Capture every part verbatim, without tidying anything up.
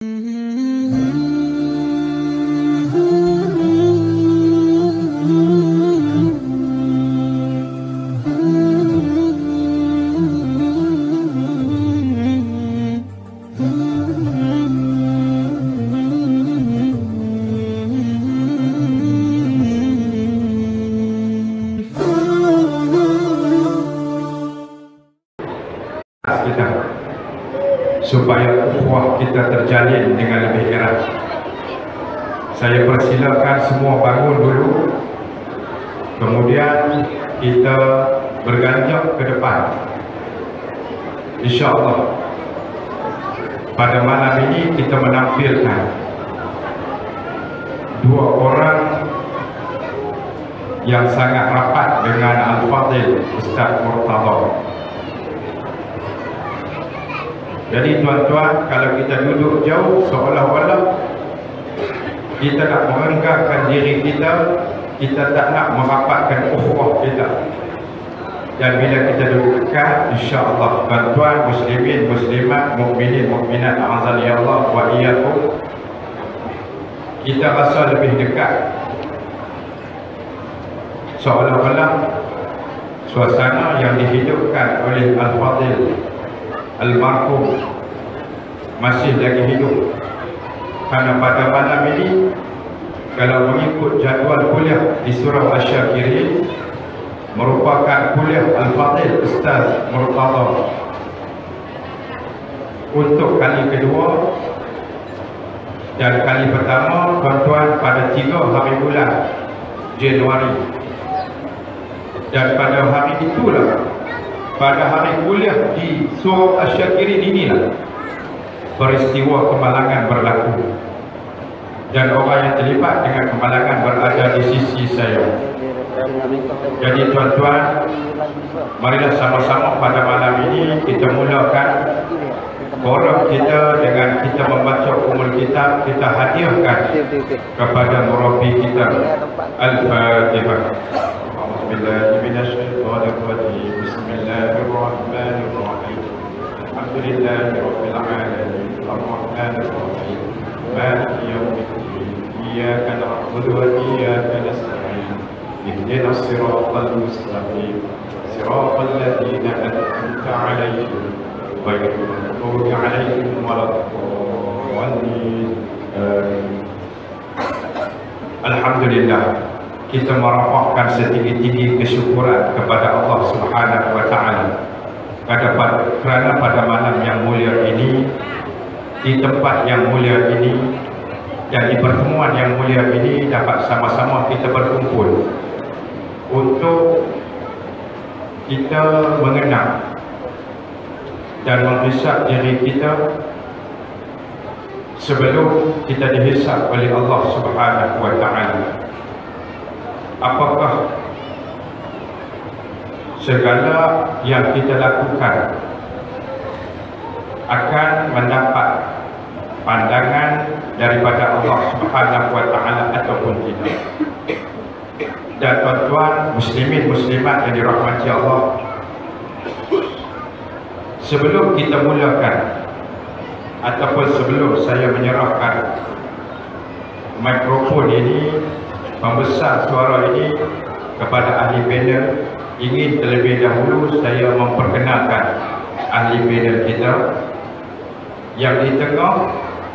kita supaya ukhuwah kita terjalin dengan lebih erat. Saya persilakan semua bangun dulu, kemudian kita berganjak ke depan. InsyaAllah pada malam ini kita menampilkan dua orang yang sangat rapat dengan Al-Fadhil Ustaz Murtada. Jadi tuan-tuan, kalau kita duduk jauh seolah-olah kita nak merenggahkan diri kita, kita tak nak merapatkan ukhuwah kita. Dan bila kita duduk dekat, insya-Allah tuan-tuan muslimin, muslimat, mukminin, mukminat, azani Allah wa iyyakum, kita rasa lebih dekat. Seolah-olah suasana yang dihidupkan oleh Al-Fadhil almarhum masih lagi hidup. Karena pada malam ini kalau mengikut jadual kuliah di Surau Asy-Syakirin merupakan kuliah Al-Fadhil Ustaz Murtada untuk kali kedua, dan kali pertama tuan-tuan pada tiga hari bulan Januari, dan pada hari itulah, pada hari kuliah di Surau Asy-Syakirin inilah peristiwa kemalangan berlaku, dan orang yang terlibat dengan kemalangan berada di sisi saya. Jadi tuan-tuan, marilah sama-sama pada malam ini kita mulakan forum kita dengan kita membaca umul kitab. Kita hadiahkan kepada murabi kita. Al-Fatihah. Bismillahirrahmanirrahim. Bismillahirrahmanirrahim. Alhamdulillahirabbil alamin. Arrahmanirrahim. Maliki yaumiddin. Iyyaka na'budu wa iyyaka nasta'in. Ihdinas siratal mustaqim. Siratal ladzina an'amta 'alaihim ghairil maghdubi 'alaihim waladdallin. Alhamdulillah, kita merafakkan setinggi-tinggi kesyukuran kepada Allah Subhanahu wa taala kerana pada malam yang mulia ini, di tempat yang mulia ini, dan di pertemuan yang mulia ini dapat sama-sama kita berkumpul untuk kita mengenal dan menghisap diri kita sebelum kita dihisap oleh Allah Subhanahu wa taala. Apakah segala yang kita lakukan akan mendapat pandangan daripada Allah Subhanahu wa taala ataupun tidak. Dan tuan-tuan muslimin muslimat yang dirahmati Allah, sebelum kita mulakan ataupun sebelum saya menyerahkan mikrofon ini, membesar suara ini kepada ahli panel, ingin terlebih dahulu saya memperkenalkan ahli panel kita yang di tengah,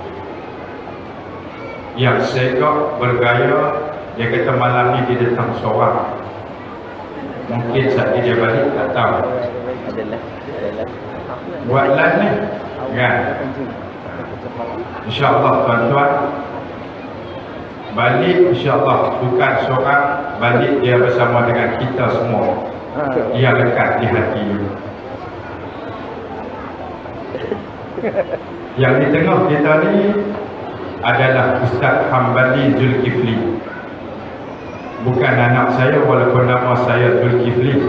yang segak bergaya. Dia kata malam ni dia datang seorang, mungkin saat dia balik tak tahu buat live ni kan. InsyaAllah tuan-tuan balik, insyaAllah bukan seorang, balik dia bersama dengan kita semua yang dekat di hati. Yang di tengah kita ni adalah Ustaz Hambali Zulkifli. Bukan anak saya walaupun nama saya Zulkifli,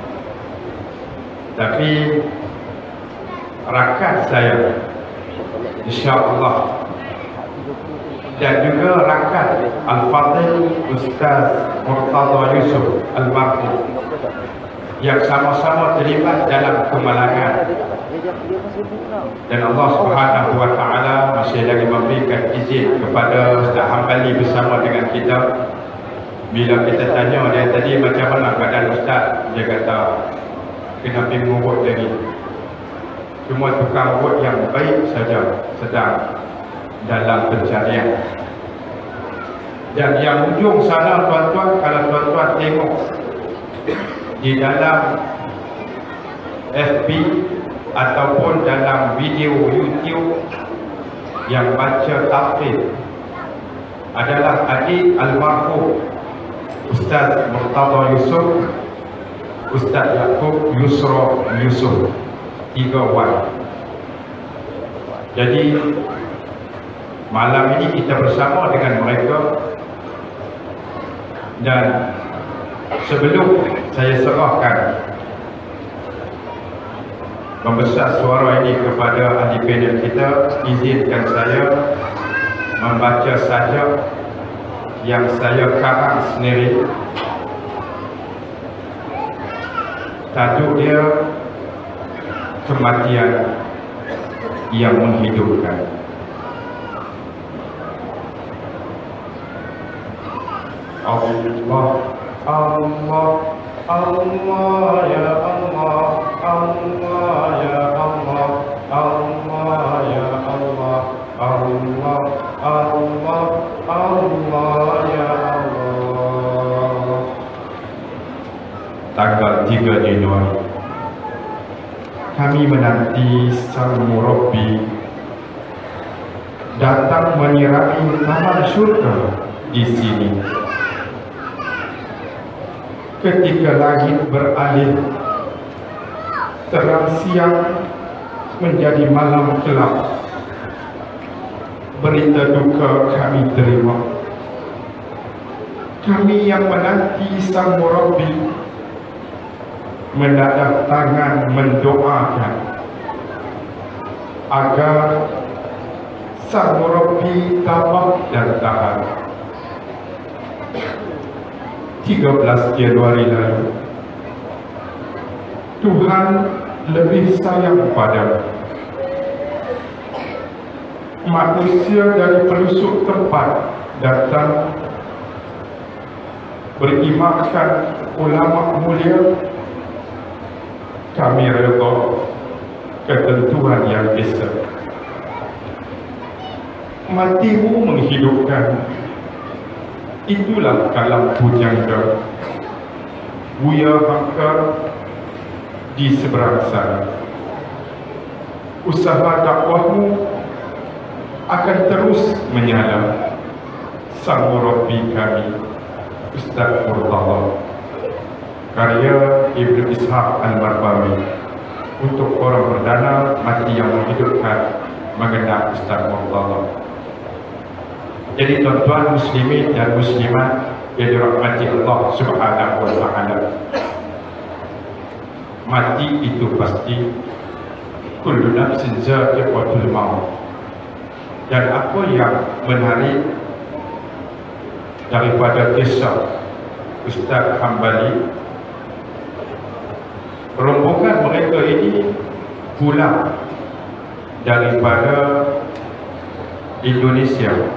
tapi rakan saya insyaAllah, dan juga rakan Al-Fadhil Ustaz Murtada Yusuf almarhum yang sama-sama terlibat dalam kemalangan Dan Allah Subhanahu wa taala masih lagi memberikan izin kepada Ustaz Hambali bersama dengan kita. Bila kita tanya dia tadi macam mana keadaan Ustaz, dia kata kena pergi mengurut lagi. Cuma tukang urut yang baik saja sedang dalam pencarian. Dan yang ujung sana tuan-tuan, kalau tuan-tuan tengok di dalam F B ataupun dalam video YouTube yang baca takrib adalah adik almarhum Ustaz Murtada Yusuf, Ustaz Yaqub Yusra Yusuf, tiga wan. Jadi malam ini kita bersama dengan mereka. Dan sebelum saya serahkan membesar suara ini kepada ahli panel kita, izinkan saya membaca saja yang saya karang sendiri. Tajuk dia Kematian yang Menghidupkan. Allah, Allah, Allah ya Allah, Allah ya Allah, Allah ya Allah, Allah, Allah, Allah ya Allah. Tanggal tiga Januari kami menanti Sang Murabbi datang menyirami taman syurga di sini. Ketika langit beralih, terang siang menjadi malam gelap, berita duka kami terima. Kami yang menanti Sang Murabbi mendadak tangan mendoakan agar Sang Murabbi tabah dan tahan. tiga belas Januari lalu, Tuhan lebih sayang pada manusia dari pelosok tempat datang berimakkan ulama mulia. Kami redha ketentuan yang esa. Matimu menghidupkan. Itulah kalam pujangga Buya Hamka di seberang sana. Usaha dakwahmu akan terus menyala. Sang Murabbi kami Ustaz Murtada, karya Ibnu Ishaq Al-Marbawi, untuk orang perdana mati yang menghidupkan mengenal Ustaz Murtada. Jadi tuan-tuan muslimin dan muslimat yang dirahmati Allah Subhanahu wa taala, mati itu pasti. Kullu nafsin za'iqatul maut. Dan apa yang menarik daripada kisah Ustaz Hambali, rombongan mereka ini pulang daripada Indonesia,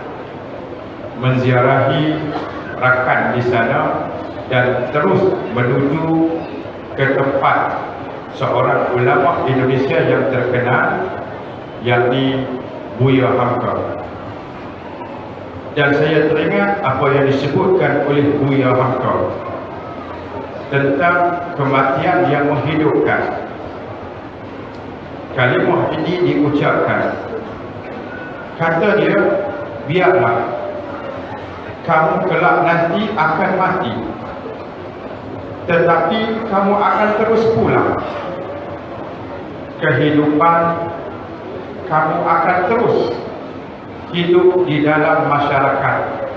menziarahi rakan di sana dan terus menuju ke tempat seorang ulama Indonesia yang terkenal, yakni Buya Hamka. Dan saya teringat apa yang disebutkan oleh Buya Hamka tentang kematian yang menghidupkan. Kalimah ini diucapkan, kata dia, biarlah kamu kelak nanti akan mati, tetapi kamu akan terus pulang. Kehidupan kamu akan terus hidup di dalam masyarakat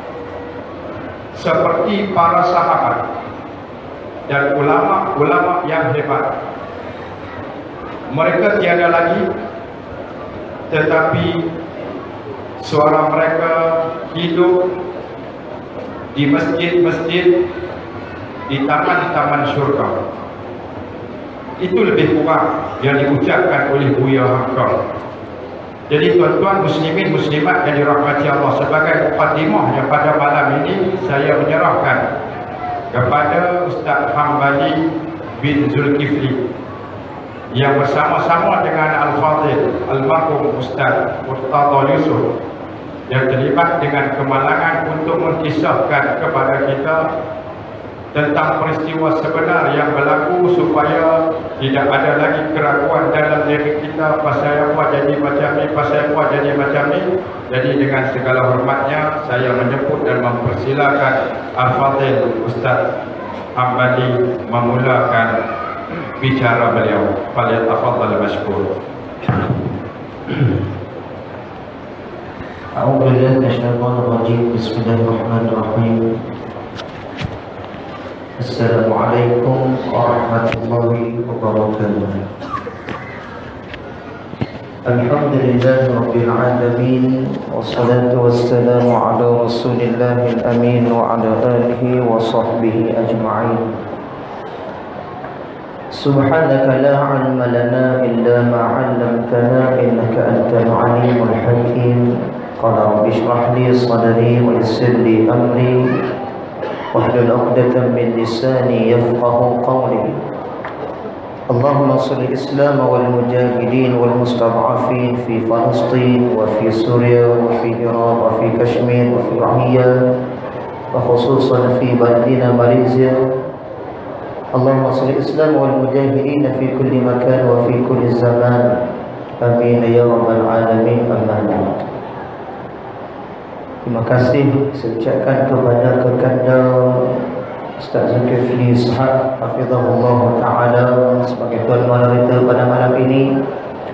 seperti para sahabat dan ulama-ulama yang hebat. Mereka tiada lagi, tetapi suara mereka hidup di masjid-masjid, di taman-taman syurga. Itu lebih kurang yang diucapkan oleh Buya Hamka. Jadi tuan-tuan muslimin muslimat yang dirahmati Allah, sebagai mukadimahnya pada malam ini saya menyerahkan kepada Ustaz Hambali bin Zulkifli yang bersama-sama dengan Al-Fadhil Al-Marhum Ustaz Murtada Yusof yang terlibat dengan kemalangan untuk mengisahkan kepada kita tentang peristiwa sebenar yang berlaku, supaya tidak ada lagi keraguan dalam diri kita pasal apa jadi macam ni, pasal apa jadi macam ni. Jadi dengan segala hormatnya saya menyebut dan mempersilakan Al-Fadhil Ustaz Hambali memulakan bicara beliau. Falyatafaddal mashkur. A'udzu billahi minasyaitonir rajim. Bismillahirrahmanirrahim. Assalamualaikum warahmatullahi wabarakatuh. Alhamdulillahi rabbil alamin, wassalatu wassalamu ala rasulillahil amin wa ala alihi wa sahbihi ajma'in. Subhanaka la 'ilma lana illa ma 'allamtana innaka antal 'alimul hakim. Qala rabbi shrah li sadri wa yassir li amri wahlul 'uqdatam min lisani yafqahu qawli. Allahumma salli Islam wal mujahidin wal mustad'afin fi Palestin wa fi Suria wa fi Iraq wa fi Kashmir wa fi Rahiyah wa khususan fi baladina Malaysia. Allahumma salli Islam wal mujahidin fi kulli makan wa fi kulli zaman. Amin ya rabbal alamin. Amma ba'd. Terima kasih saya ucapkan kepada kekanda Ustaz Zulkifli Ishaq hafizahullah ta'ala sebagai tuan moderator pada malam ini,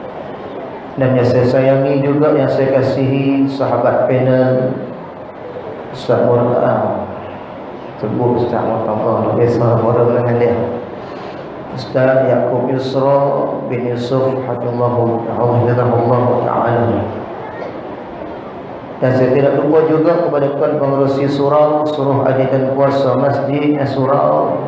dan yang saya sayangi juga, yang saya kasihi sahabat panel Ustaz Murtad sebut Ustaz Murtad biasa orang dengan dia, Ustaz Yaqub Yusra bin Yusuf hafizahullah ta'ala. Dan saya tidak lupa juga kepada Tuan Pengerusi Surau, Suruh Adik dan Kuasa Masjid Surau,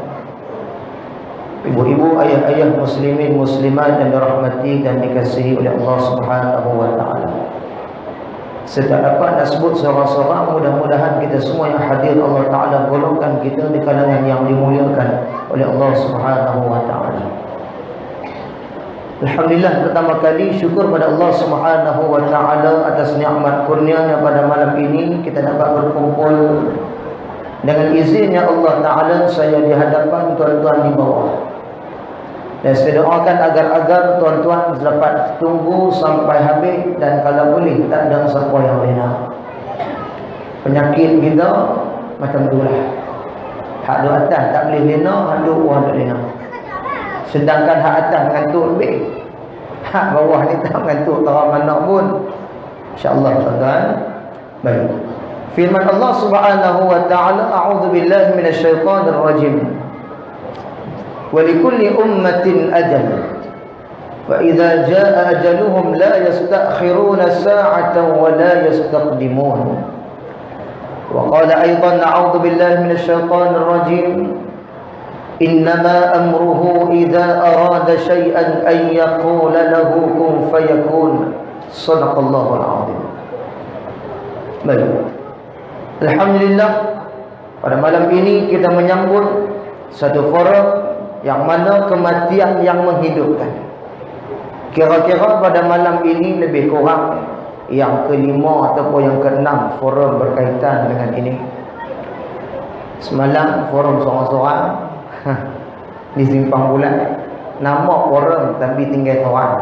ibu-ibu, ayah-ayah muslimin muslimat yang dirahmati dan dikasihi oleh Allah Subhanahu wa taala. Saya tak dapat nak sebut seorang-seorang, mudah-mudahan kita semua yang hadir Allah Taala golongkan kita di kalangan yang dimuliakan oleh Allah Subhanahu wa taala. Alhamdulillah, pertama kali syukur pada Allah Subhanahu wa taala atas nikmat kurnianya pada malam ini kita dapat berkumpul. Dengan izinnya Allah Taala saya di hadapan tuan-tuan di bawah. Dan saya doakan agar-agar tuan-tuan dapat tunggu sampai habis, dan kalau boleh tak ada siapa yang lena. Penyakit kita macam itulah. Hak duk atas tak boleh lena, hak duk bawah tak lena. Sedangkan hak atas mengantuk lebih, hak bawah ni tak mengantuk tak mana pun. InsyaAllah tuan-tuan. Baik. Firman Allah Subhanahu wa ta'ala, a'udzu billahi minasyaitonir rajim. Wa likulli ummatin ajal. Fa idza jaa ajaluhum la yastakhiruna sa'atan wa la yastaqdimun. Wa qala aidan a'udzu billahi minasyaitonir rajim. Innama amruhu idza arada syai'an an yaqula lahu kun fayakun. Shadaqallahul azim. Baik. Alhamdulillah, pada malam ini kita menyambut satu forum yang mana kematian yang menghidupkan. Kira-kira pada malam ini lebih kurang yang kelima ataupun yang keenam forum berkaitan dengan ini. Semalam forum seorang-seorang di Simpang Bulan, nama forum tapi tinggal seorang.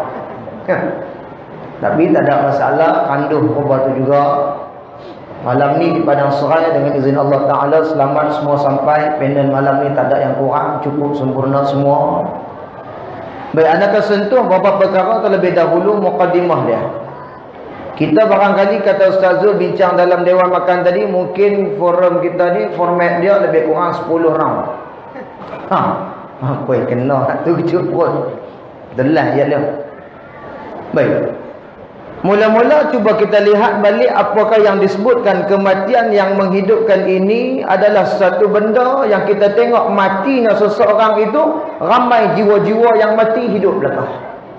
Tapi tak ada masalah, kanduh apa tu juga. Malam ni di Padang Serai dengan izin Allah Ta'ala selamat semua sampai. Panel malam ni tak ada yang kurang, cukup sempurna semua. Baik, anda akan sentuh beberapa perkara terlebih dahulu mukadimah dia. Kita barangkali kata Ustaz Zul bincang dalam Dewan Makan tadi, mungkin forum kita ni format dia lebih kurang sepuluh round. Ha, apa yang kena tu kejut pun delah je lah. Baik, mula-mula cuba kita lihat balik apakah yang disebutkan kematian yang menghidupkan ini adalah satu benda yang kita tengok matinya seseorang itu ramai jiwa-jiwa yang mati hidup belakang.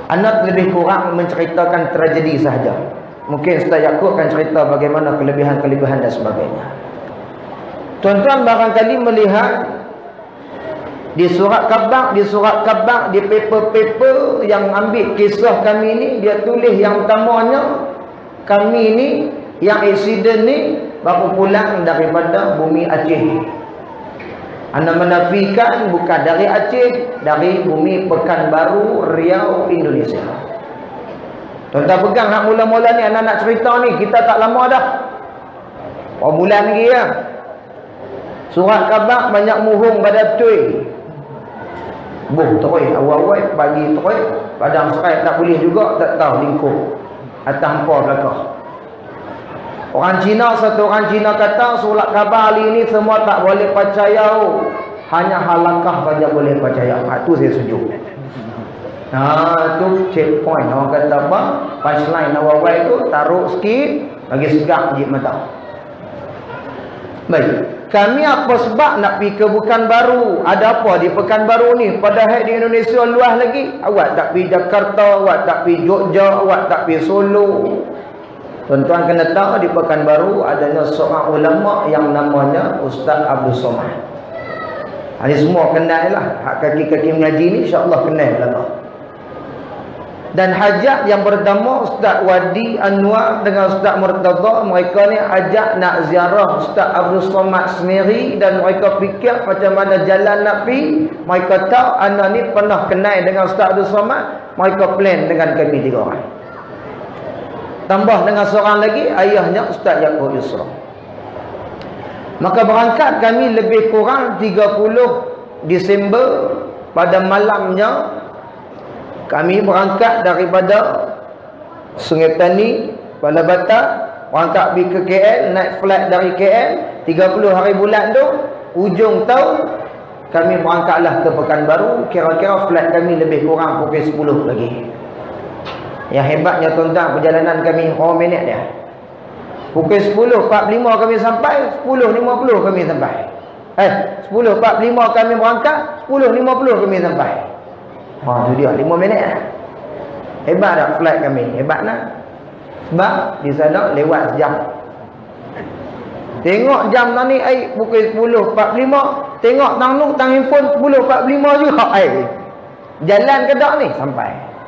Anak lebih kurang menceritakan tragedi sahaja. Mungkin Ustaz Yaakob akan cerita bagaimana kelebihan-kelebihan dan sebagainya. Tuan-tuan barangkali melihat di surat khabar, di surat khabar, di paper-paper yang ambil kisah kami ni, dia tulis yang utamanya kami ni yang insiden ni baru pulang daripada bumi Aceh. Anda menafikan bukan dari Aceh, dari bumi Pekanbaru, Riau, Indonesia. Tuan-tuan pegang hak mula-mula ni, anda nak cerita ni, kita tak lama dah. Oh bulan lagi ya. Surat khabar banyak muhung pada tui. Buh terus awal-awal bagi terus padang serai tak boleh juga, tak tahu lingkup atas hampa belakang. Orang Cina, satu orang Cina kata surat khabar hari ini semua tak boleh percaya, hanya halakah saja boleh percaya. Ha, tu saya setuju. Ha, tu checkpoint. Orang kata apa? Punchline awal-awal tu taruh sikit bagi segak je mata. Baik. Kami apa sebab nak pergi ke Pekanbaru? Ada apa di Pekanbaru ni? Padahal di Indonesia luas lagi. Awak tak pergi Jakarta, awak tak pergi Jogja, awak tak pergi Solo. Tuan-tuan kena tahu di Pekanbaru adanya seorang ulama yang namanya Ustaz Abdul Somad. Ini semua kenal lah. Hak kaki-kaki mengaji ni insya-Allah kenal lah. Dan hajat yang pertama Ustaz Wadi Anwar dengan Ustaz Murtaza, mereka ni ajak nak ziarah Ustaz Abdul Somad sendiri, dan mereka fikir macam mana jalan nak pergi. Mereka tahu anak ni pernah kenal dengan Ustaz Abdul Somad, mereka plan dengan kami tiga orang. Tambah dengan seorang lagi, ayahnya Ustaz Yaakob Yusra. Maka berangkat kami lebih kurang tiga puluh Disember pada malamnya. Kami berangkat daripada Sungai Petani, Kuala Batak, berangkat pergi ke K L, naik flight dari K L, tiga puluh hari bulan tu, ujung tahun kami berangkatlah ke Pekanbaru. Kira-kira flight kami lebih kurang pukul sepuluh lagi. Yang hebatnya tuan-tuan, perjalanan kami berapa minit dia? Pukul sepuluh empat puluh lima kami sampai, sepuluh lima puluh kami sampai. Eh, sepuluh empat puluh lima kami berangkat, sepuluh lima puluh kami sampai. Ha, tu dia lima minit. Hebat tak flight kami? Hebat nak? Sebab di sana lewat sejam. Tengok jam tadi ai pukul sepuluh empat puluh lima, tengok tang nu tang handphone sepuluh empat puluh lima juga ai. Jalan ke dak ni sampai.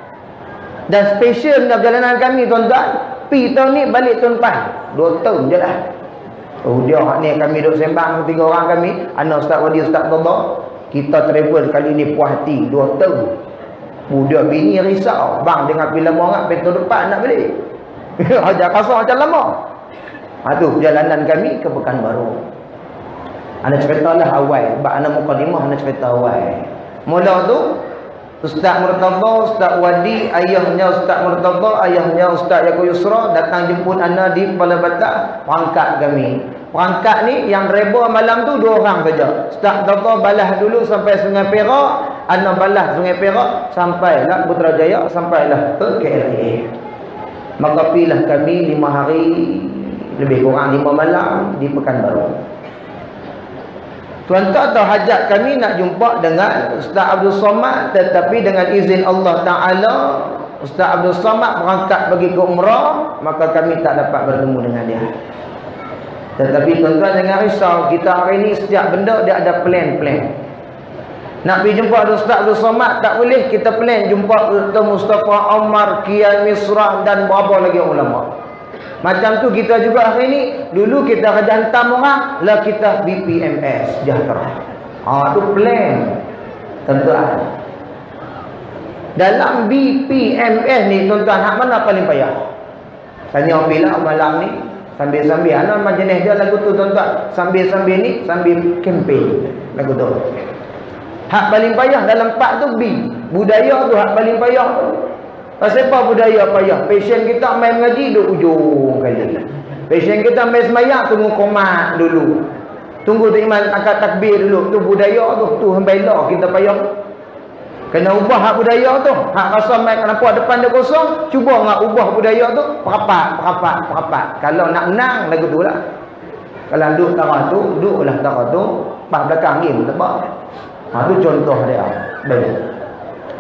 Dan special dalam perjalanan kami tuan-tuan, pi tahun ni balik tahun depan. Dua tahun je lah. Oh dia ni kami duduk sembang tiga orang kami, anak Ustaz Wadi, Ustaz Tada. Kita travel kali ni puas hati dua tahun. Budak bini risau, bang dengan bila morat tahun depan nak balik. Ajar kasar macam lama. Ha tu perjalanan kami ke Pekanbaru. Ana ceritalah awal, bab ana mukadimah ana cerita awal. Mula tu Ustaz Murtaza, Ustaz Wadi, ayahnya Ustaz Murtaza, ayahnya Ustaz Yaakob Yusra datang jemput ana di Kuala Batak, berangkat kami. Perangkat ni yang reba malam tu dua orang saja. Ustaz Murtaza balas dulu sampai Sungai Perak, ana balas Sungai Perak sampailah Putrajaya, sampailah ke K L A. Maka pilah kami lima hari lebih kurang lima malam di Pekanbaru. Tuan-tuan tahu hajat kami nak jumpa dengan Ustaz Abdul Somad, tetapi dengan izin Allah Ta'ala Ustaz Abdul Somad berangkat pergi ke umrah, maka kami tak dapat bertemu dengan dia. Tetapi tuan-tuan jangan risau, kita hari ini setiap benda dia ada plan-plan. Nak pergi jumpa Ustaz Abdul Somad tak boleh kita plan jumpa Ustaz Mustafa Omar, Kiai Misra dan berapa lagi ulama. Macam tu kita juga hari ni, dulu kita kerja hantam orang, lah kita B P M S sejahtera. Ha tu plan. Tuan-tuan. Dalam B P M S ni tuan-tuan, hak mana paling payah? Tanya bila malam ni sambil-sambil ana majlis dia lagu tu tuan-tuan. Sambil-sambil ni sambil kempen lagu tu. Hak paling payah dalam empat tu B. Budaya tu hak paling payah. Pasal apa budaya payah? Passion kita main mengaji duduk ujung kali. Passion kita main semayang tunggu komat dulu. Tunggu tu iman angkat takbir dulu. Tu budaya tu. Tu hembela kita payah. Kena ubah hak budaya tu. Hak rasa main nampak depan dia kosong, cuba nak ubah budaya tu. Perapat, perapat, perapat. Kalau nak menang lagu tu lah. Kalau duduk tarah tu, duduklah tarah tu. Pas belakang game tak apa. Ha tu contoh dia. Baik.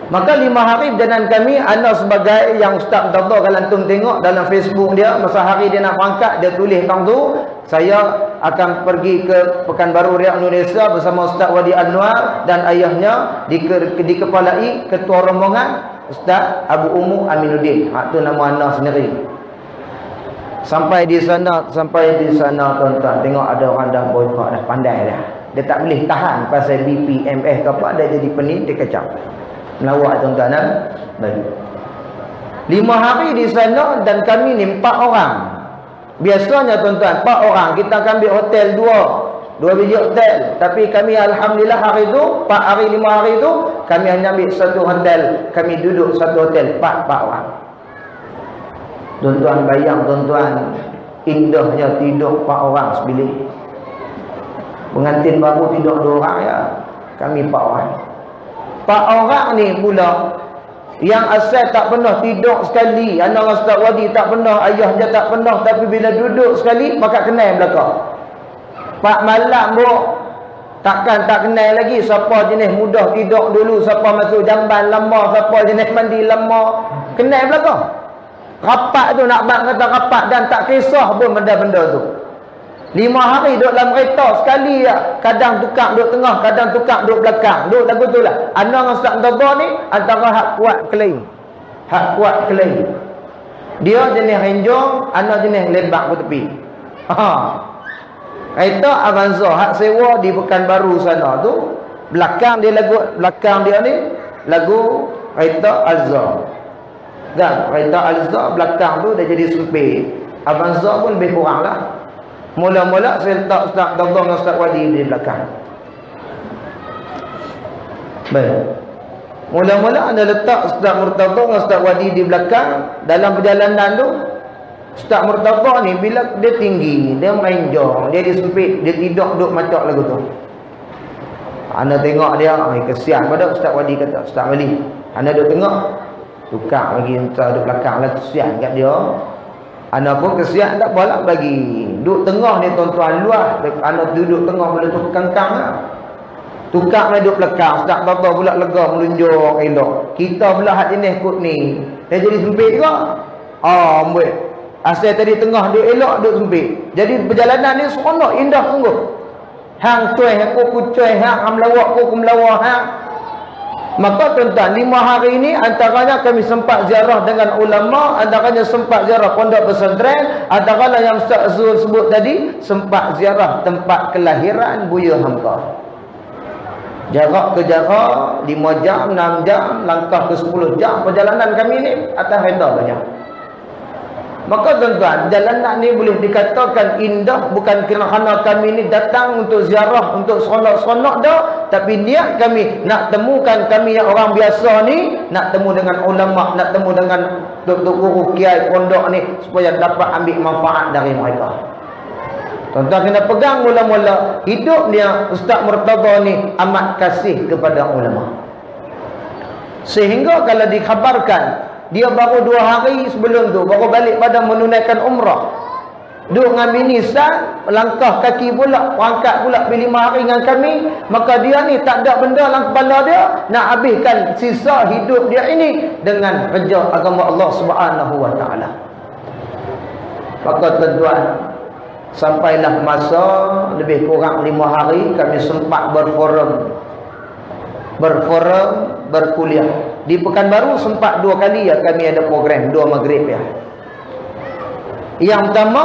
Maka lima hari berjalan kami, ana sebagai yang Ustaz Murtada, kalau antum tengok dalam Facebook dia, masa hari dia nak berangkat, dia tulis tang tu, saya akan pergi ke Pekanbaru Riau Indonesia bersama Ustaz Wadi Anwar dan ayahnya, di, dikepalai ketua rombongan Ustaz Abu Umu Aminuddin. Ha, tu nama anak sendiri. Sampai di sana, sampai di sana tuan-tuan, tengok ada orang dah boykot dah, pandai dah. Dia tak boleh tahan pasal B P M S ke apa, dia jadi pening, dia kacau. Melawak tuan-tuan kan? Baik. Lima hari di sana dan kami ni empat orang. Biasanya tuan-tuan, empat orang. Kita akan ambil hotel dua. Dua biji hotel. Tapi kami Alhamdulillah hari tu, empat hari, lima hari tu, kami hanya ambil satu hotel. Kami duduk satu hotel, empat, empat orang. Tuan-tuan bayang tuan-tuan, indahnya tidur empat orang sebilik. Pengantin baru tidur dua orang ya. Kami empat orang. Empat orang ni pula yang asal tak pernah tidur sekali. Anak Ustaz Wadi tak pernah, ayah dia tak pernah, tapi bila duduk sekali maka kenal belakang. Pak malam bu, takkan tak kenal lagi siapa jenis mudah tidur dulu, siapa masuk jamban lama, siapa jenis mandi lama. Kenal belakang. Rapat tu nak bang kata rapat dan tak kisah pun benda-benda tu. Lima hari duduk dalam kereta sekali ya. Kadang tukar duduk tengah, kadang tukar duduk belakang. Duduk lagu tu lah. Anak Ustaz Murtada ni antara hak kuat kelain. Hak kuat kelain. Dia jenis renjong, anak jenis lebak ke tepi. Ha. Kereta Avanza hak sewa di Pekanbaru sana tu, belakang dia lagu, belakang dia ni lagu kereta Alza. Dan kereta Alza belakang tu dah jadi sempit. Avanza pun lebih kurang lah. Mula-mula saya letak Ustaz Murtada dengan Ustaz Wadi di belakang. Baik. Mula-mula anda letak Ustaz Murtada dengan Ustaz Wadi di belakang. Dalam perjalanan tu, Ustaz Murtada ni bila dia tinggi, dia main jong, dia disempit, dia tidur duduk macam lagu tu. Anda tengok dia, ay, kesian pada Ustaz Wadi kata, Ustaz Wali, anda duduk tengok, tukar lagi Ustaz duduk belakang lah, kesian kat dia. Anak pun kesian tak apalah bagi. Duduk tengah ni tuan-tuan luas. Anak duduk tengah boleh tu kangkang lah. Tukar main duduk belakang. Ustaz Murtada pula lega melunjuk elok. Kita pula hak jenis kot ni. Dia jadi sempit juga. Ah, amboi. Asal tadi tengah duduk elok, duduk sempit. Jadi perjalanan ni seronok, indah sungguh. Hang tuai aku kucuai, hang melawak aku melawak hang. Maka tuan-tuan, lima hari ini antaranya kami sempat ziarah dengan ulama, antaranya sempat ziarah pondok pesantren, antaranya yang Ustaz Zul sebut tadi, sempat ziarah tempat kelahiran Buya Hamka. Jarak ke jarak lima jam, enam jam, langkah ke sepuluh jam perjalanan kami ni atas kereta banyak. Maka tuan-tuan, jalanan ni boleh dikatakan indah bukan kerana kami ni datang untuk ziarah, untuk seronok-seronok dah, tapi niat kami nak temukan kami yang orang biasa ni, nak temu dengan ulama, nak temu dengan doktor guru kiai pondok ni supaya dapat ambil manfaat dari mereka. Tuan-tuan kena pegang mula-mula hidup dia Ustaz Murtada ni amat kasih kepada ulama. Sehingga kalau dikhabarkan dia baru dua hari sebelum tu baru balik pada menunaikan umrah, duduk dengan bini San, langkah kaki pula, berangkat pula pergi lima hari dengan kami. Maka dia ni tak ada benda dalam kepala dia, nak habiskan sisa hidup dia ini dengan kerja agama Allah Subhanahu Wa Taala. Maka tuan-tuan, sampailah masa lebih kurang lima hari kami sempat berforum, berforum, berkuliah. Di Pekanbaru sempat dua kali ya kami ada program, dua maghrib ya. Yang pertama,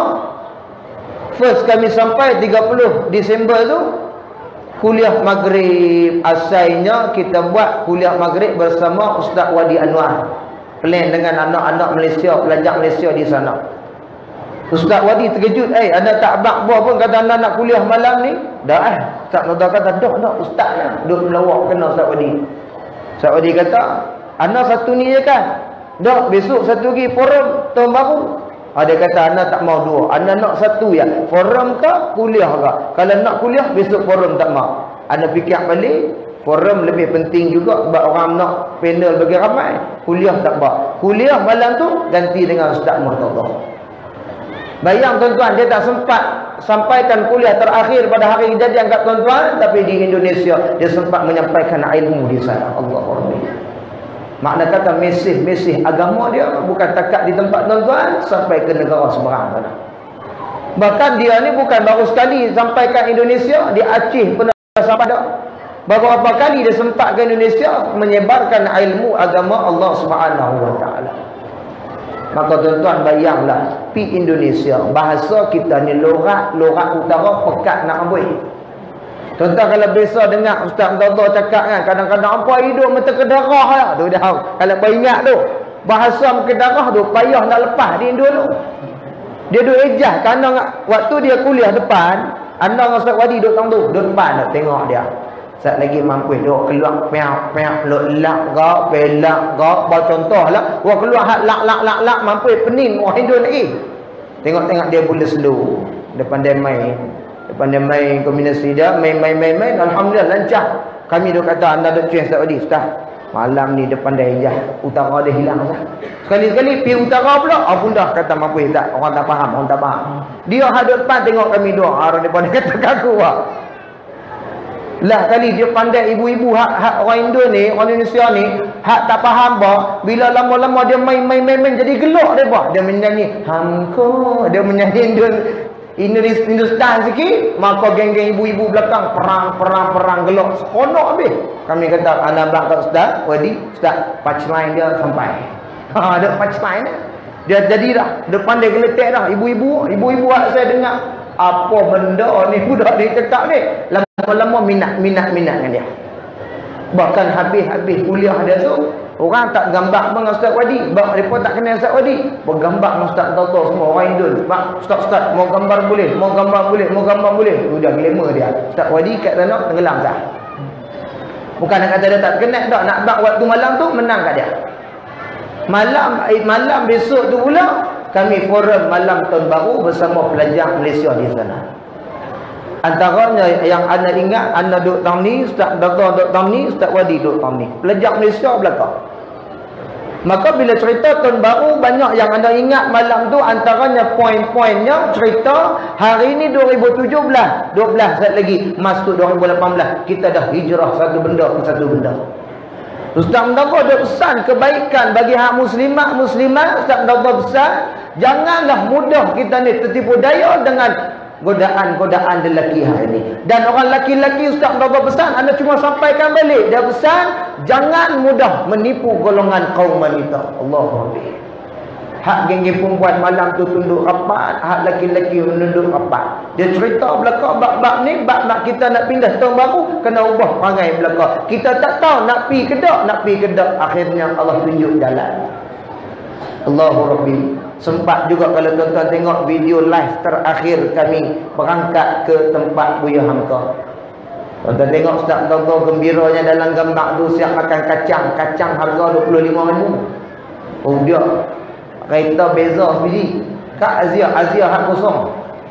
first kami sampai tiga puluh Disember tu, kuliah maghrib. Asalnya kita buat kuliah maghrib bersama Ustaz Wadi Anwar. Plan dengan anak-anak Malaysia, pelajar Malaysia di sana. Ustaz Wadi terkejut, eh anda tak abang buah pun kata anda nak kuliah malam ni? Dah eh. Ustaz Wadi kata, dah dah Ustaz lah. Duduk melawak kena Ustaz Wadi. Ustaz Wadi kata, anda satu ni je kan? Dah besok satu lagi forum tahun baru. Ha, dia kata, anda tak mau dua. Anda nak satu ya. Forum ke kuliah ke? Kalau nak kuliah, besok forum tak mau. Anda fikir balik, forum lebih penting juga sebab orang nak panel bagi ramai. Kuliah tak apa. Kuliah malam tu ganti dengan Ustaz Murtada. Bayang tuan-tuan, dia tak sempat sampaikan kuliah terakhir pada hari kejadian kat tuan-tuan, tapi di Indonesia dia sempat menyampaikan ilmu di sana. Allahu Akbar. Makna kata mesej-mesej agama dia bukan takat di tempat tuan-tuan, sampai ke negara seberang sana. Bahkan dia ni bukan baru sekali sampaikan Indonesia, di Aceh pun sampai dah. Beberapa kali dia sempat ke Indonesia menyebarkan ilmu agama Allah Subhanahu Wa Taala. Maka tuan-tuan bayanglah, pi Indonesia, bahasa kita ni lorat, lorat utara pekat nak amboi. Tuan-tuan kalau biasa dengar Ustaz Abdullah cakap kan, kadang-kadang apa hidup mata kedarah lah tu dah. Kalau beringat tu, bahasa kedarah tu payah nak lepas di Indo tu. Dia duk ejah kerana waktu dia kuliah depan, anda dengan Ustaz Wadi duk tang tu, duk depan nak tengok dia. Sat lagi mampu duk keluar peak peak lok lak gak pelak gak ba contohlah, wah keluar hak lak lak lak lak mampu pening orang Indo lagi. Tengok-tengok dia boleh slow, depan dia main. Depan dia main kombinasi dia, main main main main, alhamdulillah lancar. Kami duk kata anda duk train Ustaz Wadi, Ustaz. Malam ni depan dia ejah, utara dia hilang Ustaz. Sekali-sekali pi utara pula, apa dah kata mampu tak, orang tak faham, orang tak faham. Dia hadap depan tengok kami dua, orang depan dia kata kaku ah. Lah kali dia pandai ibu-ibu hak, hak orang Indo ni, orang Indonesia ni, hak tak faham bah, bila lama-lama dia main-main-main jadi gelak dia bah. Dia menyanyi hamko, dia menyanyi Indo Indonesia Hindustan sikit, maka geng-geng ibu-ibu belakang perang-perang-perang gelak seronok habis. Kami kata anda belakang Ustaz Wadi, Ustaz punchline dia sampai. Ha, ada punchline dia jadi dah, depan dia geletek dah. Ibu-ibu, ibu-ibu hak saya dengar, apa benda ni budak ni cakap ni, lama-lama minat-minat-minat dengan dia. Bahkan habis-habis kuliah dia tu, orang tak gambar dengan Ustaz Wadi, sebab mereka tak kenal Ustaz Wadi, bergambar dengan Ustaz Toto semua orang Indon. Pak Ustaz-Ustaz mau gambar boleh, mau gambar boleh, mau gambar boleh. Sudah glamour dia. Ustaz Wadi kat sana tenggelam sah. Bukan nak kata dia tak kenal tak, nak bak waktu malam tu menang kat dia. Malam eh, malam besok tu pula kami forum malam tahun baru bersama pelajar Malaysia di sana. Antaranya yang anda ingat, anda duduk tang ni, Ustaz Doktor duduk tang ni, Ustaz Wadi duduk tang ni. Pelajar Malaysia belakang. Maka bila cerita tahun baru, banyak yang anda ingat malam tu, antaranya poin-poinnya cerita hari ni dua ribu tujuh belas, dua belas saat lagi masuk dua ribu lapan belas, kita dah hijrah satu benda ke satu benda. Ustaz Mendapa ada pesan kebaikan bagi hak muslimat muslimat. Ustaz Mendapa pesan, janganlah mudah kita ni tertipu daya dengan godaan-godaan lelaki hari ini. Dan orang lelaki-lelaki Ustaz Mendapa pesan, anda cuma sampaikan balik. Dia pesan, jangan mudah menipu golongan kaum wanita. Allahu Akbar. Hak geng-geng perempuan malam tu tunduk rapat, hak lelaki-lelaki menunduk rapat. Dia cerita belakang bab-bab ni, bab nak kita nak pindah tahun baru, kena ubah perangai belakang. Kita tak tahu nak pi ke dak, nak pi ke dak. Akhirnya Allah tunjuk jalan. Allahu Rabbi. Sempat juga kalau tuan-tuan tengok video live terakhir kami berangkat ke tempat Buya Hamka. Tuan-tuan tengok Ustaz Doktor gembiranya dalam gambar tu, siap makan kacang. Kacang harga dua puluh lima ribu. Oh dia kereta beza sebiji. Kak Azia, Azia hak kosong.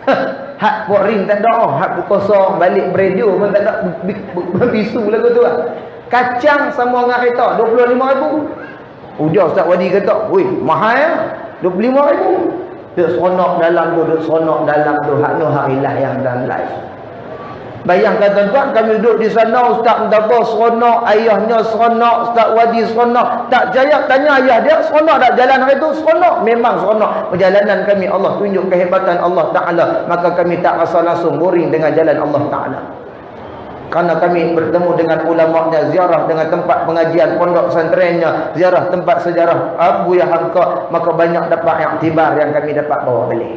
Hak buat ring tak ada, hak kosong, balik radio pun tak ada, bisu lagu tu lah. Kacang sama dengan kereta dua puluh lima ribu. Udah Ustaz Wadi kata, "Woi, mahal ya? dua puluh lima ribu." Duk seronok dalam tu, duk seronok dalam tu, hak no harilah yang dan live. Bayangkan tuan-tuan, kami duduk di sana, Ustaz Mendapa seronok, ayahnya seronok, Ustaz Wadi seronok. Tak jaya tanya ayah dia, seronok tak jalan hari itu? Seronok, memang seronok. Perjalanan kami, Allah tunjuk kehebatan Allah Ta'ala. Maka kami tak rasa langsung boring dengan jalan Allah Ta'ala. Kerana kami bertemu dengan ulama'nya, ziarah dengan tempat pengajian pondok pesantrennya, ziarah tempat sejarah Buya Hamka, maka banyak dapat iktibar yang kami dapat bawa balik.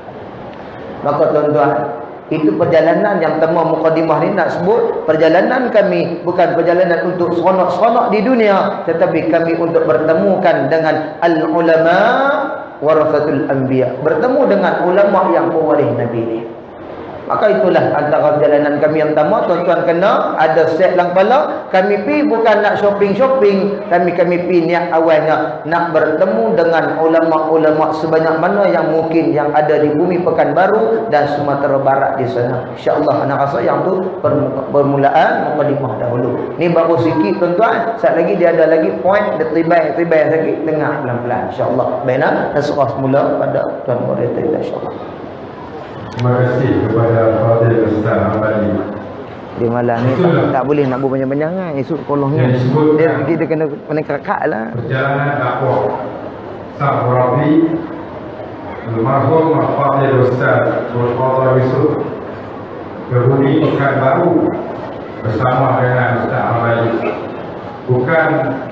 Maka tuan-tuan, itu perjalanan yang tema mukadimah ni nak sebut, perjalanan kami bukan perjalanan untuk seronok-seronok di dunia, tetapi kami untuk bertemukan dengan al-ulama warasatul anbiya, bertemu dengan ulama yang pewaris Nabi ni. Maka itulah antara perjalanan kami yang pertama. Tuan-tuan kena ada set dalam kepala. Kami pi bukan nak shopping-shopping, kami kami pi niat awalnya nak bertemu dengan ulama-ulama sebanyak mana yang mungkin yang ada di bumi Pekanbaru dan Sumatera Barat di sana. InsyaAllah anak rasa yang tu permulaan mukadimah dahulu. Ni baru sikit tuan-tuan. Saat lagi dia ada lagi point, dia tribai-tribai sikit, tengah pelan-pelan insyaAllah. Baiklah, dan surah semula pada Tuan Moderator insyaAllah. Terima kasih kepada Fadil Ustaz Ambali Dia malam ni tak, tak boleh nak buat banyak-banyak kan. Esok kolongnya. Dia, dia, dia kena kena kakak lah. Perjalanan dakwah Sang Rabi almarhum Al-Fadhil Ustaz Al-Fadhil Yusuf berhuni Pekanbaru bersama dengan Ustaz Abai. Bukan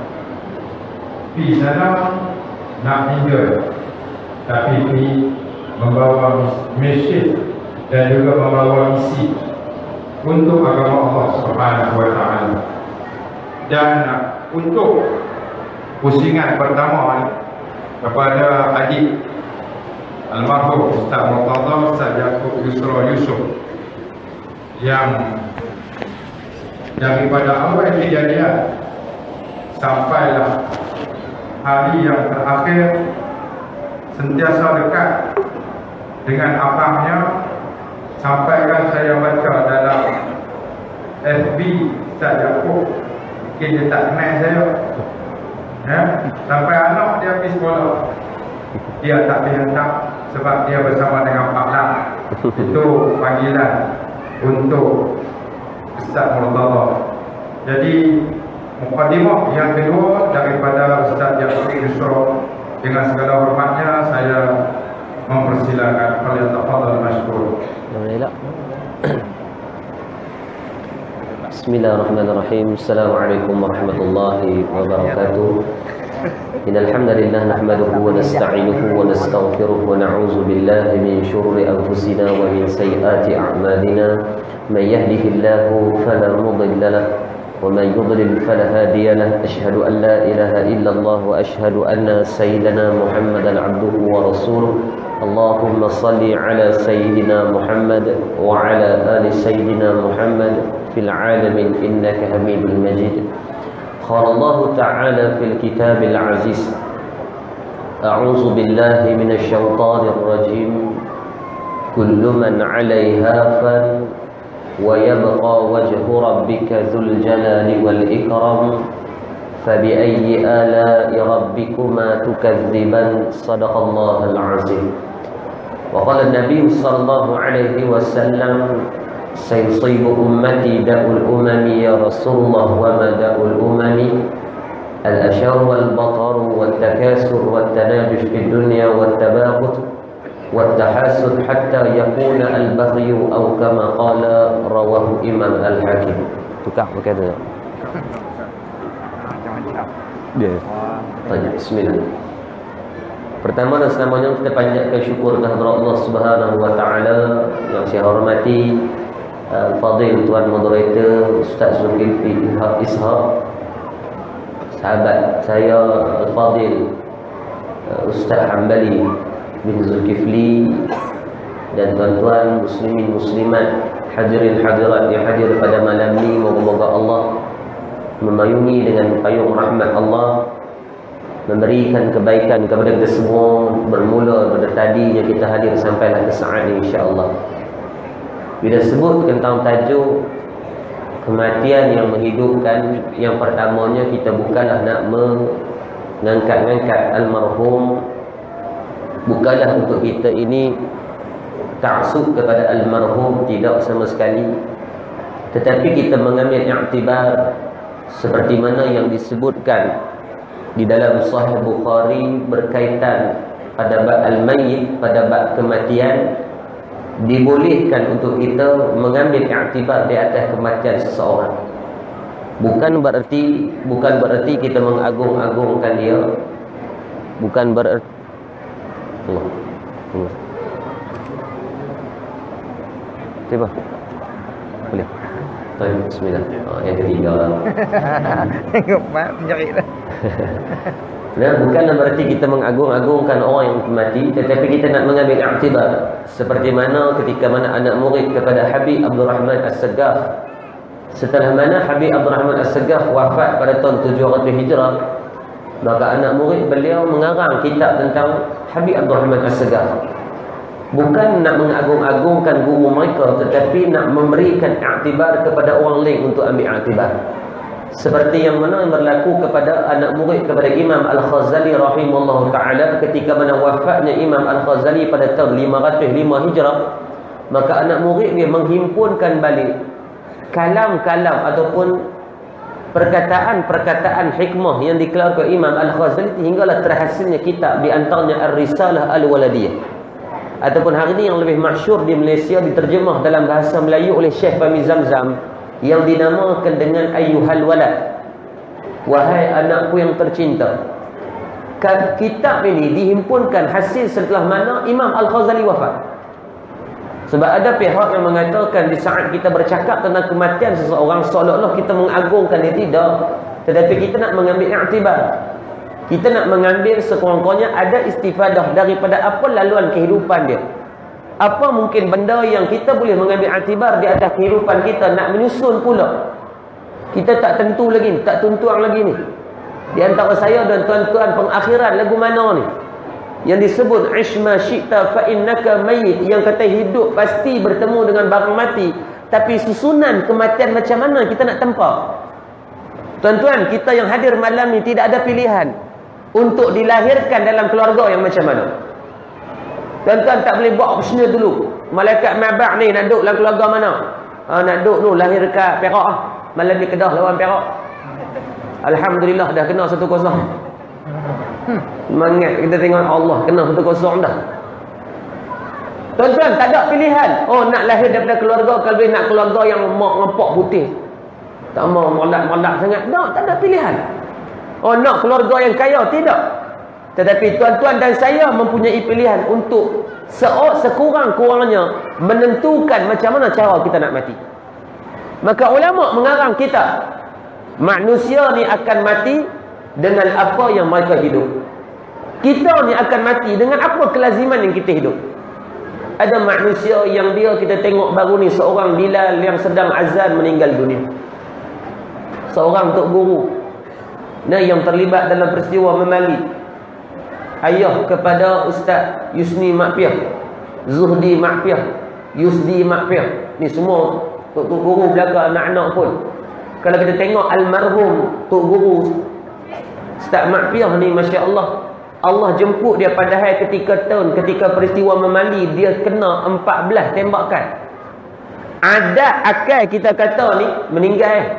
pergi sana nak tinggal, tapi pergi membawa mesej dan juga membawa misi untuk agama Allah Subhanahu wa taala. Dan untuk pusingan pertama kepada adik almarhum Ustaz Murtada Ustaz Yaakob Yusra Yusuf yang daripada awal kejadian sampailah hari yang terakhir sentiasa dekat dengan abangnya. Sampaikan saya baca dalam F B Ustaz Yaakob, mungkin dia tak kenal saya ya? Sampai anak dia pergi sekolah dia tak dihantar sebab dia bersama dengan Pak Lam. Itu panggilan untuk Ustaz Murtada. Jadi mukadimah yang kedua daripada Ustaz Yaakob Yusra, dengan segala hormatnya saya mempersilakan falyatafadhal mashkur. Bismillahirrahmanirrahim. Assalamualaikum warahmatullahi wabarakatuh. Innal hamdalillah nahmaduhu wa nasta'inuhu wa nastaghfiruh wa na'udzu billahi min shururi anfusina wa min sayyiati a'malina. Man yahdihillahu fala mudilla lahu wa man yudlil fala hadiya lahu. Asyhadu an la ilaha illallah wa asyhadu anna sayyidana Muhammadan 'abduhu wa rasuluh. Allahumma salli ala sayyidina Muhammad wa ala ali sayyidina Muhammad fil alamin innaka Hamidul Majid. Qala Allah Ta'ala fil kitabil aziz. A'udzu billahi minasy syaithanir rajim. Kullu man 'alaiha fan wa yabqa wajhu rabbika dzul jalali wal ikram. Fabi'ayyi ala'i rabbikuma tukadziban. Shadaqallahul azim. Wa qala an-nabiy sallallahu alaihi wasallam sayusibu ummati da'ul umami ya Rasulullah wa ma da'ul umami al-ashar wal batar wal takasur wal tanajush fid dunya wal tabaghut wal tahasud hatta yakuna al-baghy aw kama qala rawahu Imam al-Hakim. Tukar berkata. Dia. Tanya bismillah. Pertama dan selamanya kita panjatkan syukur kepada Allah Subhanahu wa taala. Yang saya hormati Al-Fadhil Tuan Moderator Ustaz Zulkifli Ishaq, sahabat saya Al-Fadhil Ustaz Hambali bin Zulkifli, dan tuan-tuan muslimin muslimat, hadirin hadirat yang hadir pada malam ini. Moga-moga Allah memayungi dengan payung rahmat Allah, memberikan kebaikan kepada kita semua, bermula pada tadinya kita hadir sampailah ke saat ini insya-Allah. Bila sebut tentang tajuk kematian yang menghidupkan, yang pertamanya kita bukanlah nak mengangkat-angkat almarhum, bukanlah untuk kita ini ta'assub kepada almarhum, tidak sama sekali. Tetapi kita mengambil iktibar seperti mana yang disebutkan di dalam Sahih Bukhari berkaitan pada bab al-mayyit, pada bab kematian, dibolehkan untuk kita mengambil iktibar di atas kematian seseorang. Bukan bererti bukan bererti kita mengagung-agungkan dia, bukan bererti Allah. Allah. Tiba. Boleh. Baik, bismillah. Oh, yang ketiga. Tengok mak menjerit dah. Nah, bukanlah berarti kita mengagung-agungkan orang yang mati, tetapi kita nak mengambil iktibar. Seperti mana ketika mana anak murid kepada Habib Abdul Rahman As-Saggaf. Setelah mana Habib Abdul Rahman As-Saggaf wafat pada tahun tujuh ratus Hijrah, maka anak murid beliau mengarang kitab tentang Habib Abdul Rahman As-Saggaf. Bukan nak mengagung-agungkan guru mereka, tetapi nak memberikan iktibar kepada orang lain untuk ambil iktibar. Seperti yang mana yang berlaku kepada anak murid kepada Imam Al-Khazali rahimahullah ta'ala ketika mana wafatnya Imam Al-Khazali pada tahun lima ratus lima Hijrah. Maka anak murid dia menghimpunkan balik kalam-kalam ataupun perkataan-perkataan hikmah yang dikeluarkan Imam Al-Ghazali hinggalah terhasilnya kitab di antaranya Ar-Risalah Al-Waladiyah, ataupun hari ini yang lebih masyhur di Malaysia diterjemah dalam bahasa Melayu oleh Syekh Fahmi Zamzam yang dinamakan dengan Ayyuhal Walad, wahai anakku yang tercinta. Kitab ini dihimpunkan hasil setelah mana Imam Al-Ghazali wafat. Sebab ada pihak yang mengatakan di saat kita bercakap tentang kematian seseorang seolah-olah kita mengagungkan dia, tidak. Tetapi kita nak mengambil iktibar. Kita nak mengambil sekurang-kurangnya ada istifadah daripada apa laluan kehidupan dia. Apa mungkin benda yang kita boleh mengambil iktibar di atas kehidupan kita, nak menyusun pula. Kita tak tentu lagi, tak tentuang lagi ni. Di antara saya dan tuan-tuan pengakhiran lagu mana ni? Yang disebut Ishma syi'ta fa innaka mayyit, yang kata hidup pasti bertemu dengan barang mati, tapi susunan kematian macam mana kita nak tempa? Tuan-tuan, kita yang hadir malam ni tidak ada pilihan untuk dilahirkan dalam keluarga yang macam mana. Tuan-tuan tak boleh buat optional dulu. Malaikat mabak ni nak duduk dalam keluarga mana? Ha, nak duduk tu lahir kat Perak ah. Malam ni Kedah lawan Perak. Alhamdulillah dah kena satu kosong. Semangat kita tengok Allah kena satu kosong dah. Tuan-tuan, tak ada pilihan. Oh, nak lahir daripada keluarga, kalau boleh nak keluarga yang mak ngepok putih, tak mau molak-molak sangat. Tak, tak ada pilihan. Oh, nak keluarga yang kaya, tidak. Tetapi tuan-tuan dan saya mempunyai pilihan untuk sekurang-kurangnya menentukan macam mana cara kita nak mati. Maka ulama mengarang kita, manusia ni akan mati dengan apa yang mereka hidup. Kita ni akan mati dengan apa kelaziman yang kita hidup. Ada manusia yang dia kita tengok baru ni, seorang Bilal yang sedang azan meninggal dunia. Seorang tok guru, nah, yang terlibat dalam peristiwa memali ayah kepada Ustaz Yusni Makpiah, Zuhdi Makpiah, Yusdi Makpiah. Ni semua tok guru belaka anak-anak pun. Kalau kita tengok almarhum tok guru Ustaz Makpiah ni, Masya Allah, Allah jemput dia padahal ketika tahun ketika peristiwa memali dia kena empat belas tembakan. Ada akal kita kata ni meninggal.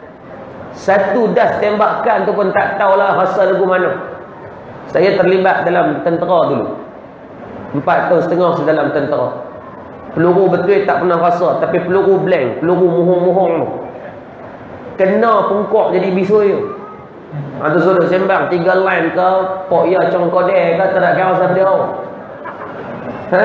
Satu das tembakan tu pun tak tahulah rasa lagu mana. Saya terlibat dalam tentera dulu, empat tahun setengah dalam tentera. Peluru betul tak pernah rasa, tapi peluru blank, peluru muhung-muhung tu kena pungkok jadi bisul. Ada sudut sembang tiga line ke pok ya congkode ke tak ada kawasan dia. Ha.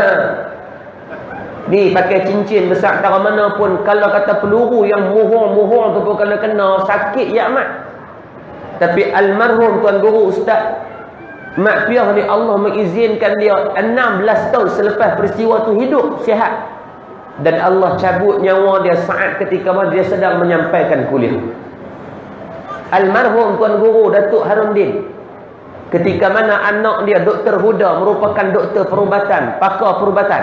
Ni pakai cincin besar tak mana pun, kalau kata peluru yang muhung-muhung tu pun kalau kena sakit ya amat. Tapi almarhum tuan guru Ustaz Makpiah ni Allah mengizinkan dia enam belas tahun selepas peristiwa tu hidup sihat, dan Allah cabut nyawa dia saat ketika dia sedang menyampaikan kuliah. Almarhum tuan guru Datuk Harundin, ketika mana anak dia Doktor Huda merupakan doktor perubatan, pakar perubatan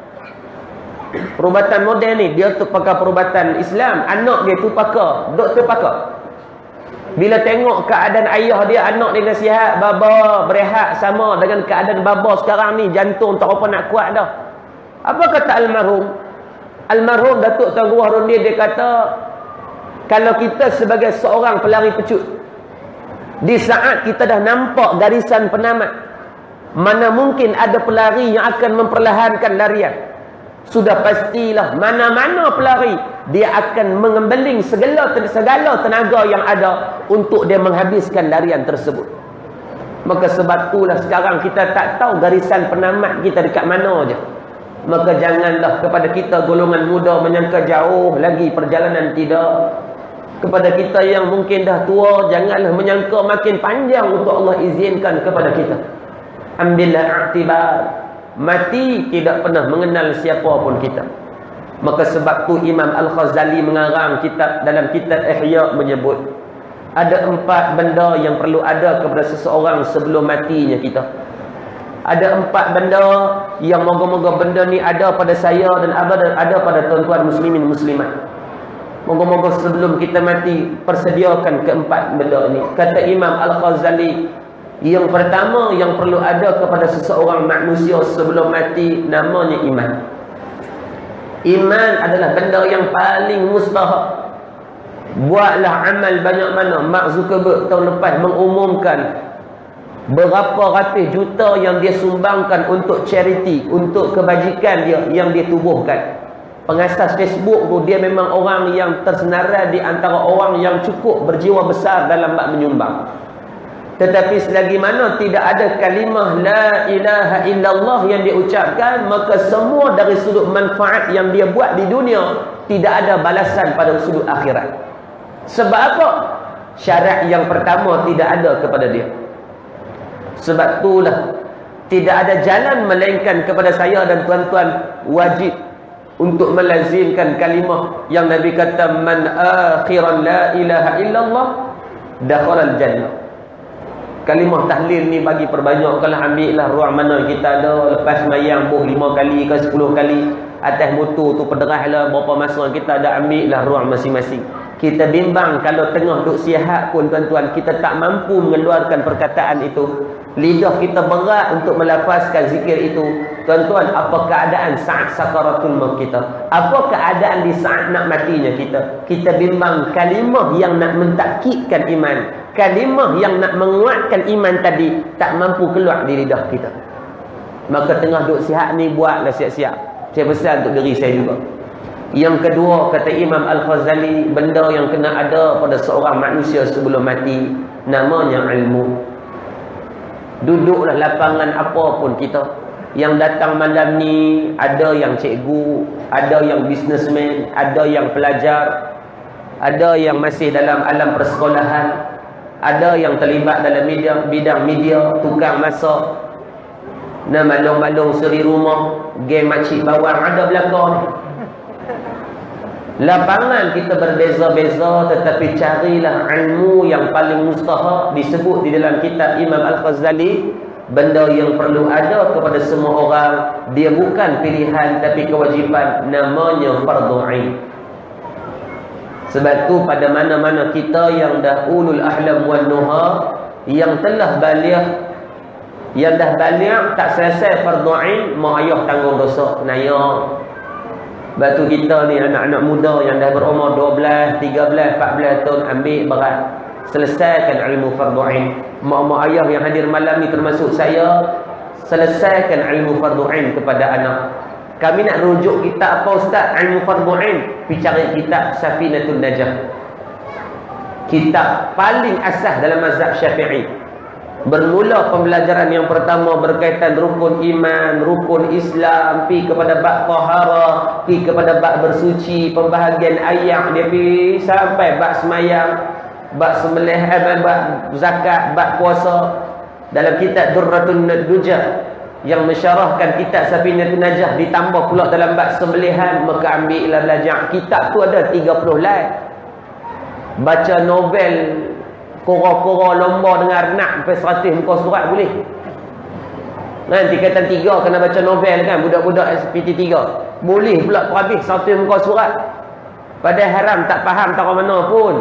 perubatan moden ni, dia tu pakar perubatan Islam, anak dia tu pakar, doktor pakar. Bila tengok keadaan ayah dia, anak dia nasihat, baba berehat sama dengan keadaan baba sekarang ni, jantung tak apa nak kuat dah. Apa kata almarhum? Almarhum Datuk Tuan Guru Harundin, dia kata, kalau kita sebagai seorang pelari pecut, di saat kita dah nampak garisan penamat, mana mungkin ada pelari yang akan memperlahankan larian? Sudah pastilah mana-mana pelari dia akan mengembeling segala segala tenaga yang ada untuk dia menghabiskan larian tersebut. Maka sebab itulah sekarang kita tak tahu garisan penamat kita dekat mana aja. Maka janganlah kepada kita golongan muda menyangka jauh lagi perjalanan, tidak. Kepada kita yang mungkin dah tua, janganlah menyangka makin panjang untuk Allah izinkan kepada kita. Ambillah iktibar. Mati tidak pernah mengenal siapa pun kita. Maka sebab tu Imam Al-Ghazali mengarang kitab, dalam kitab Ihya menyebut ada empat benda yang perlu ada kepada seseorang sebelum matinya kita. Ada empat benda yang moga-moga benda ni ada pada saya dan ada pada tuan-tuan muslimin muslimat. Moga-moga sebelum kita mati persediakan keempat benda ini. Kata Imam Al-Ghazali, yang pertama yang perlu ada kepada seseorang manusia sebelum mati namanya iman. Iman adalah benda yang paling mustahak. Buatlah amal banyak mana. Mark Zuckerberg tahun lepas mengumumkan berapa ratus juta yang dia sumbangkan untuk charity, untuk kebajikan dia yang dia tubuhkan. Pengasas Facebook tu dia memang orang yang tersenarai di antara orang yang cukup berjiwa besar dalam bab menyumbang. Tetapi selagi mana tidak ada kalimah la ilaha illallah yang dia ucapkan, maka semua dari sudut manfaat yang dia buat di dunia tidak ada balasan pada sudut akhirat. Sebab apa? Syarat yang pertama tidak ada kepada dia. Sebab itulah tidak ada jalan melainkan kepada saya dan tuan-tuan wajib untuk melazimkan kalimah yang Nabi kata, man akhiran la ilaha illallah dakhalal jannah. Kalimah tahlil ni bagi perbanyak. Kalau ambil lah ruang mana kita ada, lepas semayang buh lima kali ke sepuluh kali, atas motor tu pederah lah berapa masa, kita ada ambil lah ruang masing-masing. Kita bimbang kalau tengah duk sihat pun tuan-tuan, kita tak mampu mengeluarkan perkataan itu. Lidah kita berat untuk melafazkan zikir itu. Tuan-tuan, apa keadaan saat sakaratul maut kita? Apa keadaan di saat nak matinya kita? Kita bimbang kalimah yang nak mentakkidkan iman, kalimah yang nak menguatkan iman tadi tak mampu keluar di lidah kita. Maka tengah duk sihat ni, buatlah siap-siap. Saya pesan untuk diri saya juga. Yang kedua, kata Imam Al-Ghazali, benda yang kena ada pada seorang manusia sebelum mati, namanya ilmu. Duduklah lapangan apa pun kita. Yang datang malam ni, ada yang cikgu, ada yang businessman, ada yang pelajar, ada yang masih dalam alam persekolahan, ada yang terlibat dalam media, bidang media, tukang masak, nak malung-malung seri rumah, game makcik bawang, ada belakang. Lapangan kita berbeza-beza, tetapi carilah ilmu yang paling mustahak. Disebut di dalam kitab Imam Al-Ghazali, benda yang perlu ada kepada semua orang, dia bukan pilihan tapi kewajipan, namanya fardhu ain. Sebab tu pada mana-mana kita yang dah ulul ahlam wan nuha, yang telah baligh, yang dah baligh tak selesai fardhu ain, mak ayah tanggung dosa naya. Sebab tu kita ni anak-anak muda yang dah berumur dua belas, tiga belas, empat belas tahun, ambil berat, selesaikan ilmu fardhu ain. Mak-mak ayah yang hadir malam ni termasuk saya, selesaikan ilmu fardhu ain kepada anak. Kami nak rujuk kitab apa ustaz? Ilmu fardhu ain, pergi cari kitab Safinatun Najah. Kitab paling asas dalam mazhab Syafi'i. Bermula pembelajaran yang pertama berkaitan rukun iman, rukun Islam, pi kepada bab taharah, pi kepada bab bersuci, pembahagian ayat dia pi sampai bab semayang, bab sembelih, eh, bab zakat, bab puasa. Dalam kitab Durratun Nadujah yang mensyarahkan kitab Safinatun Najah, ditambah pula dalam bab sembelihan, maka ambillah belajar. Kitab tu ada tiga puluh lai. Baca novel kora-kora lomba dengar nak sampai seratus muka surat boleh. Kan tingkatan tiga kena baca novel kan, budak-budak S P T tiga. Boleh pula habis seratus muka surat. Padahal haram, tak faham tak mana pun.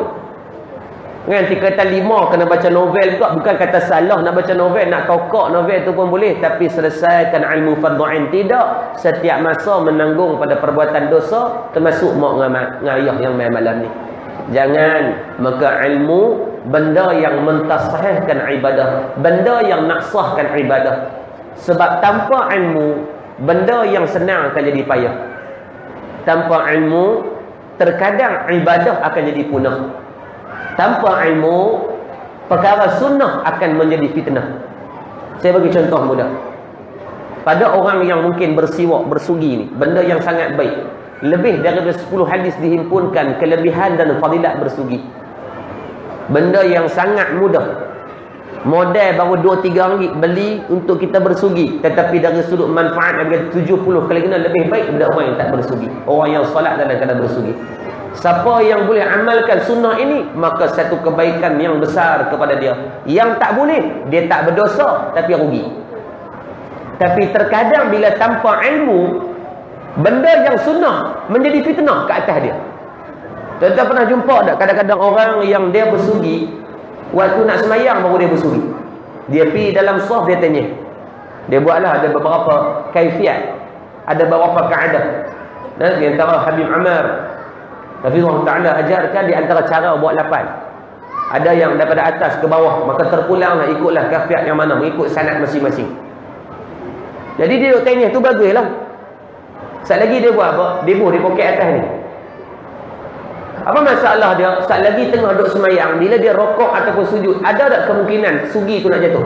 Kan tingkatan lima kena baca novel juga. Bukan kata salah nak baca novel, nak tokak novel tu pun boleh, tapi selesaikan ilmu fardhu ain tidak. Setiap masa menanggung pada perbuatan dosa, termasuk mak dengan ayah yang main malam ni. Jangan. Maka ilmu benda yang mentasahihkan ibadah, benda yang nak sahkan ibadah. Sebab tanpa ilmu, benda yang senang akan jadi payah. Tanpa ilmu, terkadang ibadah akan jadi punah. Tanpa ilmu, perkara sunnah akan menjadi fitnah. Saya bagi contoh mudah. Pada orang yang mungkin bersiwak, bersugi ni, benda yang sangat baik. Lebih daripada sepuluh hadis dihimpunkan kelebihan dan fadilat bersugi. Benda yang sangat mudah. Modal baru dua tiga ringgit beli untuk kita bersugi, tetapi dari sudut manfaat ada tujuh puluh kali guna lebih baik daripada orang yang tak bersugi, orang yang solat dalam keadaan bersugi. Siapa yang boleh amalkan sunnah ini, maka satu kebaikan yang besar kepada dia. Yang tak boleh, dia tak berdosa tapi rugi. Tapi terkadang bila tanpa ilmu, benda yang sunnah menjadi fitnah ke atas dia. Tuan-tuan pernah jumpa tak kadang-kadang orang yang dia bersugi, waktu nak semayang baru dia bersugi. Dia pergi dalam saf, dia tanya. Dia buatlah ada beberapa kaifiat, ada beberapa kaedah. Dan di antara Habib Amar Hafizullah Ta'ala ajarkan di antara cara buat lapan. Ada yang daripada atas ke bawah, maka terpulanglah ikutlah kafiat yang mana, mengikut sanad masing-masing. Jadi dia duduk tengah tu baguslah. Sat lagi dia buat apa? Dia buh di poket atas ni. Apa masalah dia? Sat lagi tengah duduk semayang, bila dia rokok ataupun sujud, ada tak kemungkinan sugi tu nak jatuh?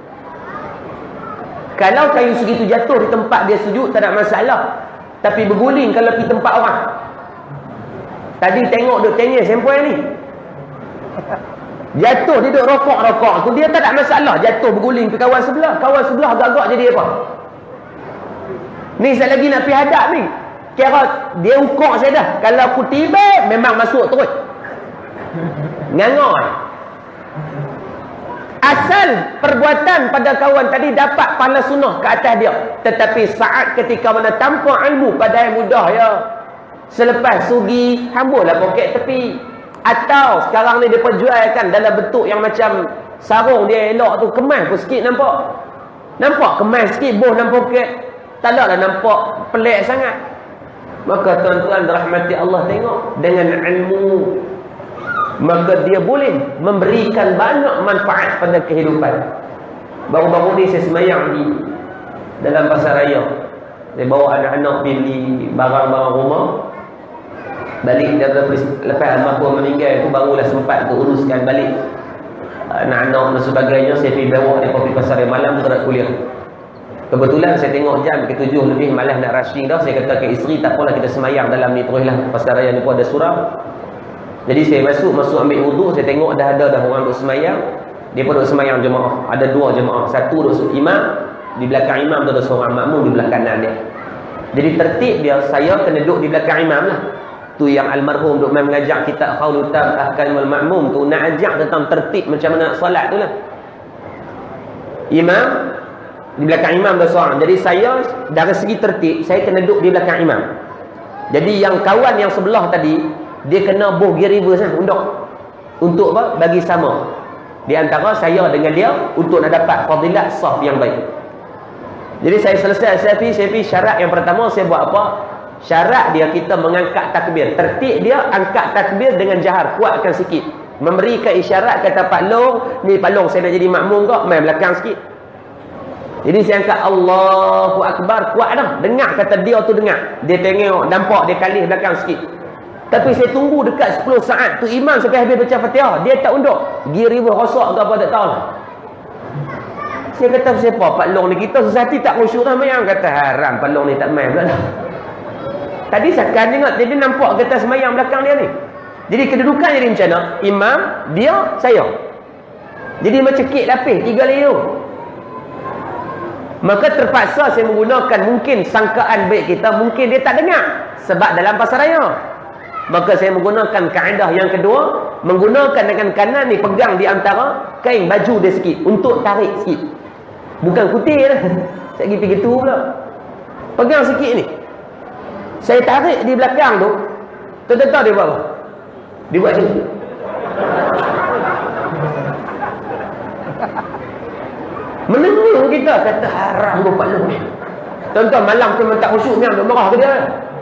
Kalau kayu sugi tu jatuh di tempat dia sujud, tak ada masalah. Tapi berguling kalau pergi tempat orang. Tadi tengok duduk tengah sempoi ni, jatuh, dia duduk rokok-rokok tu, dia tak ada masalah. Jatuh berguling ke kawan sebelah, kawan sebelah agak-agak jadi apa? Ni saya lagi nak pergi hadap ni, kira dia ukur saya dah, kalau aku tiba memang masuk terus. Ngangai. Asal perbuatan pada kawan tadi dapat pahala sunnah ke atas dia, tetapi saat ketika mana tanpa ilmu, padahal mudah ya. Selepas sugi, hamburlah poket tepi. Atau sekarang ni dia perjualkan dalam bentuk yang macam sarung dia elok tu, kemas pun sikit nampak. Nampak kemas sikit, boh dalam poket. Tak lah nampak pelik sangat. Maka tuan-tuan rahmati Allah, tengok, dengan ilmu maka dia boleh memberikan banyak manfaat pada kehidupan. Baru-baru ni saya semayang di dalam pasar raya. Saya bawa anak-anak pilih barang-barang rumah. Balik daripada lepas almarhum meninggal tu, barulah sempat untuk uruskan balik anak-anak dan sebagainya. Saya pergi bawa dia pergi pasar raya malam tu, tak kuliah. Kebetulan saya tengok jam ke tujuh lebih, malas nak rushing dah. Saya kata ke isteri, tak apalah kita semayang dalam ni teruslah, pasar raya ni pun ada surau. Jadi saya masuk, masuk ambil wuduk, saya tengok dah ada dah orang duduk semayang. Dia pun duduk semayang jemaah. Ada dua jemaah, satu duduk imam, di belakang imam tu ada seorang makmum di belakang kanan dia. Jadi tertib dia, saya kena duduk di belakang imam lah. Tu yang almarhum duk mengajak kita Qaulul Tam Ahkamul Ma'mum tu, nak ajak tentang tertib macam mana solat tu lah. Imam di belakang imam dah seorang. Jadi saya dari segi tertib, saya kena duduk di belakang imam. Jadi yang kawan yang sebelah tadi, dia kena boh gear reverse lah, undok. Untuk apa? Bagi sama di antara saya dengan dia untuk nak dapat fadilat saf yang baik. Jadi saya selesai, saya pergi, saya pergi syarat yang pertama, saya buat apa? Syarat dia kita mengangkat takbir. Tertib dia angkat takbir dengan jahar, kuatkan sikit. Memberikan isyarat kata Pak Long, ni Pak Long saya nak jadi makmum kau, main belakang sikit. Jadi saya angkat Allahu Akbar, kuat dah. Dengar kata dia tu dengar. Dia tengok, nampak dia kalih belakang sikit. Tapi saya tunggu dekat sepuluh saat tu imam sampai habis baca Fatihah, dia tak unduk. Gear river rosak ke apa tak tahu lah. Saya kata siapa Pak Long ni, kita sesati tak khusyuk dah mayang. Kata haram Pak Long ni tak main pula dah. Tadi saya tengok dia, dia nampak kata semayang belakang dia ni. Jadi kedudukan jadi macam mana? Imam, dia, saya. Jadi macam kek lapis, tiga layer. Maka terpaksa saya menggunakan mungkin sangkaan baik kita, mungkin dia tak dengar. Sebab dalam pasar raya. Maka saya menggunakan kaedah yang kedua, menggunakan dengan kanan ni pegang di antara kain baju dia sikit untuk tarik sikit. Bukan kutir dah. Saya pergi pergi tu pula. Pegang sikit ni. Saya tarik di belakang tu. Tahu-tahu dia buat apa? Dia buat macam ni. Menengah kita kata haram tu Pak Long ni. Tuan-tuan malam tu memang tak khusyuk ni, duk marah ke dia.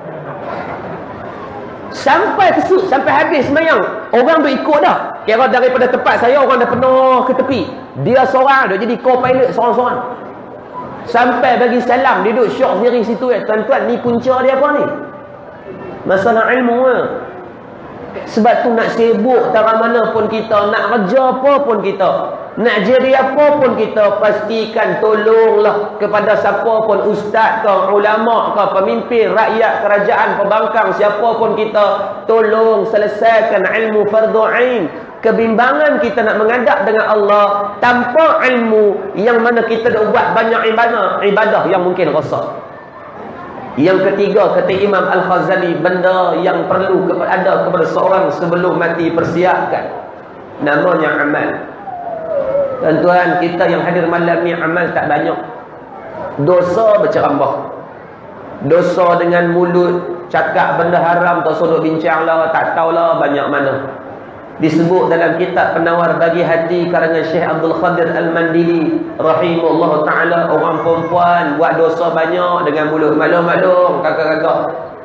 Sampai kesut, sampai habis semayang, orang duk ikut dah. Kira daripada tempat saya orang dah penuh ke tepi. Dia seorang duk jadi co-pilot seorang-seorang. Sampai bagi salam, dia duduk syok sendiri situ. Eh. Tuan-tuan, ni punca dia apa ni? Masalah ilmu lah. Sebab tu nak sibuk tara mana pun kita, nak kerja apa pun kita, nak jadi apa pun kita, pastikan tolonglah kepada siapa pun, ustaz ke, ulama ke, pemimpin, rakyat, kerajaan, pembangkang, siapa pun kita, tolong selesaikan ilmu fardu ain. Kebimbangan kita nak menghadap dengan Allah tanpa ilmu, yang mana kita dah buat banyak ibadah, ibadah yang mungkin rosak. Yang ketiga, kata Imam Al-Ghazali, benda yang perlu ada kepada seorang sebelum mati, persiapkan. Namanya amal. Tuan-tuan, kita yang hadir malam ni amal tak banyak. Dosa bercerambah. Dosa dengan mulut, cakap benda haram, tak suruh bincang lah, tak tahulah banyak mana. Disebut dalam kitab Penawar Bagi Hati karangan Syekh Abdul Qadir Al-Mandili rahimahullah ta'ala, orang perempuan buat dosa banyak dengan mulut, maklum-maklum kakak-kakak.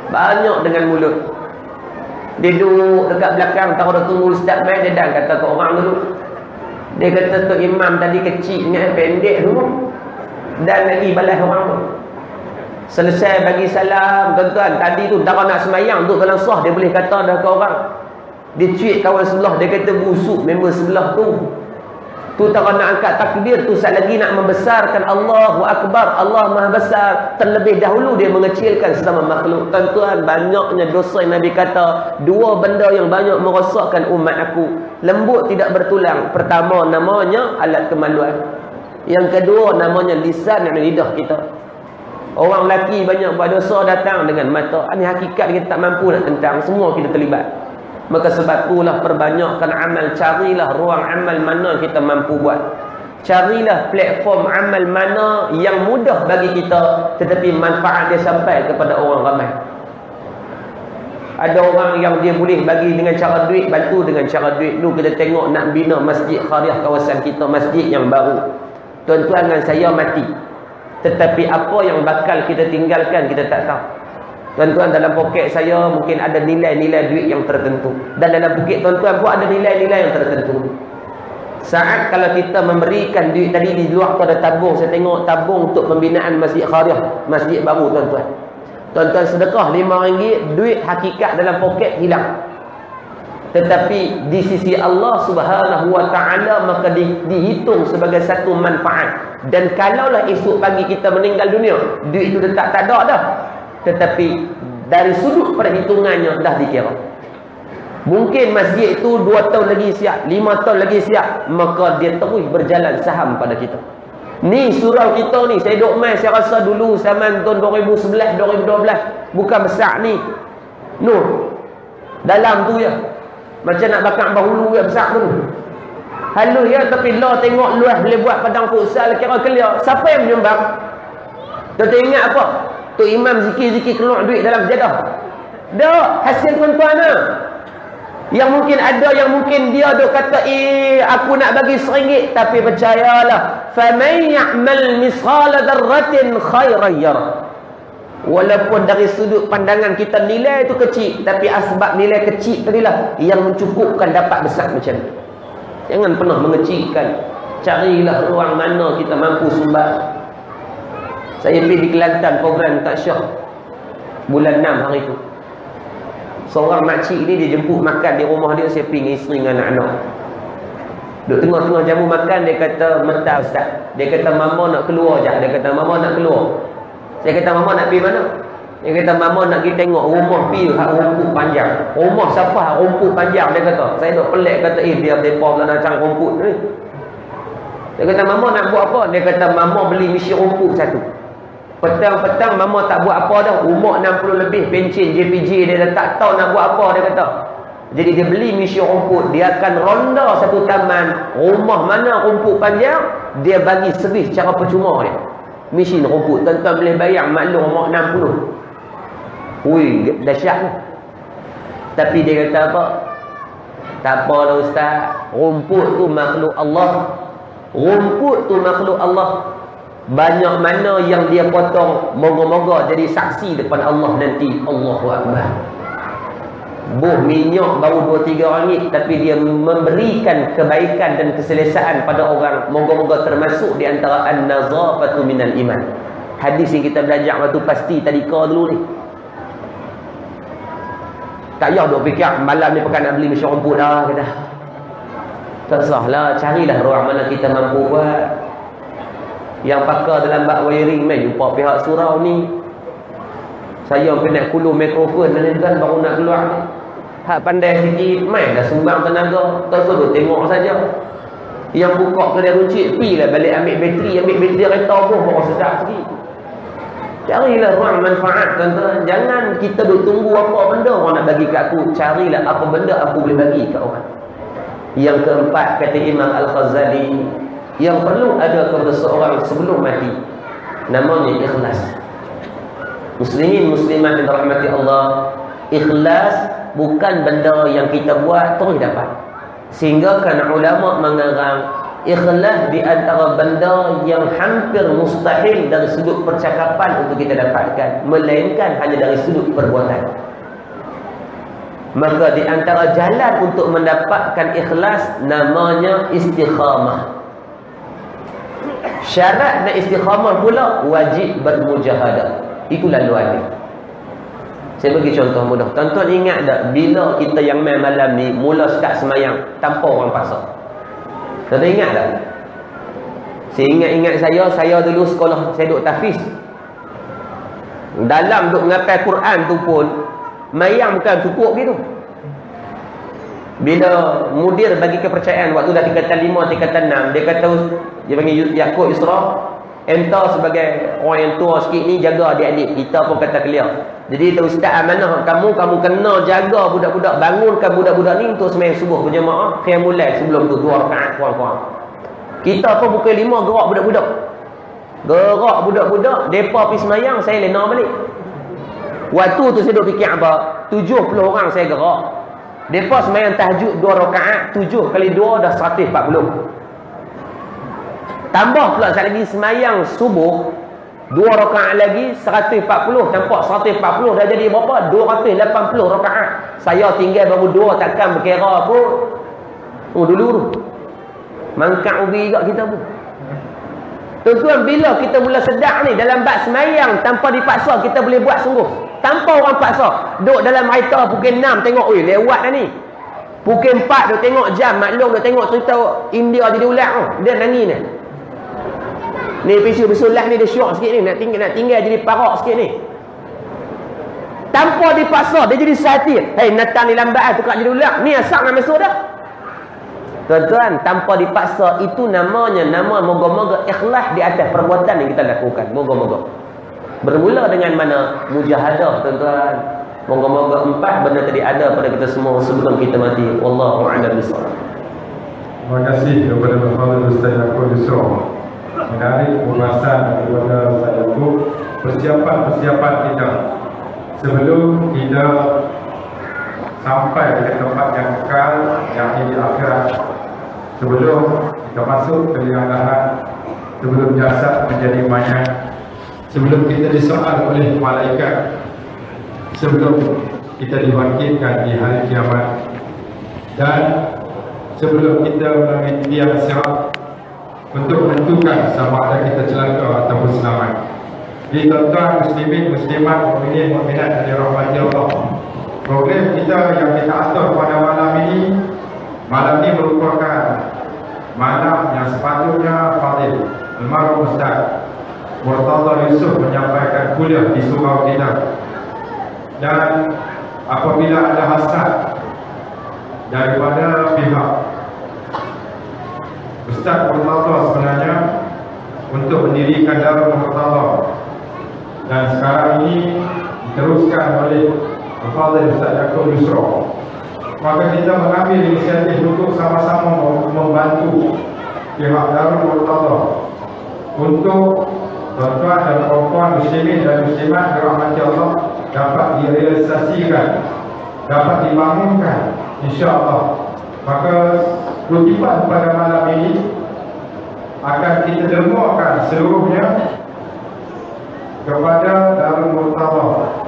Banyak dengan mulut. Dia duduk dekat belakang, tahu dah tunggu ustaz main, dia dah kata ke orang dulu. Dia kata tu imam tadi kecil dengan pendek dulu. Dan lagi balas orang tu. Selesai bagi salam, tuan-tuan, tadi tu dah nak semayang tu dalam sah, dia boleh kata dah ke orang. Dia cuit kawan sebelah, dia kata busuk member sebelah tu. Tu tak nak angkat takbir, tu saat lagi nak membesarkan Allahu Akbar, Allah Maha Besar. Terlebih dahulu dia mengecilkan sesama makhluk. Tuan-tuan, banyaknya dosa yang Nabi kata, dua benda yang banyak merosakkan umat aku. Lembut tidak bertulang. Pertama namanya alat kemaluan. Yang kedua namanya lisan dan lidah kita. Orang lelaki banyak buat dosa datang dengan mata. Ini hakikat kita tak mampu nak tentang, semua kita terlibat. Maka sebab itulah perbanyakkan amal. Carilah ruang amal mana kita mampu buat. Carilah platform amal mana yang mudah bagi kita, tetapi manfaat dia sampai kepada orang ramai. Ada orang yang dia boleh bagi dengan cara duit, bantu dengan cara duit. Dulu kita tengok nak bina masjid khariah kawasan kita, masjid yang baru. Tuan-tuan dan saya mati, tetapi apa yang bakal kita tinggalkan kita tak tahu. Tuan-tuan, dalam poket saya mungkin ada nilai-nilai duit yang tertentu. Dan dalam poket tuan-tuan pun ada nilai-nilai yang tertentu. Saat kalau kita memberikan duit tadi, di luar tu ada tabung. Saya tengok tabung untuk pembinaan masjid khariah, masjid baru tuan-tuan. Tuan-tuan sedekah lima ringgit, duit hakikat dalam poket hilang. Tetapi di sisi Allah Subhanahu Wa Taala maka di, dihitung sebagai satu manfaat. Dan kalaulah esok pagi kita meninggal dunia, duit itu tak tak ada dah. Tetapi dari sudut perhitungannya dah dikira. Mungkin masjid itu dua tahun lagi siap, lima tahun lagi siap, maka dia terus berjalan saham pada kita. Ni surau kita ni, saya duk main, saya rasa dulu zaman tahun dua ribu sebelas, dua ribu dua belas, bukan besar ni. Nur. Dalam tu ya. Macam nak bakar bahulu yang besar tu. Halus ya, tapi lah tengok luas boleh buat padang futsal kira clear. Siapa yang menyumbang? Tuan-tuan ingat apa? Tu imam zikir-zikir keluar duit dalam sejadah. Dah, hasil tuan-tuan lah. Yang mungkin ada, yang mungkin dia duk kata, eh, aku nak bagi seringgit. Tapi percayalah, فَمَنْ يَعْمَلْ مِسْخَالَ ذَرَّةٍ خَيْرًا يَرَهُ. Walaupun dari sudut pandangan kita nilai itu kecil, tapi asbab nilai kecil tadilah yang mencukupkan dapat besar macam ni. Jangan pernah mengecilkan. Carilah ruang mana kita mampu sumbang. Saya pergi di Kelantan program tak syah bulan enam hari tu. Seorang makcik ni dia jemput makan di rumah dia, saya pergi dengan isteri dengan anak-anak. Duduk tengah-tengah jamu makan, dia kata, "Mentah ustaz." Dia kata, "Mama nak keluar je." Dia kata, "Mama nak keluar." Saya kata, "Mama nak pergi mana?" Dia kata, "Mama nak pergi tengok rumah pi hak rumput panjang." "Rumah siapa hak rumput panjang?" Dia kata. Saya duk pelik, kata, "Eh, biar depa pula nak cari rumput ni." Dia kata, "Mama nak buat apa?" Dia kata, "Mama beli mesin rumput satu. Petang-petang mama tak buat apa dah. Umur enam puluh lebih, pencen J P J dia dah tak tahu nak buat apa," dia kata. Jadi dia beli mesin rumput, dia akan ronda satu taman, rumah mana rumput panjang, dia bagi servis secara percuma dia. Mesin rumput, tuan-tuan boleh bayang maklum umur enam puluh. Ui, dahsyat ni. Tapi dia kata apa? Tak apa dah ustaz, rumput tu makhluk Allah. Rumput tu makhluk Allah. Banyak mana yang dia potong, moga-moga jadi saksi depan Allah nanti. Allahu Akbar. Buh minyak baru dua tiga ringgit, tapi dia memberikan kebaikan dan keselesaan pada orang. Moga-moga termasuk di antara an-nazafatu minal iman. Hadis yang kita belajar waktu pasti tadika dulu ni. Tak payah duk fikir malam ni pekan nak beli mesin rumput dah kata. Tak sahlah, carilah ruang mana kita mampu buat. Yang pakar dalam bak wiring main jumpa pihak surau ni. Saya kena kulur mikrofon dan kan baru nak keluar ni. Hak pandai sikit main dah sumbang tenaga. Tak suruh tengok saja. Yang buka kedai runcit, pergilah balik ambil bateri, ambil bateri kereta pun baru sedap sikit. Carilah ruang manfaat tuan-tuan. Jangan kita duk tunggu apa benda orang nak bagi kat aku. Carilah apa benda aku boleh bagi kat orang. Yang keempat, kata Imam Al-Ghazali, yang perlu ada kepada seorang sebelum mati, namanya ikhlas. Muslimin muslimat yang dirahmati Allah, ikhlas bukan benda yang kita buat terus dapat. Sehingga kan ulama mengarang Ikhlas di antara benda yang hampir mustahil dari sudut percakapan untuk kita dapatkan, melainkan hanya dari sudut perbuatan. Maka di antara jalan untuk mendapatkan ikhlas namanya istiqamah. Syarat nak istiqamah pula wajib bermujahadah. Itu laluan dia. Saya bagi contoh mudah. Tuan-tuan ingat tak bila kita yang main malam ni mula start semayang tanpa orang paksa? Tuan-tuan ingat tak? Saya ingat-ingat saya, saya dulu sekolah, saya duduk tahfiz. Dalam duduk mengapai Quran tu pun mayang bukan cukup gitu. Bila mudir bagi kepercayaan waktu dah tingkatan lima, tingkatan enam, dia kata, dia panggil Yaakob Yusra, entah sebagai orang yang tua sikit ni jaga adik-adik. Kita pun kata clear. Jadi tu ustaz amanah kamu, kamu kena jaga budak-budak, bangunkan budak-budak ni untuk sembahyang subuh berjemaah, qiyamul lail sebelum tu dua rakaat kurang-kurang. Kita pun pukul lima gerak budak-budak. Gerak budak-budak, depa pergi sembahyang, saya lena balik. Waktu tu saya duk fikir apa? tujuh puluh orang saya gerak. Depa sembahyang tahajud dua rakaat, tujuh kali dua dah seratus empat puluh. Tambah pula sekali lagi sembahyang subuh, dua rakaat lagi seratus empat puluh, nampak seratus empat puluh dah jadi berapa? dua ratus lapan puluh rakaat. Saya tinggal baru dua, takkan berkira pun. Oh dulu tu. Mangkak ubi juga kita pun. Tuan-tuan, bila kita mula sedar ni dalam bab sembahyang tanpa dipaksa kita boleh buat sungguh. Tanpa orang paksa. Duduk dalam kereta pukul enam tengok, oi lewat dah ni. Pukul empat duk tengok jam, maklum duk tengok cerita India jadi ulang tu. Dia nangis ni. Ni bisu-bisu lah ni dia syok sikit ni, nak tinggal nak tinggal jadi parak sikit ni. Tanpa dipaksa dia jadi sehati. Hei natang ni lambat tukar jadi ulang. Ni asal nak masuk dah. Tuan-tuan, tanpa dipaksa itu namanya nama moga-moga ikhlas di atas perbuatan yang kita lakukan. Moga-moga. Bermula dengan mana? Mujahadah, tuan-tuan. Moga-moga empat benda tadi ada pada kita semua sebelum kita mati. Wallahu a'lam bishawab. Terima kasih kepada Bapak Ustaz Yaakob Yusra. Menarik pembahasan daripada Ustaz Yaakob. Persiapan-persiapan kita sebelum kita sampai ke tempat yang kekal, yang di akhirat. Sebelum kita masuk ke liang lahat, sebelum jasad menjadi mayat, sebelum kita disoal oleh malaikat, sebelum kita dibangkitkan di hari kiamat, dan sebelum kita melalui tiang sirat untuk menentukan sama ada kita celaka ataupun selamat. Jadi tuan-tuan muslimin, muslimat, mukminin, mukminat yang dirahmati Allah, program kita yang kita atur pada malam ini, malam ini merupakan malam yang sepatutnya Fadil almarhum Ustaz Murtada Yusuf menyampaikan kuliah di surau kita. Dan apabila ada hasad daripada pihak Ustaz Murtada sebenarnya untuk mendirikan Darul Murtada, dan sekarang ini diteruskan oleh Fadil Ustaz Yaakob Yusra, maka kita mengambil inisiatif untuk sama-sama membantu pihak Darul Murtada untuk tuan-tuan dan puan-puan muslimin dan muslimat dirahmati Allah dapat direalisasikan, dapat dibangunkan insya-Allah. Maka kutipan pada malam ini akan kita dermakan seluruhnya kepada Darul Murtada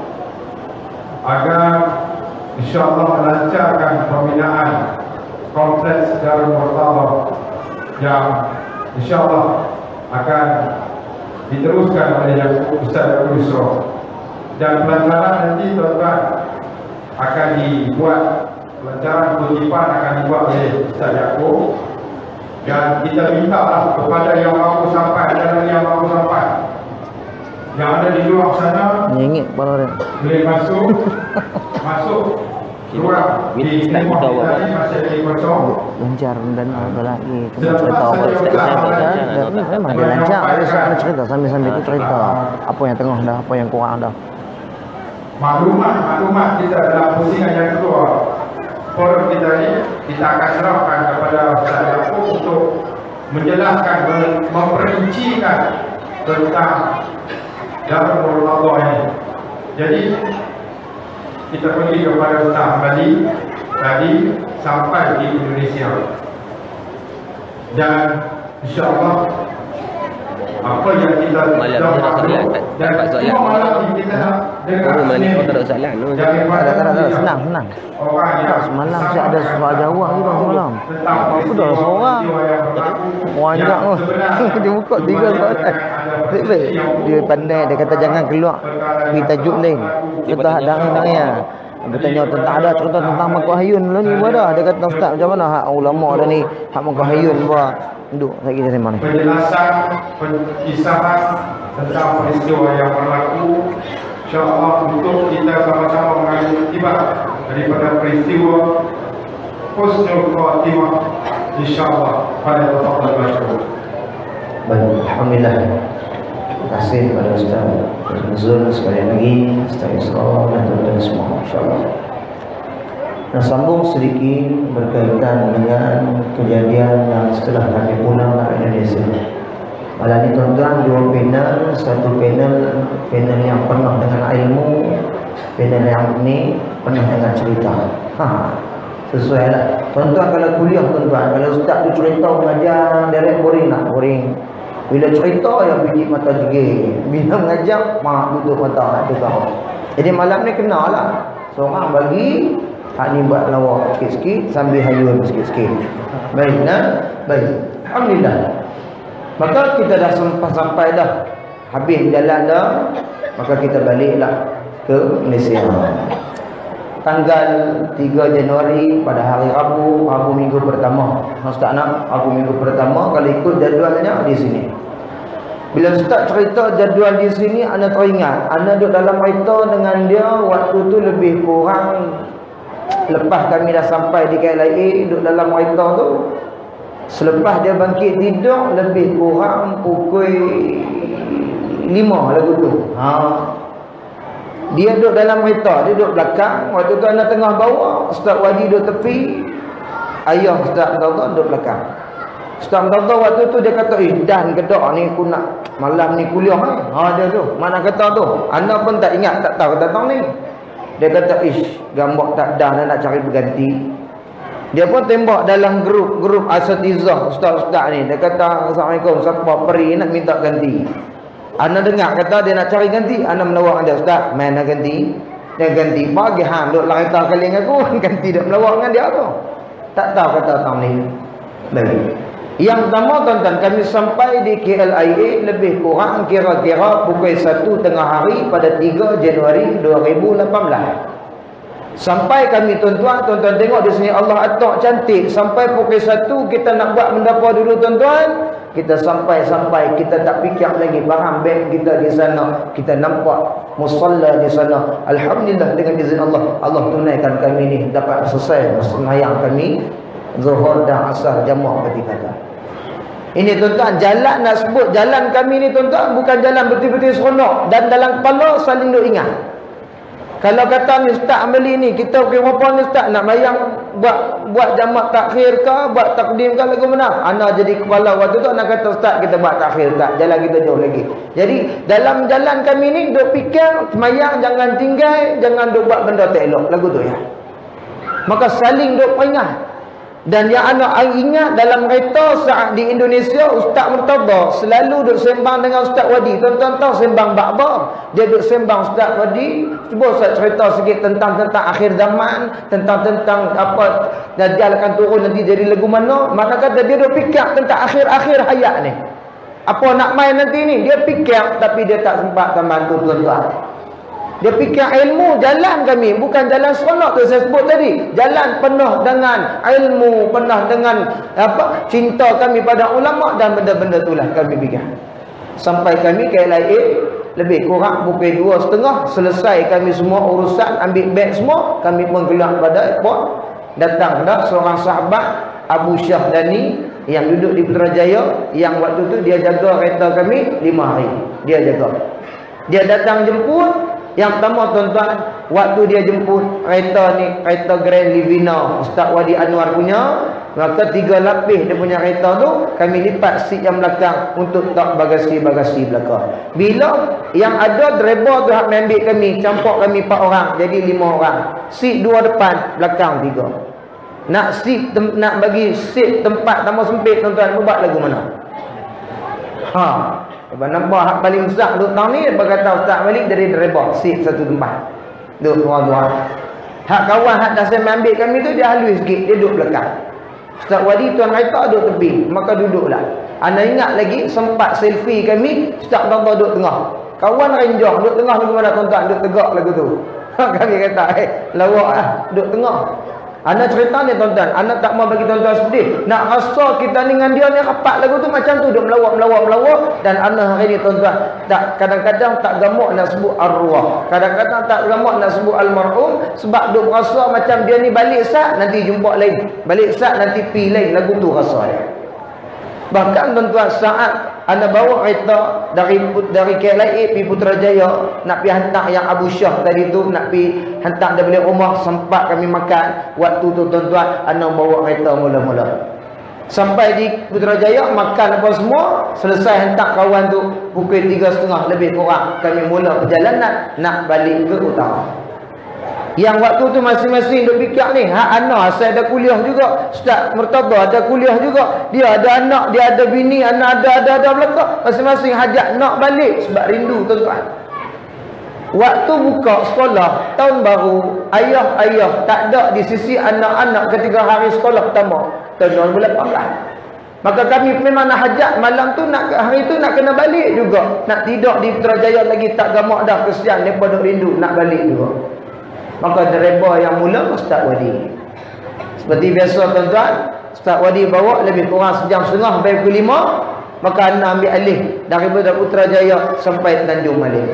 agar insya-Allah melancarkan pembinaan kompleks Darul Murtada yang insya-Allah akan diteruskan oleh Ustaz Yaakob Yusra. Dan pelancaran nanti tuan-tuan akan dibuat, pelancaran kutipan akan dibuat oleh Ustaz Yaakob, dan kita minta lah kepada yang baru sampai dan yang baru sampai, yang ada di luar sana, Nyengit kepala dia. boleh masuk masuk ruang di rumah kita ni masih lagi kosong. Lancar dan ada lagi. Cuma Selepas cerita apa saya cerita ucap, dan memang dia lancar. Ada soal cerita sambil-sambil itu cerita apa yang tengah dah, apa yang kurang dah. Maklumat-maklumat kita dalam pusingan yang kedua forum kita ni, kita akan serahkan kepada Ustaz Yaakob untuk menjelaskan, memperincikan tentang Darul Murtada ini. Jadi kita pergi kepada Ustaz Bali tadi sampai di Indonesia. Dan insya-Allah apa yang kita Malam dah ni dah soalan, maklum, tak- dan tak soalan. semua malam ni kita nak dengar Baru malam ni sendiri kau tak ada soalan tu. daripada Tak ada, tak ada, yang senang, senang. orang yang Tak, semalam saya ada sampaikan soal jawab juga semalam. tentang Aku dah seorang. peristiwa yang berlaku Banyak yang tu. sebenarnya Dia buka tiga di mana soalan. ada persepsi Baik-baik. yang Dia pandai, dia kata jangan keluar. Pergi tajuk lain. Kita hadang-hadang ya. Dia tanya tentang ada cerita tentang Makkah Hayun lah ni pun dah. Dia kata ustaz macam mana hak ulama dah ni, hak Makkah Hayun pun. Duduk lagi saya mana. penjelasan penkisahan tentang peristiwa yang berlaku, insya-Allah untuk kita sama-sama mengambil iktibar daripada peristiwa husnul khatimah, insya-Allah pada tafadhal masyhur. Baik, alhamdulillah. Terima kasih kepada Ustaz Zul sekali lagi, Ustaz Isra dan tuan-tuan semua, insya-Allah. Nah, sambung sedikit berkaitan dengan kejadian yang setelah kami pulang ke Indonesia. Malam ni tuan-tuan, dua panel, satu panel panel yang penuh dengan ilmu, panel yang ini penuh dengan cerita. Ha, sesuai lah. Tuan-tuan kalau kuliah tuan-tuan, kalau ustaz tu cerita mengajar direct boring nak boring. Bila cerita yang biji mata jegir, bila mengajar mak tutup mata nak dengar. Jadi malam ni kenalah. Seorang bagi hak ni buat lawak sikit-sikit sambil hayun sikit-sikit. Baik, nah. Baik. Alhamdulillah. Maka kita dah sampai-sampai dah. Habis jalan dah, maka kita baliklah ke Malaysia. Tanggal tiga Januari pada hari Rabu, Rabu minggu pertama. Ustaz nak Rabu minggu pertama kalau ikut jadualnya di sini. Bila Ustaz cerita jadual di sini, anda teringat, anda duduk dalam kereta dengan dia waktu tu lebih kurang lepas kami dah sampai di K L I A, duduk dalam kereta tu. Selepas dia bangkit tidur lebih kurang pukul lima lagu tu. Ha. Dia duduk dalam kereta, dia duduk belakang. Waktu tu anda tengah bawa, Ustaz Wadi duduk tepi, ayah Ustaz Mdaudah duduk belakang. Ustaz Mdaudah waktu tu dia kata, eh dan kedak ni aku nak malam ni kuliah ni. Ha dia tu, mana kata tu. Anda pun tak ingat, tak tahu datang ni. Dia kata, ish gambar tak dah nak cari berganti. Dia pun tembak dalam grup-grup asatizah ustaz-ustaz ni. Dia kata, Assalamualaikum, siapa peri nak minta ganti. Anda dengar kata dia nak cari ganti, anda melawak dia, Ustaz, main nak ganti. Dia ganti, bagi hang duk larita kali dengan aku, ganti dak melawak dengan dia tu. Tak tahu kata tahun ni. Baik. Yang pertama tuan-tuan, kami sampai di K L I A lebih kurang kira-kira pukul satu tengah hari pada tiga Januari dua ribu lapan belas. Sampai kami tuan-tuan, tuan-tuan tengok di sini Allah atok cantik. Sampai pukul satu kita nak buat benda apa dulu tuan-tuan? Kita sampai-sampai kita tak fikir lagi barang beg kita di sana. Kita nampak musalla di sana. Alhamdulillah dengan izin Allah, Allah tunaikan kami ni dapat selesai sembahyang kami Zuhur dan Asar jamaah ketika. Ini tuan-tuan, jalan nak sebut jalan kami ni tuan-tuan bukan jalan betul-betul seronok dan dalam kepala saling duk ingat. Kalau kata ni Ustaz ambil ni, kita pergi berapa ni Ustaz nak mayang buat buat jamak takhir ke, buat takdim ke lagu mana? Ana jadi kepala waktu tu nak kata Ustaz kita buat takhir tak, jalan kita jauh lagi. Jadi dalam jalan kami ni duk fikir mayang jangan tinggal, jangan duk buat benda tak elok lagu tu ya. Maka saling duk peringat. Dan yang anak ingat dalam kereta saat di Indonesia, Ustaz Murtada selalu duk sembang dengan Ustaz Wadi. Tuan-tuan tahu sembang bakbar. Dia duk sembang Ustaz Wadi. Cuba Ustaz cerita sikit tentang tentang akhir zaman, tentang tentang apa Dajjal akan turun nanti jadi lagu mana. Maka kata dia duk fikir tentang akhir-akhir hayat ni. Apa nak main nanti ni? Dia fikir tapi dia tak sempat membantu tuan-tuan. Dia fikir ilmu jalan kami bukan jalan seronok tu saya sebut tadi. Jalan penuh dengan ilmu, penuh dengan apa cinta kami pada ulama dan benda-benda itulah kami fikir. Sampai kami K L I A lebih kurang pukul dua setengah selesai kami semua urusan, ambil beg semua, kami pun keluar pada airport. Datang dah seorang sahabat Abu Syah Dani yang duduk di Putrajaya, yang waktu tu dia jaga kereta kami lima hari. Dia jaga. Dia datang jemput. Yang pertama tuan-tuan, waktu dia jemput kereta ni, kereta Grand Livina Ustaz Wadi Anwar punya, maka tiga lapis dia punya kereta tu kami lipat seat yang belakang untuk tak bagasi-bagasi belakang. Bila yang ada driver tu hak ambil kami, campur kami empat orang jadi lima orang. Seat dua depan, belakang tiga. Nak sip, nak bagi sip tempat tambah sempit tuan-tuan, buat lagu mana? Ha, sebab nampak hak paling besar duk tahun ni, dia kata Ustaz balik dari dreba sip satu tempat. Duk tuan-tuan. Hak kawan hak dah saya ambil kami tu dia halus sikit, dia duduk belakang. Ustaz Wadi tuan kereta duduk tepi, maka duduklah. Anda ingat lagi sempat selfie kami, Ustaz Abdullah duduk tengah. Kawan renjong duduk tengah lagu mana tuan-tuan, duduk tegak lagu tu. Kami kata, eh, lawak lah, duduk tengah. Anda cerita ni tuan-tuan, anda tak mau bagi tuan-tuan sedih. Nak rasa kita ni dengan dia ni rapat lagu tu macam tu, duduk melawak, melawak, melawak. Dan anda hari ni tuan-tuan, tak kadang-kadang tak gemuk nak sebut arwah. Kadang-kadang tak gemuk nak sebut almarhum. Sebab duduk rasa macam dia ni balik sat, nanti jumpa lain. Balik sat, nanti pi lain. Lagu tu rasa dia. Bahkan tuan-tuan, saat anda bawa kereta dari dari K L I A pergi Putrajaya, nak pergi hantar yang Abu Syah tadi tu, nak pergi hantar dia balik rumah, sempat kami makan. Waktu tu tuan-tuan, anda bawa kereta mula-mula. Sampai di Putrajaya, makan apa semua, selesai hantar kawan tu pukul tiga setengah lebih kurang. Kami mula perjalanan nak balik ke utara. Yang waktu tu masing-masing duk fikir ni, hak anak saya ada kuliah juga, Ustaz Murtada ada kuliah juga, dia ada anak, dia ada bini, anak ada ada ada belakang, masing-masing hajat nak balik sebab rindu tuan-tuan. Waktu buka sekolah tahun baru, ayah-ayah tak ada di sisi anak-anak ketika hari sekolah pertama tahun dua ribu lapan belas. Maka kami memang nak hajat malam tu, nak hari tu nak kena balik juga, nak tidur di Putrajaya lagi tak gamak dah, kesian mereka duk rindu nak balik juga. Maka driver yang mula Ustaz Wadi. Seperti biasa tuan-tuan, Ustaz Wadi bawa lebih kurang sejam setengah sampai pukul lima. Maka anda ambil alih daripada Putrajaya sampai Tanjung Malik.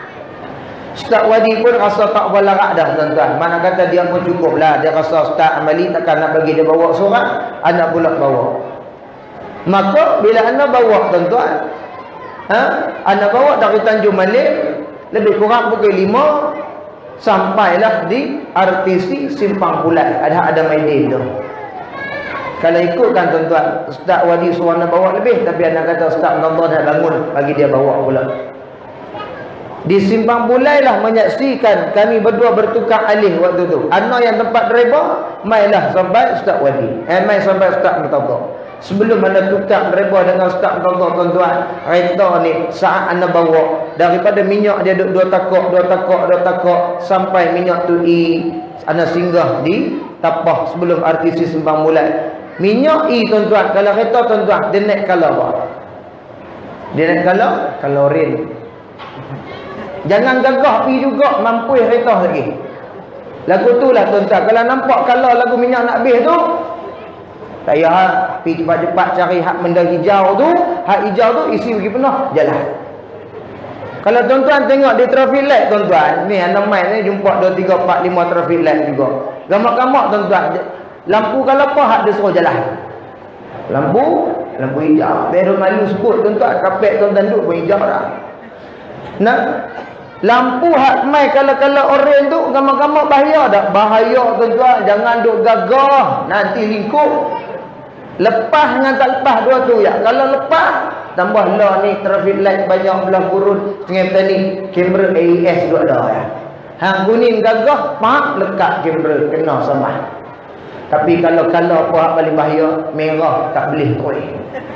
Ustaz Wadi pun rasa tak berlarak dah tuan-tuan. Mana kata dia pun cukup lah. Dia rasa Ustaz Amali takkan nak bagi dia bawa seorang, anda pula bawa. Maka bila anda bawa tuan-tuan, ha? Anda bawa dari Tanjung Malik lebih kurang pukul lima, sampailah di R T C Simpang Pulat. Ada ada Maidin tu. Kalau ikutkan tuan-tuan, Ustaz Wadi suruh anda bawa lebih, tapi anda kata Ustaz Abdullah dah bangun, bagi dia bawa pula. Di Simpang Pulat lah menyaksikan kami berdua bertukar alih waktu tu. Ana yang tempat driver, mailah sampai Ustaz Wadi. Eh, mai sampai Ustaz Murtada. Sebelum anda tukar driver dengan Ustaz Murtada tuan-tuan, kereta ni saat anda bawa, daripada minyak dia duduk dua takok, dua takok, dua takok, sampai minyak tu i anda singgah di Tapah sebelum R T C Simpang Pulat. Minyak i tuan-tuan, kalau kereta tuan-tuan, dia naik color apa? Dia naik color? Kalorin. Jangan gagah pi juga, mampu kereta lagi. Lagu tu lah tuan-tuan, kalau nampak color lagu minyak nak habis tu, tak payah pergi cepat-cepat cari hak benda hijau tu, hak hijau tu isi pergi penuh, jalan. Kalau tuan-tuan tengok di traffic light tuan-tuan, ni anda main ni jumpa dua, tiga, empat, lima traffic light juga. Gamak-gamak tuan-tuan, lampu kalau apa hak dia suruh jalan. Lampu, lampu hijau. Baru malu sebut tuan-tuan, kapek tuan-tuan duduk pun hijau dah. Nah, lampu hak mai kalau-kalau oren tu gamak-gamak bahaya dah. Bahaya tuan-tuan, jangan duk gagah, nanti lingkup. Lepas dengan tak lepas dua tu ya. Kalau lepas, tambah lah ni traffic light banyak belah kurun, setengah petani kamera A E S duk ada ya. Hang kuning gagah, pak lekat kamera kena sama. Tapi kalau kalau apa hak paling bahaya, merah tak boleh kuih.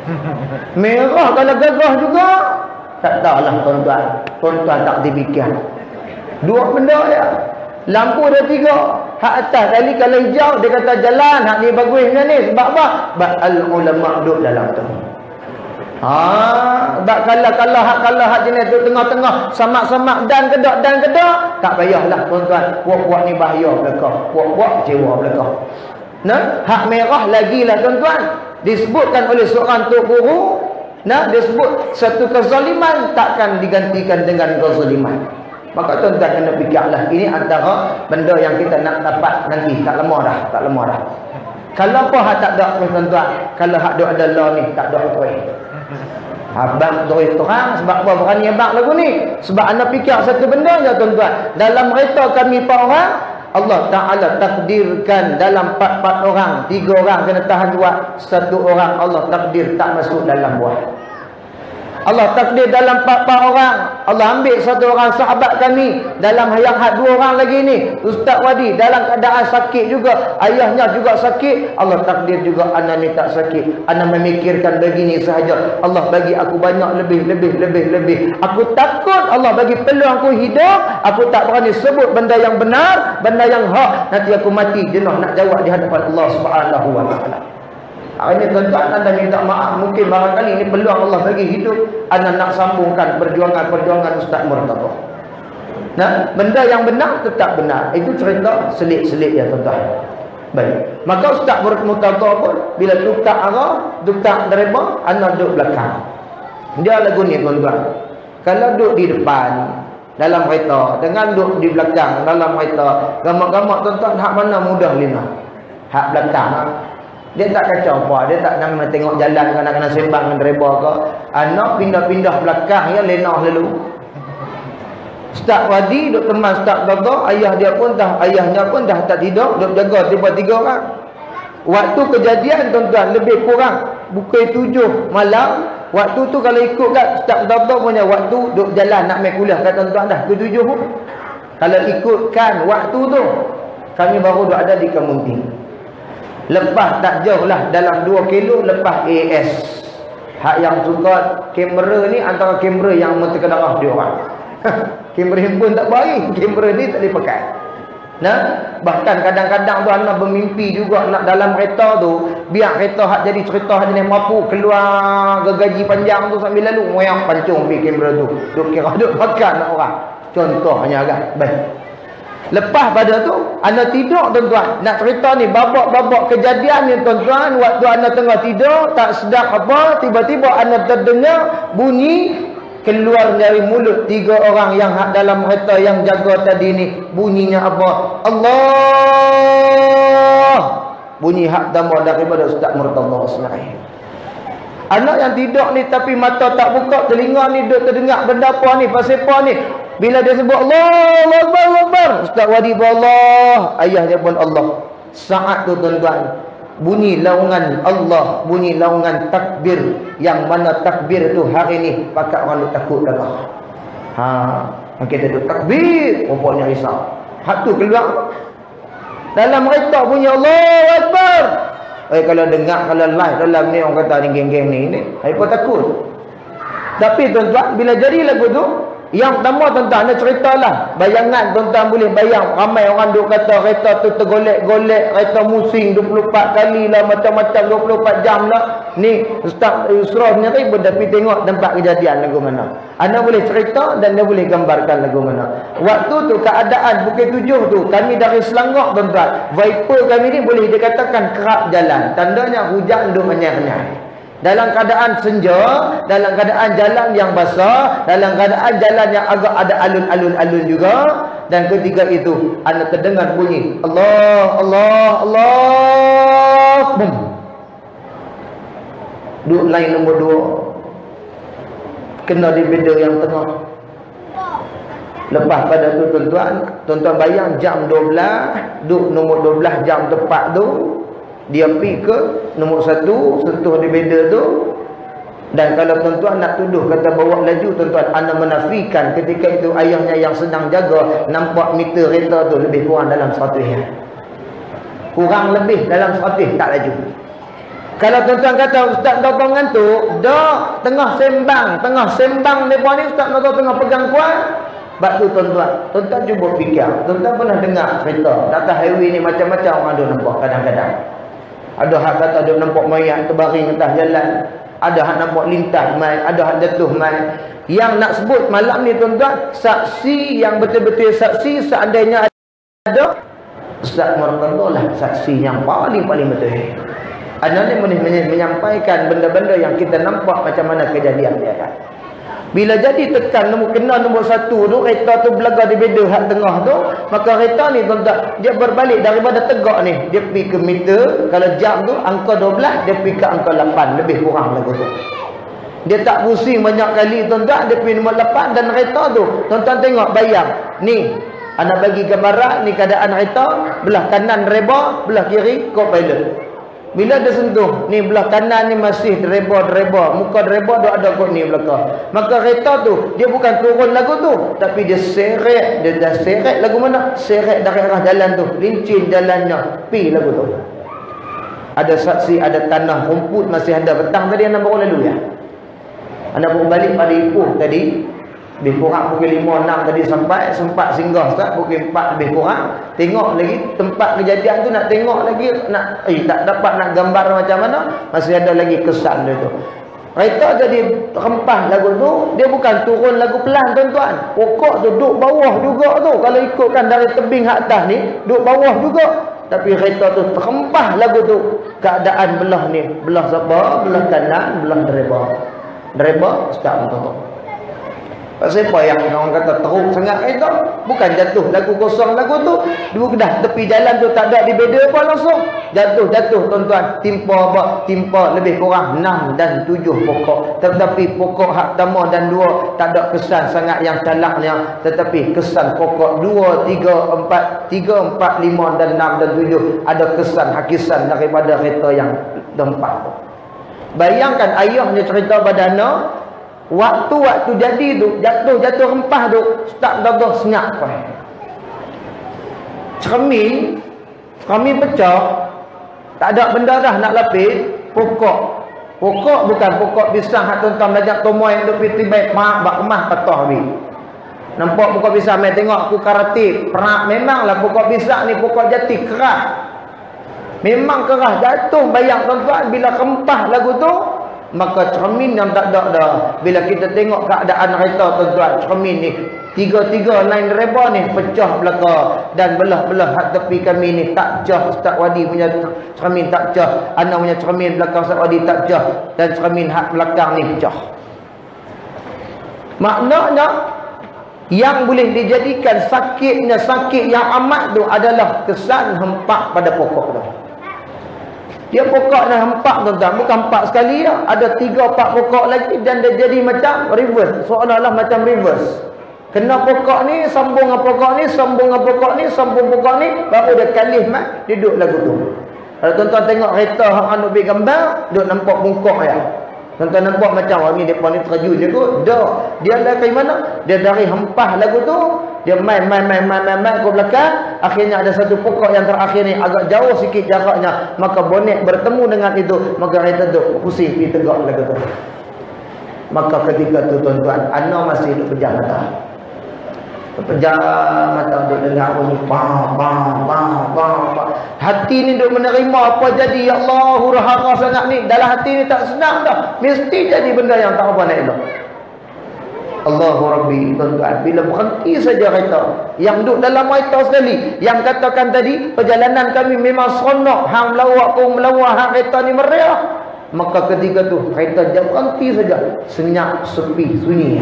Merah kalau gagah juga, tak tahulah tuan-tuan. Tuan-tuan tak dipikir. Dua benda ya. Lampu ada tiga. Hak atas tadi kalau hijau, dia kata jalan. Hak ni bagus macam ni. Sebab apa? Sebab al-ulama duduk dalam tu. Haa. Sebab kalau-kalau hak kalau hak jenis tu tengah-tengah, samak-samak dan kedak dan kedak, tak payahlah tuan-tuan. Puak-puak ni bahaya belakang. Puak-puak kecewa belakang. Nah, hak merah lagi lah tuan-tuan. Disebutkan oleh seorang tok guru. Nah, disebut satu kezaliman takkan digantikan dengan kezaliman. Maka tuan-tuan kena fikirlah, ini antara benda yang kita nak dapat nanti, tak lama dah, tak lama dah. Kalau apa hak tak ada tuan-tuan, kalau hak ada law ni tak ada tuai. Abang tuai terang sebab apa berani abang lagu ni? Sebab anda fikir satu benda je tuan-tuan. Dalam kereta kami empat orang, Allah Ta'ala takdirkan dalam empat-empat orang, tiga orang kena tahan buat, satu orang Allah takdir tak masuk dalam buah. Allah takdir dalam empat-empat orang. Allah ambil satu orang sahabat kami dalam yang had dua orang lagi ni, Ustaz Wadi dalam keadaan sakit juga, ayahnya juga sakit. Allah takdir juga anak ni tak sakit. Anak memikirkan begini sahaja. Allah bagi aku banyak lebih lebih lebih lebih. Aku takut Allah bagi peluang aku hidup. Aku tak berani sebut benda yang benar, benda yang hak. Nanti aku mati jenuh nak jawab di hadapan Allah Subhanahu wa taala. Ini tuan-tuan, anda minta maaf. Mungkin barangkali ini peluang Allah bagi hidup. Anda nak sambungkan perjuangan-perjuangan Ustaz Murtada. Nah, benda yang benar tetap benar. Itu cerita selit-selit ya tuan-tuan. Baik. Maka Ustaz Murtada pun bila tukar arah, tukar dereba, anda duduk belakang. Dia lagu ni tuan-tuan. Kalau duduk di depan dalam kereta dengan duduk di belakang dalam kereta, gamak-gamak tuan-tuan, hak mana mudah lina? Hak belakang. Dia tak kacau apa, dia tak nak tengok jalan ke, nak kena sembang dengan dereba ke. Anak pindah-pindah belakang ya, lenah lalu. Ustaz Wadi duk teman Ustaz Dada, ayah dia pun dah, ayahnya pun dah tak tidur, duk jaga tiba-tiga orang. Waktu kejadian tuan-tuan lebih kurang pukul tujuh malam. Waktu tu kalau ikut kat Ustaz Dada punya waktu duk jalan nak main kuliah kat tuan-tuan dah pukul tujuh pun. Kalau ikutkan waktu tu, kami baru duk ada di Kemunting. Lepas tak jauh lah, dalam dua kilo lepas A S. Hak yang suka kamera ni antara kamera yang terkedarah dia orang. Kamera handphone tak baik, kamera ni tak boleh pakai. Nah, bahkan kadang-kadang tu anak bermimpi juga nak dalam kereta tu, biar kereta hak jadi cerita hak jenis mampu keluar gergaji panjang tu sambil lalu moyang pancung pergi kamera tu. Duk kira duk makan nak orang. Contohnya kan. Baik. Lepas pada tu, anda tidur tuan-tuan. Nak cerita ni, babak-babak kejadian ni tuan-tuan. Waktu anda tengah tidur, tak sedap apa, tiba-tiba anda terdengar bunyi keluar dari mulut tiga orang yang dalam kereta yang jaga tadi ni. Bunyinya apa? Allah. Bunyi hak tambah daripada Ustaz Murtada Ismail. Anak yang tidur ni tapi mata tak buka, telinga ni duk terdengar benda apa ni, pasal apa ni. Bila dia sebut Allah, Allah Akbar, Allah Akbar, Ustaz Wadi pun Allah, ayah dia pun Allah. Saat tu tuan-tuan, bunyi laungan Allah, bunyi laungan takbir, yang mana takbir tu hari ni pakat orang takut dah. Ha, kita tu takbir, rupanya risau. Hak tu keluar dalam kereta bunyi Allah Akbar. Eh, kalau dengar, kalau live dalam ni orang kata ni geng-geng ni ni, apa takut. Tapi tuan-tuan, bila jadi lagu tu, yang pertama tuan-tuan, anda ceritalah. Bayangan tuan-tuan boleh bayang. Ramai orang duk kata kereta tu tergolek-golek, kereta musing dua puluh empat kali lah, macam-macam dua puluh empat jam lah. Ni Ustaz Yusra sendiri pun tapi tengok tempat kejadian lagu mana. Anda boleh cerita dan dia boleh gambarkan lagu mana. Waktu tu keadaan pukul tujuh tu, kami dari Selangor tuan-tuan, Viper kami ni boleh dikatakan kerap jalan. Tandanya hujan duk menyai-menyai. Dalam keadaan senja, dalam keadaan jalan yang basah, dalam keadaan jalan yang agak ada alun-alun-alun juga. Dan ketika itu anda terdengar bunyi Allah, Allah, Allah. Bum. Duk lain nombor dua kena di beda yang tengah. Lepas pada tu tuan-tuan, tuan-tuan bayang jam dua belas, duk nombor dua belas jam tepat tu, dia pergi ke nombor satu, sentuh di beda tu. Dan kalau tuan-tuan nak tuduh kata bawa laju, tuan-tuan, anda menafikan ketika itu ayahnya yang sedang jaga nampak meter kereta tu lebih kurang dalam seratus ya. Kurang lebih dalam seratus tak laju. Kalau tuan-tuan kata Ustaz Dada ngantuk, dah tengah sembang, tengah sembang mereka ni Ustaz Dada tengah pegang kuat. Sebab tu tuan-tuan, tuan-tuan cuba fikir, tuan-tuan pernah dengar cerita atas highway ni macam-macam orang ada nampak kadang-kadang. Ada hak kata ada nampak mayat terbaring atas jalan, ada hak nampak lintas mai, ada hak jatuh mai. Yang nak sebut malam ni tuan-tuan, saksi yang betul-betul saksi seandainya ada, Ustaz Murtada lah saksi yang paling-paling betul. Anda ni boleh menyampaikan benda-benda yang kita nampak macam mana kejadian dia kan. Bila jadi tekan nombor kena nombor satu tu, kereta tu belaga di beda hak tengah tu, maka kereta ni tuan-tuan, dia berbalik daripada tegak ni, dia pergi ke meter. Kalau jam tu angka dua belas, dia pergi ke angka lapan, lebih kurang lagu tu. Dia tak pusing banyak kali tuan-tuan, dia pergi nombor lapan. Dan kereta tu tuan-tuan tengok, bayang ni, anak bagi gambaran ni keadaan kereta, belah kanan reba, belah kiri co-pilot. Bila dia sentuh, ni belah kanan ni masih dereba-dereba, muka dereba dia ada kot ni belakang. Maka kereta tu, dia bukan turun lagu tu, tapi dia seret, dia dah seret lagu mana? Seret dari arah jalan tu, lincin jalannya, pi lagu tu. Ada saksi, ada tanah, rumput masih ada. Petang tadi anak baru lalu ya. Anak baru balik pada Ipoh tadi, lebih kurang pukul lima enam tadi sampai, sempat singgah Ustaz pukul empat lebih kurang. Tengok lagi tempat kejadian tu, nak tengok lagi, nak eh tak dapat nak gambar macam mana, masih ada lagi kesan dia tu. Kereta jadi rempah lagu tu, dia bukan turun lagu pelan tuan-tuan. Pokok tu duduk bawah juga tu. Kalau ikutkan dari tebing hak atas ni, duduk bawah juga. Tapi kereta tu terempah lagu tu. Keadaan belah ni, belah siapa? Belah kanan, belah dereba. Dereba start tu. Pasal apa yang orang kata teruk sangat kereta? Bukan jatuh lagu kosong lagu tu. Dua kedah tepi jalan tu tak ada di beda apa langsung. Jatuh-jatuh tuan-tuan. Timpa apa? Timpa lebih kurang enam dan tujuh pokok. Tetapi pokok hak pertama dan dua tak ada kesan sangat yang calaknya. Tetapi kesan pokok dua, tiga, empat, tiga, empat, lima dan enam dan tujuh ada kesan hakisan daripada kereta yang tempat tu. Bayangkan ayahnya cerita pada anak. Waktu-waktu jadi tu, jatuh-jatuh rempah tu, start dah senyap kan. Cermin, cermin pecah, tak ada benda dah nak lapis, pokok. Pokok bukan pokok pisang hak tuan-tuan belajar tomoy yang duk piti baik, mak bak kemah patah habis. Nampak pokok pisang, mai tengok aku karate, perak memanglah pokok pisang ni pokok jati keras. Memang keras, jatuh bayang tuan-tuan bila rempah lagu tu. Maka cermin yang tak ada dah. Bila kita tengok keadaan kereta tuan-tuan, cermin ni tiga-tiga line dereba ni pecah belakang. Dan belah-belah hak tepi kami ni tak cah. Ustaz Wadi punya cermin tak cah. Ana punya cermin belakang Ustaz Wadi tak cah. Dan cermin hak belakang ni pecah. Maknanya yang boleh dijadikan sakitnya sakit yang amat tu adalah kesan hempak pada pokok tu. Dia pokok dah empat tuan-tuan, bukan empat sekali dah. Ada tiga empat pokok lagi dan dia jadi macam reverse, seolah-olah macam reverse. Kena pokok ni, sambung dengan pokok ni, sambung dengan pokok ni, sambung pokok ni, baru dia kalih mat, dia duduk lagu tu. Kalau tuan-tuan tengok kereta hang anu ambil gambar, duk nampak bungkuk ya. Tuan-tuan nampak macam oh ni depa ni terjun je kot. Dah, dia dari mana? Dia dari hempah lagu tu, dia main main main main main, main ke belakang, akhirnya ada satu pokok yang terakhir ni agak jauh sikit jaraknya, maka bonet bertemu dengan itu, maka kereta tu pusing pergi tegak lagu tu. Maka ketika tu tuan-tuan, ana masih duk pejam mata. Pejam mata duk dengar bunyi bang bang bang bang. Hati ni duk menerima apa jadi, ya Allah huru-hara sangat ni. Dalam hati ni tak senang dah. Mesti jadi benda yang tak apa nak elok. Allahu Rabbi tuan-tuan, bila berhenti saja kereta yang duduk dalam kereta sekali, yang katakan tadi perjalanan kami memang seronok, hang melawak kau melawak, hang kereta ni meriah. Maka ketika tu kereta jauh berhenti saja, senyap, sepi, sunyi.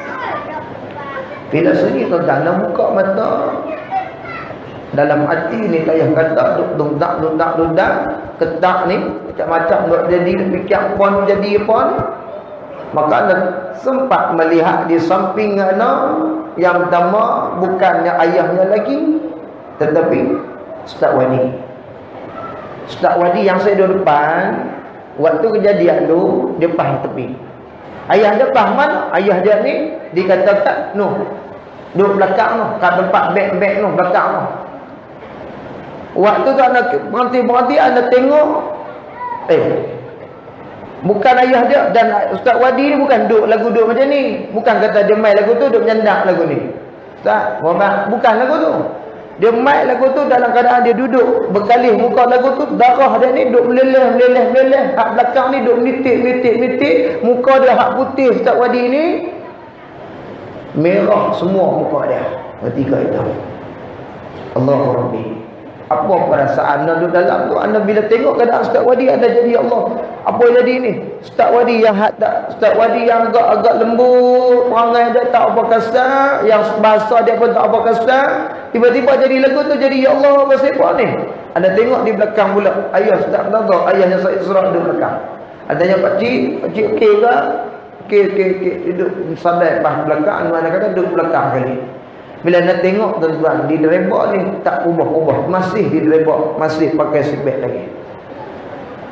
Bila sunyi tuan-tuan, nak buka mata, dalam hati ni tayah kata duk dundak dundak dundak ketak ni macam-macam duk jadi, fikir pon jadi apa ni. Maka anda sempat melihat di samping anda yang pertama bukannya ayahnya lagi, tetapi Ustaz Wadi. Ustaz Wadi yang saya duduk depan waktu kejadian tu, dia pah tepi. Ayah dia pah mana? Ayah dia ni dikatakan noh, duduk belakang noh, kat tempat beg-beg noh belakang noh. Waktu tu anda berhenti-berhenti, anda tengok eh bukan ayah dia. Dan Ustaz Wadi ni bukan duduk lagu duduk macam ni. Bukan kata dia main lagu tu, duduk menyandak lagu ni. Ustaz, bukan lagu tu. Dia main lagu tu dalam keadaan dia duduk berkalih muka lagu tu, darah dia ni duduk meleleh, meleleh, meleleh. Hak belakang ni duduk menitik, menitik, menitik. Muka dia hak putih Ustaz Wadi ni merah semua muka dia ketika itu. Allahu Rabbi. Apa perasaan anda duduk dalam tu? Anda bila tengok keadaan Ustaz Wadi, anda jadi Allah. Apa jadi ni? Ustaz Wadi yang tak, Ustaz Wadi yang agak-agak lembut, perangai dia tak apa kasar, yang bahasa dia pun tak apa kasar. Tiba-tiba jadi lagu tu jadi ya Allah bahasa apa ni? Anda tengok di belakang pula, ayah Ustaz tahu, ayahnya Said Isra di belakang. Adanya pak cik, pak cik okey ke? Okey okey okey, duduk sandai pas belakang, mana kata duduk belakang kali. Bila nak tengok tuan-tuan, di dereba ni tak ubah-ubah, masih di dereba, masih pakai seatbelt lagi.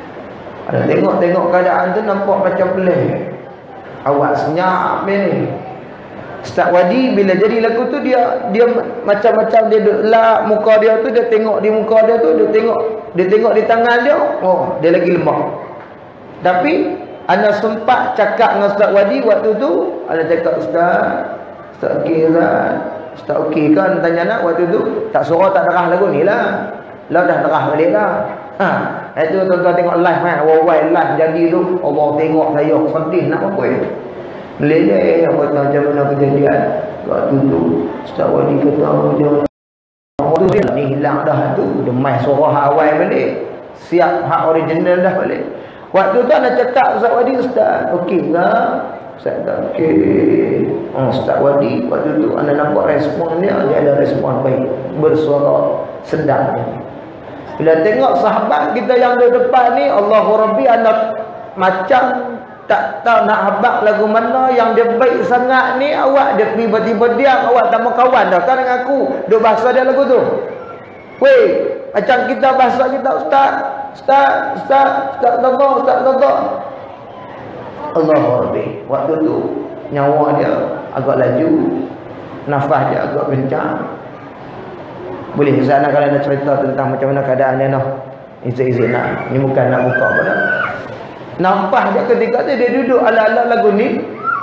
Ada tengok-tengok keadaan tu nampak macam pelik. Awak senyap ni. Ustaz Wadi bila jadi lagu tu dia dia macam-macam dia duduk lap muka dia tu, dia tengok di muka dia tu, dia tengok dia tengok di tangan dia, oh dia lagi lemah. Tapi ana sempat cakap dengan Ustaz Wadi waktu tu, ana cakap Ustaz, Ustaz okey Ustaz. Ustaz okey kan tanya nak waktu tu, tak suruh tak derah lagu ni lah. Lah dah derah balik lah. Ha, itu tuan-tuan tengok live kan, worldwide live jadi tu, Allah tengok saya sedih nak apa ya. Meleleh yang kata macam mana kejadian waktu tu. Ustaz Wadi kata macam tu dia ni hilang dah tu, dia main suara hak awal balik, siap hak original dah balik. Waktu tu nak cakap Ustaz Wadi, Ustaz okey tak? Ustaz tak okey. Oh, Ustaz Wadi waktu tu anda nampak respon dia, dia ada respon baik, bersuara sedap. Bila tengok sahabat kita yang di depan ni, Allahu Rabbi, anda macam tak tahu nak habaq lagu mana yang dia baik sangat ni. Awak dia tiba-tiba diam, awak tak mau kawan dah kan dengan aku. Duk bahasa dia lagu tu. Weh, macam kita bahasa kita, Ustaz, Ustaz, Ustaz, Ustaz Toto, Ustaz Toto. Allahu Rabbi. Waktu tu nyawa dia agak laju, nafas dia agak kencang. Boleh Ustaz nak kalau nak cerita tentang macam mana keadaan dia noh. Izin-izin nak. Ni bukan nak buka pada. Nafas dia ketika tu dia duduk ala-ala lagu ni.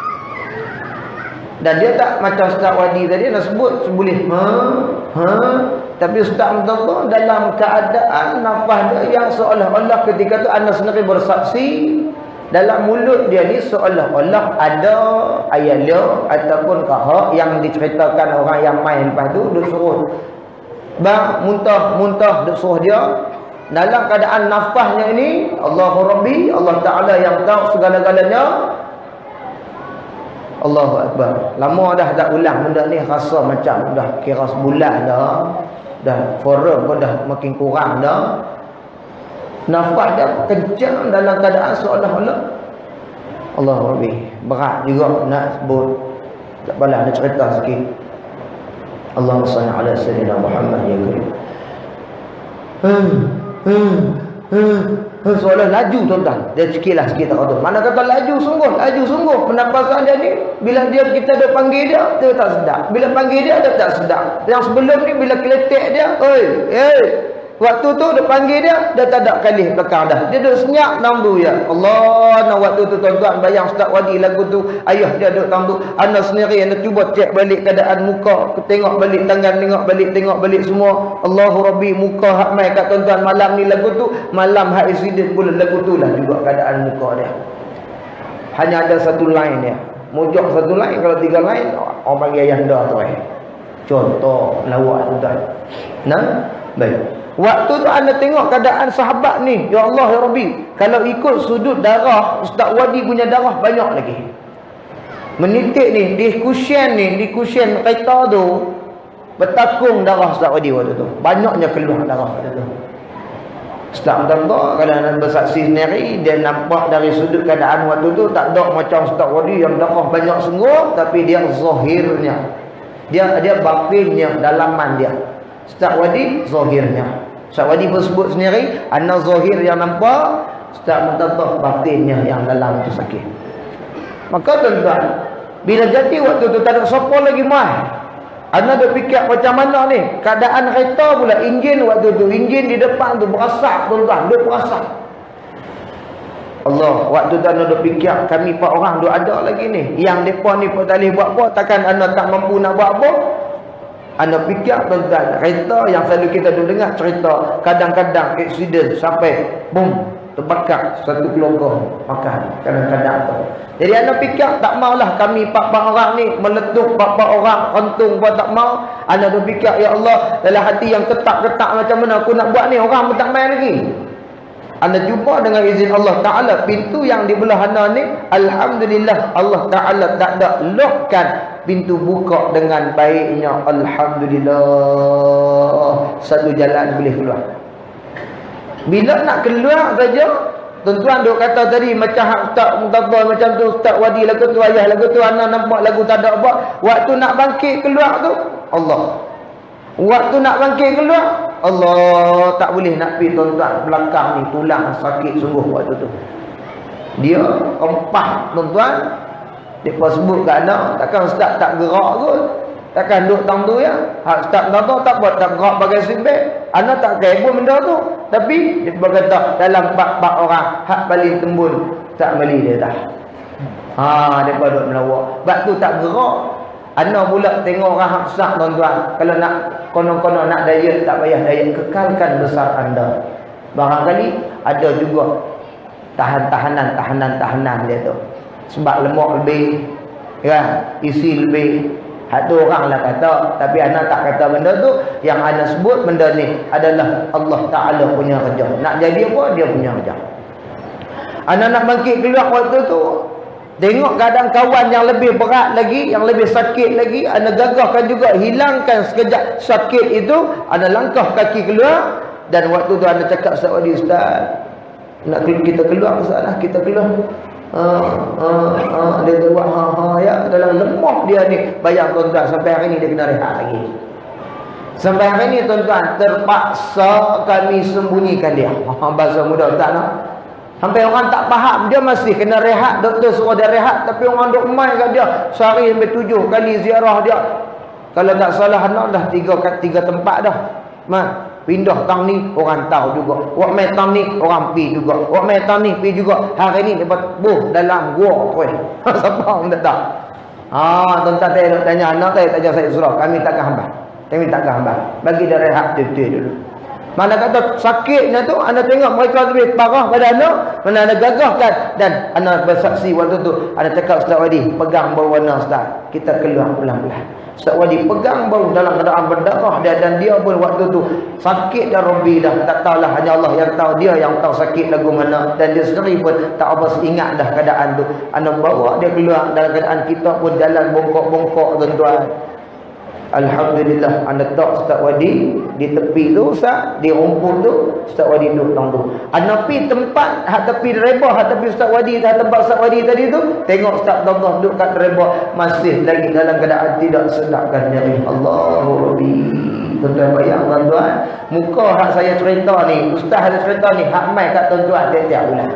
Dan dia tak macam Ustaz Wadi tadi nak sebut boleh ha ha, tapi Ustaz Mustafa dalam keadaan nafas dia yang seolah-olah ketika tu anda sendiri bersaksi dalam mulut dia ni seolah-olah ada ayat dia ataupun kahak yang diceritakan orang yang main lepas tu duk suruh bang muntah-muntah duk suruh dia dalam keadaan nafasnya ini. Allahu Rabbi, Allah Ta'ala yang tahu segala-galanya. Allahu Akbar. Lama dah tak ulang benda ni, rasa macam dah kira sebulan dah, dah forum pun dah makin kurang dah. Nafas dia kencang dalam keadaan seolah-olah Allahu Rabbi. Berat juga nak sebut, tak apalah nak cerita sikit. Allahumma salli ala sayyidina Muhammad ya karim. Hmm Hmm, hmm, hmm. Soalan laju tuan-tuan. Dia sikitlah sikit tak kata. Mana kata laju sungguh, laju sungguh. Penampasan dia ni, bila dia kita dah panggil dia, dia tak sedap. Bila panggil dia, dia tak sedap. Yang sebelum ni, bila keletek dia, oi, eh, waktu tu dia panggil dia, dia tak ada kali belakang dah. Dia duduk senyap nambu ya. Allah, nah waktu tu tuan-tuan bayang Ustaz Wadi lagu tu, ayah dia duduk nambu. Anda sendiri anda cuba cek balik keadaan muka, tengok balik tangan, tengok balik, tengok balik semua. Allahu Rabbi, muka hak mai kat tuan-tuan malam ni lagu tu, malam hak insiden pula lagu tu lah juga keadaan muka dia. Hanya ada satu line dia. Mujok satu line, kalau tiga line orang panggil ayah anda tu eh. Contoh lawak tuan-tuan. Nah, baik. Waktu tu anda tengok keadaan sahabat ni, ya Allah ya Rabbi, kalau ikut sudut darah Ustaz Wadi punya darah banyak lagi. Menitik ni di kusyen ni, di kusyen kereta tu bertakung darah Ustaz Wadi waktu tu. Banyaknya keluar darah waktu tu. Ustaz Mustafa kalau anda bersaksi sendiri, dia nampak dari sudut keadaan waktu tu tak ada macam Ustaz Wadi yang darah banyak sungguh, tapi dia zahirnya, dia dia batinnya, dalaman dia. Ustaz Wadi zahirnya. Ustaz Wadi pun sebut sendiri, ana zahir yang nampak, Ustaz Mustafa batinnya yang dalam tu sakit. Maka tuan-tuan, bila jadi waktu tu tak ada siapa lagi mai. Ana dah fikir macam mana ni? Keadaan kereta pula, enjin waktu tu, enjin di depan tu berasak tuan-tuan, dia berasak. Allah, waktu tu anda dah fikir kami empat orang duk ada lagi ni. Yang depa ni pun tak boleh buat apa, takkan anda tak mampu nak buat apa? Anda fikir tuan-tuan, kereta yang selalu kita duk dengar cerita, kadang-kadang aksiden sampai boom, terbakar satu keluarga makan kadang-kadang tu. Jadi anda fikir tak maulah kami empat-empat orang ni meletup empat-empat orang rentung pun tak mau. Anda dah fikir ya Allah, dalam hati yang ketak-ketak macam mana aku nak buat ni, orang pun tak main lagi. Anda jumpa dengan izin Allah Ta'ala pintu yang di belah sana ni, alhamdulillah Allah Ta'ala tak ada lockkan, pintu buka dengan baiknya, alhamdulillah. Satu jalan boleh keluar. Bila nak keluar saja, tuan-tuan duk kata tadi macam hak Ustaz Mustafa macam tu, Ustaz Wadi lagu tu, ayah lagu tu, anak nampak lagu tak ada apa. Waktu nak bangkit keluar tu, Allah. Waktu nak bangkit keluar, Allah, tak boleh nak pergi tuan-tuan. Belakang ni tulang sakit sungguh waktu tu. Dia empah tuan-tuan. Dia pun sebut kat anak, takkan ustaz tak gerak kot. Takkan duduk tang tu ya. Hak ustaz tang tu tak buat tak gerak bagai simbek. Anak tak kaya pun benda tu. Tapi dia berkata dalam empat-empat orang hak paling tembun tak beli dia dah. Ha, dia pun duduk melawak. Sebab tu tak gerak. Anak pula tengok orang hak besar tuan-tuan. Kalau nak konon-konon nak diet tak payah diet, kekalkan besar anda. Barangkali ada juga tahan-tahanan tahanan-tahanan dia tu. Sebab lemak lebih, kan, isi lebih. Hak tu orang lah kata, tapi anak tak kata benda tu. Yang anak sebut benda ni adalah Allah Ta'ala punya kerja. Nak jadi apa? Dia punya kerja. Anak nak bangkit keluar waktu tu, tengok keadaan kawan yang lebih berat lagi, yang lebih sakit lagi, anak gagahkan juga hilangkan sekejap sakit itu. Anak langkah kaki keluar. Dan waktu tu anak cakap, Ustaz Wadi, Ustaz, nak kita keluar Ustaz lah, kita keluar. Uh, uh, uh, dia buat ha ha ya dalam lemah dia ni. Bayang tuan-tuan, sampai hari ni dia kena rehat lagi. Sampai hari ni tuan-tuan, terpaksa kami sembunyikan dia. Ha, bahasa muda tak nak. Sampai orang tak faham, dia masih kena rehat. Doktor suruh dia rehat, tapi orang duk main kat dia. Sehari sampai tujuh kali ziarah dia. Kalau tak salah anak dah tiga tiga tempat dah. Man, pindah tang ni orang tahu juga. Wak mai tang ni orang pi juga. Wak mai tang ni pi juga. Hari ni dapat buh dalam gua koi. Siapa pun tak tahu. Ha, tuan-tuan saya nak tanya anak saya tanya saya surah. Kami takkan hamba. Kami takkan hamba. Bagi dia rehat betul dulu. Mana kata sakitnya tu, anda tengok mereka lebih parah pada anak, mana anda gagahkan. Dan anda bersaksi waktu tu, anda cakap, Ustaz Wadi, pegang berwarna Ustaz, kita keluar pelan-pelan. Ustaz Wadi pegang bau dalam keadaan berdarah dia, dan dia pun waktu tu sakit dah Rabbi dah. Tak tahulah, hanya Allah yang tahu, dia yang tahu sakit lagu mana. Dan dia sendiri pun tak apa ingat dah keadaan tu. Anda bawa dia keluar dalam keadaan kita pun jalan bongkok-bongkok tuan-tuan. Alhamdulillah, anda tak Ustaz Wadi di tepi tu Ustaz, di rumput tu Ustaz Wadi duduk tang tu. Anda pi tempat hak tepi reba, hak tepi Ustaz Wadi, hak tempat Ustaz Wadi tadi tu, tengok Ustaz Allah duduk kat reba masih lagi dalam keadaan tidak sedapkan nyeri. Allahu Rabbi. Tuan-tuan bayang tuan-tuan, muka hak saya cerita ni, ustaz ada cerita ni hak mai kat tuan-tuan tiap-tiap bulan.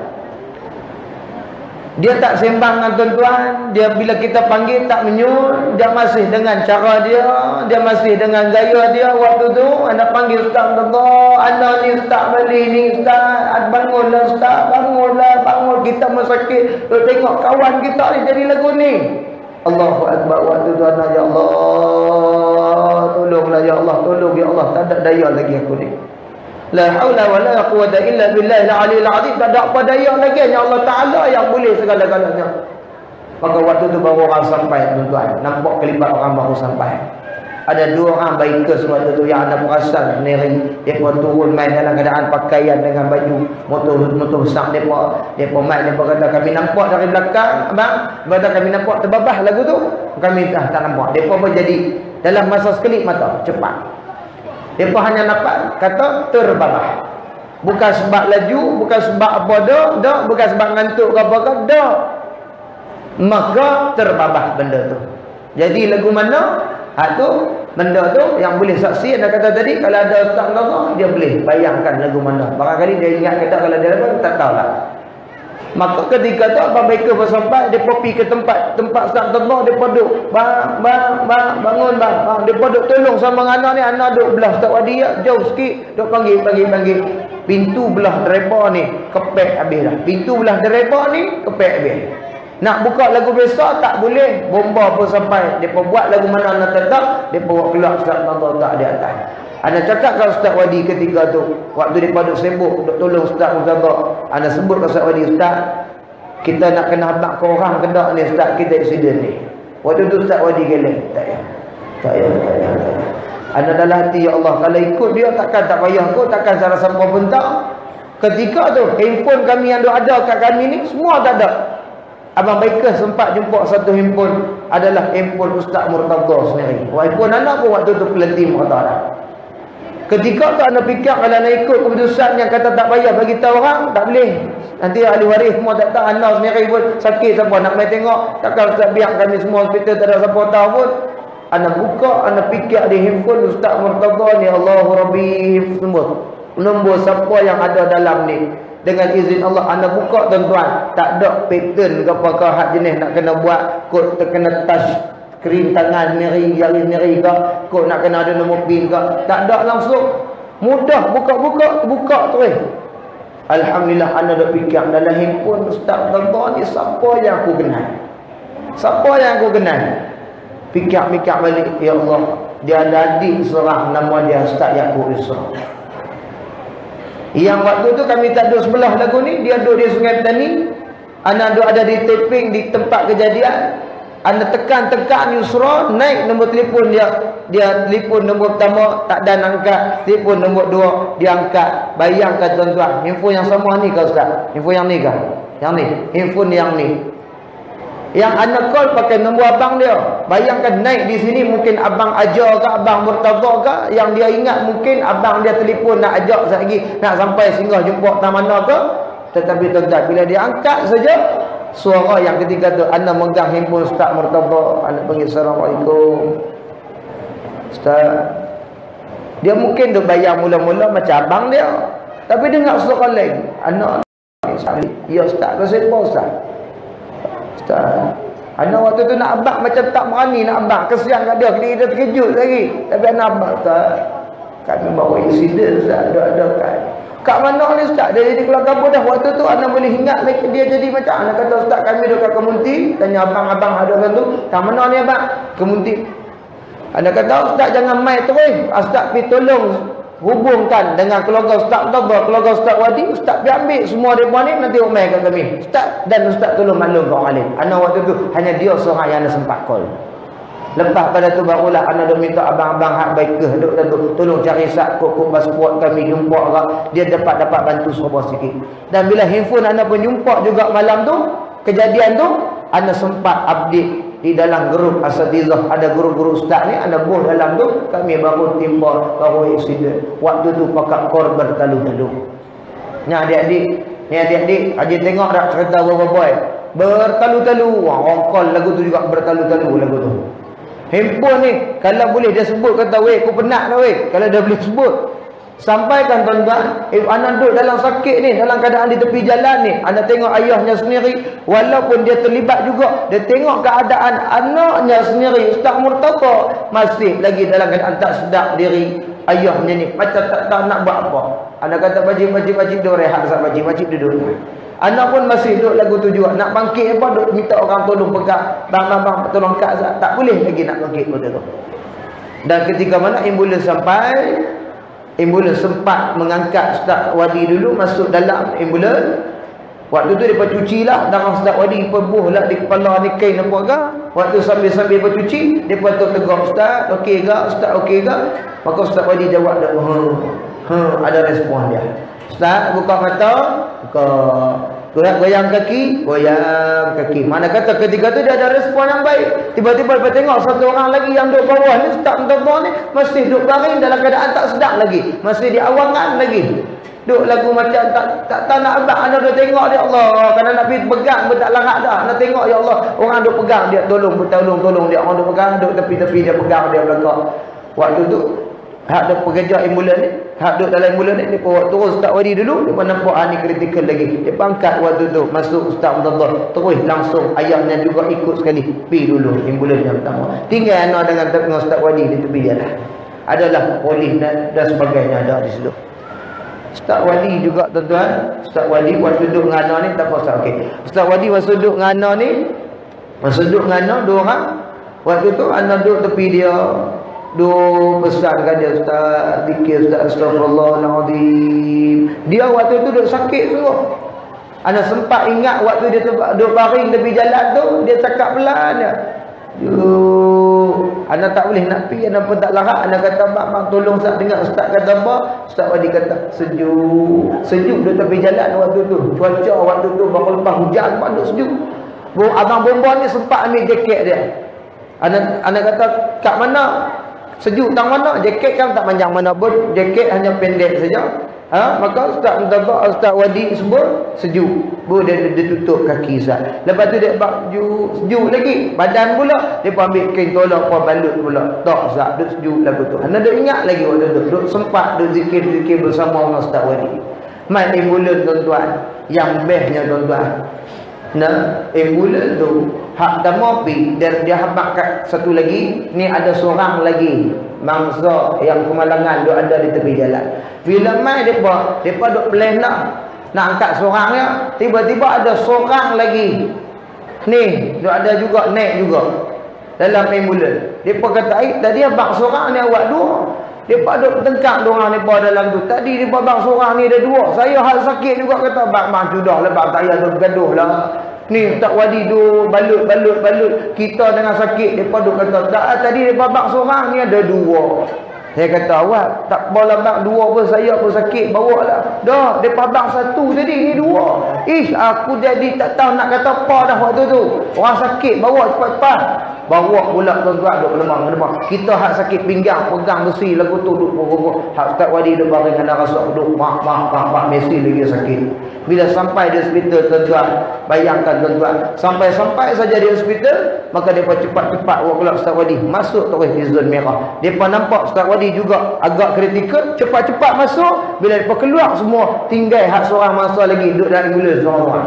Dia tak sembang dengan tuan-tuan. Dia bila kita panggil tak menyut. Dia masih dengan cara dia. Dia masih dengan gaya dia. Waktu tu anda panggil Ustaz, Allah, anda ni Ustaz balik ni Ustaz, bangunlah Ustaz, bangunlah, bangun, kita masakit. Tengok kawan kita ni jadi lagu ni. Allahu Akbar. Waktu tu anda, ya Allah, tolonglah ya Allah, tolong ya Allah, tak ada daya lagi aku ni. La haula wa la quwwata illa billahil aliyil azim. Tak ada apa daya lagi, hanya Allah Taala yang boleh segala-galanya. Maka waktu tu baru orang sampai tuan-tuan. Nampak kelibat orang baru sampai. Ada dua orang bikers waktu tu yang ada perasan sendiri. Dia pun turun main dalam keadaan pakaian dengan baju motor motor besar depa. Depa main, depa kata kami nampak dari belakang, abang. Kata kami nampak terbabah lagu tu. Kami dah tak nampak. Depa pun jadi dalam masa sekelip mata cepat. Mereka hanya nampak kata terbabah. Bukan sebab laju, bukan sebab apa dah, dah, bukan sebab ngantuk ke apa ke, dah. Maka terbabah benda tu. Jadi lagu mana? Hak tu, benda tu yang boleh saksi, anda kata tadi, kalau ada Ustaz Allah, dia boleh bayangkan lagu mana. Barangkali dia ingat kata kalau dia ada, tak tahulah. Maka ketika tu apa mereka bersampai, dia pergi ke tempat tempat Ustaz Allah, dia duduk bang bang bang bangun bang, bang. Dia duduk tolong sama anak ni, anak duduk belah Ustaz Wadi ya, jauh sikit, duduk panggil panggil panggil. Pintu belah dereba ni kepek habis dah. Pintu belah dereba ni kepek habis. Nak buka lagu biasa tak boleh, bomba pun sampai. Dia buat lagu mana nak tetap, dia bawa keluar Ustaz Allah tak di atas. Anda cakap kat Ustaz Wadi ketika tu, waktu dia duduk sibuk, duduk tolong Ustaz Muzabak, anda sebut kat Ustaz Wadi, Ustaz, kita nak kena habak ke orang kendak ni Ustaz, kita insiden ni. Waktu tu Ustaz Wadi geleng, tak ya, tak ya, tak ya, tak ya. Anda dalam hati, ya Allah, kalau ikut dia takkan tak payah kot, takkan salah siapa pun tak. Ketika tu, handphone kami yang ada kat kami ni, semua tak ada. Abang Baikah sempat jumpa satu handphone, adalah handphone Ustaz Murtaza sendiri. Handphone anak pun waktu tu pelanti Murtaza. Ketika tu anda fikir kalau anda ikut keputusan yang kata tak payah bagi tahu orang, tak boleh. Nanti ahli waris semua tak tahu, anak sendiri pun sakit siapa nak main tengok. Takkan Ustaz biar kami semua hospital tak ada siapa tahu pun. Ana buka, ana fikir di handphone Ustaz Murtaza ni, Allahu Rabbi, nombor. Nombor siapa yang ada dalam ni. Dengan izin Allah, ana buka tuan-tuan. Tak ada pattern ke apa-apa hak jenis nak kena buat. Kod terkena touch screen tangan miri, jari miri ke. Kod nak kena ada nombor pin ke. Tak ada langsung. Mudah buka-buka, buka terus. Alhamdulillah, ana dah fikir dalam handphone Ustaz Murtaza ni siapa yang aku kenal. Siapa yang aku kenal. Fikir-fikir balik, ya Allah, dia ada adik seorang nama dia Ustaz Yaakob Isra. Yang waktu tu kami tak duduk sebelah lagu ni, dia duduk di Sungai Petani. Ana duduk ada di taping di tempat kejadian. Ana tekan-tekan Yusra, naik nombor telefon dia. Dia telefon nombor pertama tak dan angkat, telefon nombor dua dia angkat. Bayangkan tuan-tuan, handphone yang sama ni ke Ustaz? Handphone yang ni ke? Yang ni, handphone yang ni. Yang ana call pakai nombor abang dia. Bayangkan naik di sini mungkin abang ajar ke, abang Murtaza ke, yang dia ingat mungkin abang dia telefon nak ajak sekejap lagi nak sampai singgah jumpa tak mana ke. Tetapi tuan-tuan, bila dia angkat saja, suara yang ketika tu ana megang handphone Ustaz Murtaza, ana panggil Assalamualaikum. Ustaz. Dia mungkin duk bayar mula-mula macam abang dia. Tapi dengar suara lain. Ana ya Ustaz, pasal apa Ustaz? Ustaz, ana waktu tu nak abang macam tak berani nak abang. Kesian kat dia, dia terkejut lagi. Tapi ana abang, Ustaz, kami bawa insiden Ustaz, ada-ada kan. Kat mana ni Ustaz? Dia jadi keluar kampung dah. Waktu tu ana boleh ingat dia jadi macam. Ana kata Ustaz, kami duduk kat Kemunti. Tanya abang-abang ada kan tu. Kat mana ni abang? Kemunti. Ana kata Ustaz jangan mai terus. Ustaz pergi tolong hubungkan dengan keluarga Ustaz Murtaza, keluarga Ustaz Wadi. Ustaz pergi ambil semua mereka ni nanti umai kat kami. Ustaz dan Ustaz tolong maklum kau alim. Ana waktu tu hanya dia seorang yang ana sempat call. Lepas pada tu barulah ana dah minta abang-abang hak baikah duk dan tu tolong cari sat kok pasport kami jumpa orang. Dia dapat dapat bantu serba sikit. Dan bila handphone ana pun jumpa juga malam tu, kejadian tu ana sempat update di dalam grup asatizah, ada guru-guru ustaz ni, ada buh dalam tu, kami baru timba baru insiden. Waktu tu pakak kor bertalu-talu. Ni adik-adik, ni adik-adik, adik tengok tak cerita boy bertalu-talu. Orang call lagu tu juga bertalu-talu lagu tu. Handphone ni kalau boleh dia sebut kata weh aku penat dah weh, kalau dia boleh sebut. Sampaikan tuan-tuan, eh, anak duduk dalam sakit ni, dalam keadaan di tepi jalan ni, anak tengok ayahnya sendiri, walaupun dia terlibat juga, dia tengok keadaan anaknya sendiri, Ustaz Murtaza masih lagi dalam keadaan tak sedar diri. Ayahnya ni macam tak tahu nak buat apa. Anak kata pakcik-pakcik duduk rehat, pakcik-pakcik duduk. Anak pun masih duduk lagu tu juga, nak bangkit apa, duduk minta orang tolong pegang, bang-bang tolong kat, tak boleh lagi nak bangkit pada tu. Dan ketika mana ambulans sampai, ambulans sempat mengangkat Ustaz Wadi dulu masuk dalam ambulans. Waktu tu dia cuci lah darah Ustaz Wadi, pebuh lah di kepala ni kain apa ke. Waktu sambil-sambil bercuci, dia patut tegur Ustaz, okey ke? Ustaz okey ke? Maka Ustaz Wadi jawab dah, ha, ha, ada respon dia. Ustaz buka mata, buka, goyang kaki, goyang kaki. Mana kata ketika tu dia ada respon yang baik. Tiba-tiba lepas tengok satu orang lagi yang duduk bawah ni, Ustaz Murtaza ni masih duduk baring dalam keadaan tak sedap lagi, masih di awangan lagi. Duk lagu macam tak tak, tak nak abang. Anda dah tengok dia, Allah, kalau nak pergi pegang pun tak larat dah. Nak tengok ya Allah, orang duk pegang dia, tolong tolong tolong dia, orang duk pegang, duk tepi-tepi dia pegang dia belakang. Waktu tu hak duk pekerja ambulans ni, hak duk dalam ambulans ni, dia pun turun Ustaz Wadi dulu, dia pun nampak ah ni kritikal lagi. Dia pangkat waktu tu masuk Ustaz Murtaza, terus langsung ayahnya juga ikut sekali pi dulu ambulans yang pertama. Tinggal anak dengan dengan Ustaz Wadi di tepi dia dah. Adalah polis dan, dan sebagainya ada di situ. Ustaz Wadi juga tuan-tuan, Ustaz Wadi waktu duduk dengan anak ni tak apa Ustaz, okey. Ustaz Wadi waktu duduk dengan anak ni, waktu duduk dengan anak dua orang, waktu tu anak duduk tepi dia, duk pesankan dia, Ustaz zikir, Ustaz astagfirullahalazim. Dia waktu tu duduk sakit semua. Anak sempat ingat waktu dia duduk baring tepi jalan tu, dia cakap pelan je. Yuh, anak tak boleh nak pergi, anak pun tak larat. Anak kata, mak, tolong Ustaz dengar Ustaz kata apa. Ustaz Wadi kata, sejuk. Sejuk dia tepi jalan waktu tu. Cuaca waktu tu baru lepas hujan, panduk sejuk. Abang Bomba ni sempat ambil jaket dia. Anak, anak kata, kat mana? Sejuk tang mana? Jaket kan tak panjang mana pun. Jaket hanya pendek saja. Ha? Maka Ustaz Mutabak, Ustaz Wadi sebut sejuk. Bu dia, dia tutup kaki Ustaz. Lepas tu dia baju sejuk lagi. Badan pula dia ambil kain tolak apa balut pula. Tak Ustaz, duk sejuk lagu tu. Anda duk ingat lagi waktu tu. Duk sempat duk zikir-zikir bersama dengan Ustaz Wadi. Mai ambulan tuan-tuan. Yang bestnya tuan-tuan. Nah, ambulan tu hak tamopi dia dia habaq kat satu lagi. Ni ada seorang lagi mangsa yang kemalangan duk ada di tepi jalan. Bila mai depa, depa duk plan nak nak angkat seorangnya, tiba-tiba ada seorang lagi. Ni, duk ada juga naik juga dalam ambulan. Depa kata, "Ai, tadi abang seorang ni awak dua." Depa duk tengkak dorang depa dalam tu. Tadi depa bang seorang ni ada dua. Saya hal sakit juga kata, "Bang, bang sudahlah bang, tak payah bergaduhlah. Ni tak wadi tu balut balut balut kita dengan sakit." Depa duk kata, "Tak, tadi depa bang seorang ni ada dua." Saya kata, "Awak tak boleh bang dua pun, saya pun sakit, bawa lah." Dah, depa bang satu tadi, ni dua. Ish, aku jadi tak tahu nak kata apa dah waktu tu. Orang sakit bawa cepat-cepat. Bawa pula tuan-tuan duk lemah-lemah. Kita hak sakit pinggang pegang besi lagu tu duk pokok. Hak Ustaz Wadi duk baring kena rasa duk mak mak mak mak mesti lagi sakit. Bila sampai di hospital tuan-tuan, bayangkan tuan-tuan, sampai-sampai saja di hospital, maka depa cepat-cepat bawa pula Ustaz Wadi masuk terus di zon merah. Depa nampak Ustaz Wadi juga agak kritikal, cepat-cepat masuk. Bila depa keluar semua, tinggal hak seorang masa lagi duduk dalam gula seorang.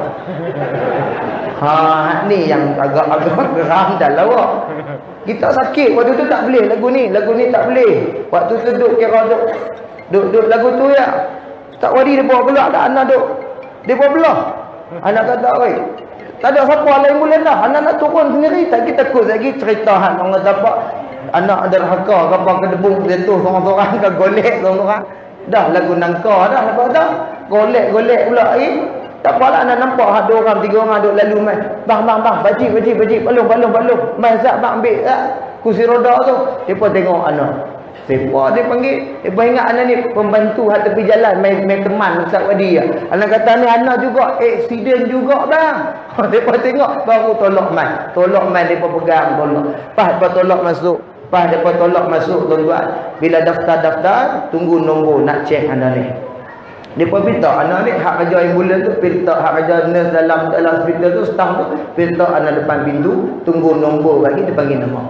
Ha, ni yang agak-agak geram dah lawak. Kita sakit waktu tu tak boleh lagu ni, lagu ni tak boleh. Waktu tu duk kira duk duk, duk lagu tu ya. Ustaz Wadi dia bawa keluar dah anak duk. Dia bawa belah. Anak kata, "Oi, tak ada siapa lain boleh dah. Anak nak turun sendiri." Tak kita takut lagi cerita hak orang dapat anak ada haka apa kedebung jatuh seorang-seorang ke golek seorang-seorang. Dah lagu nangka dah lepas tu. Golek-golek pula lagi. Tak apalah nak nampak ada orang tiga orang duk lalu mai. "Bang bang bang, baji baji baji, balung balung balung." Mai zat bang ambil tak? Kursi roda tu. Depa tengok anak. Siapa dia panggil? Depa ingat anak ni pembantu hak tepi jalan, mai mai teman Ustaz Wadi. Anak kata ni anak juga aksiden juga bang. Depa tengok baru tolak mai. Tolak mai depa pegang tolak. Pas depa tolak masuk. Pas depa tolak masuk tuan-tuan. Bila daftar-daftar, tunggu nombor nak cek anak ni. Depa minta anak ni hak kerja ambulan tu, minta hak kerja nurse dalam dalam hospital tu, staff tu, minta anak depan pintu, tunggu nombor lagi dia panggil nama.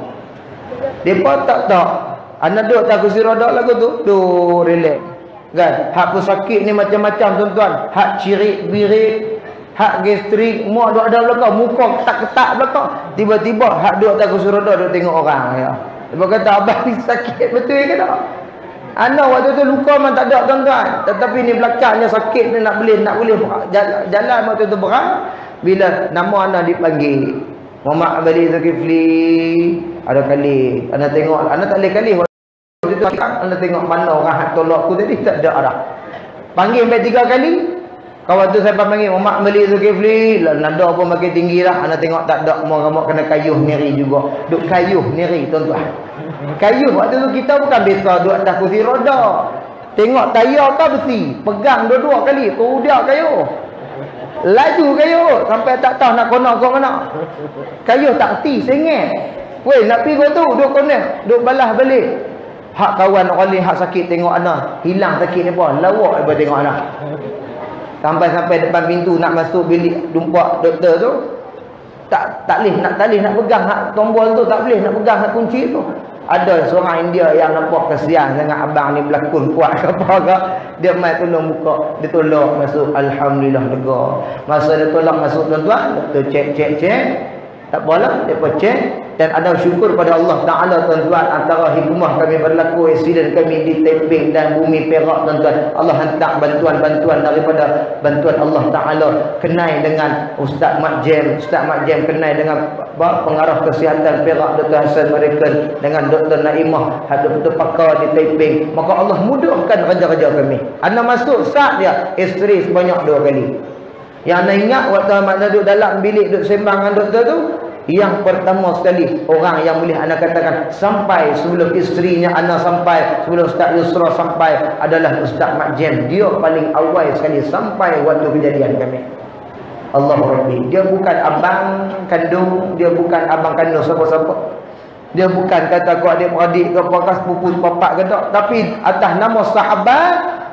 Depa tak tak. Anak duduk tak kursi roda lagu tu, duk relax. Kan? Hak pesakit ni macam-macam tuan-tuan. Hak cirit-birit, hak gastrik, muak duk ada belakang, muka ketak-ketak belakang. Tiba-tiba hak duduk tak kursi roda duk tengok orang ya. Depa kata, "Abang ni sakit betul ke tak?" Anak waktu tu luka memang tak ada tuan-tuan. Tetapi ni belakangnya sakit ni nak boleh nak boleh jalan, jalan waktu tu berat. Bila nama anak dipanggil Muhammad Abadi Zulkifli, ada kali anak tengok, anak tak boleh kali waktu tu anak tengok mana orang hak tolak aku tadi tak ada dah. Panggil sampai tiga kali. Kawan tu saya panggil Muhammad Abadi Zulkifli, nada pun makin tinggi dah. Anak tengok tak ada, mau kena kayuh niri juga. Duk kayuh niri tuan-tuan. Kayu waktu tu kita bukan biasa duduk atas kursi roda. Tengok tayar ke besi, pegang dua-dua kali, kerudak kayu. Laju kayu sampai tak tahu nak kena ke mana. Kayu tak reti, sengit. Weh, nak pergi kau tu, duduk kena, duduk balas balik. Hak kawan orang hak sakit tengok anak, hilang sakit ni pun, lawak dia tengok anak. Sampai-sampai depan pintu nak masuk bilik jumpa doktor tu, tak tak boleh nak tak boleh nak pegang hak tombol tu, tak boleh nak pegang hak kunci tu. Ada seorang India yang nampak kesian sangat abang ni berlakon kuat ke apa ke, dia mai tolong buka, dia tolak masuk, alhamdulillah lega. Masa dia tolak masuk tuan-tuan, doktor cek cek cek, tak apalah, depa cek. Dan ada syukur pada Allah Ta'ala tuan-tuan, antara hikmah kami berlaku aksiden kami di Taiping dan bumi Perak tuan-tuan, Allah hantar bantuan-bantuan daripada bantuan Allah Ta'ala, kenai dengan Ustaz Mat Jem. Ustaz Mat Jem kenai dengan pengarah kesihatan Perak Doktor Hassan Marikan, dengan Doktor Naimah, ada betul pakar di Taiping. Maka Allah mudahkan kerja-kerja kami. Anda masuk saat dia isteri sebanyak dua kali. Yang anda ingat waktu anda duduk dalam bilik duduk sembang dengan doktor tu, yang pertama sekali orang yang boleh anda katakan sampai sebelum isterinya anda sampai, sebelum Ustaz Yusra sampai, adalah Ustaz Mat Jem. Dia paling awal sekali sampai waktu kejadian kami. Allah Rabbi, dia bukan abang kandung, dia bukan abang kandung siapa-siapa, dia bukan kata kau adik-beradik ke apa, sepupu sepapak ke tak, tapi atas nama sahabat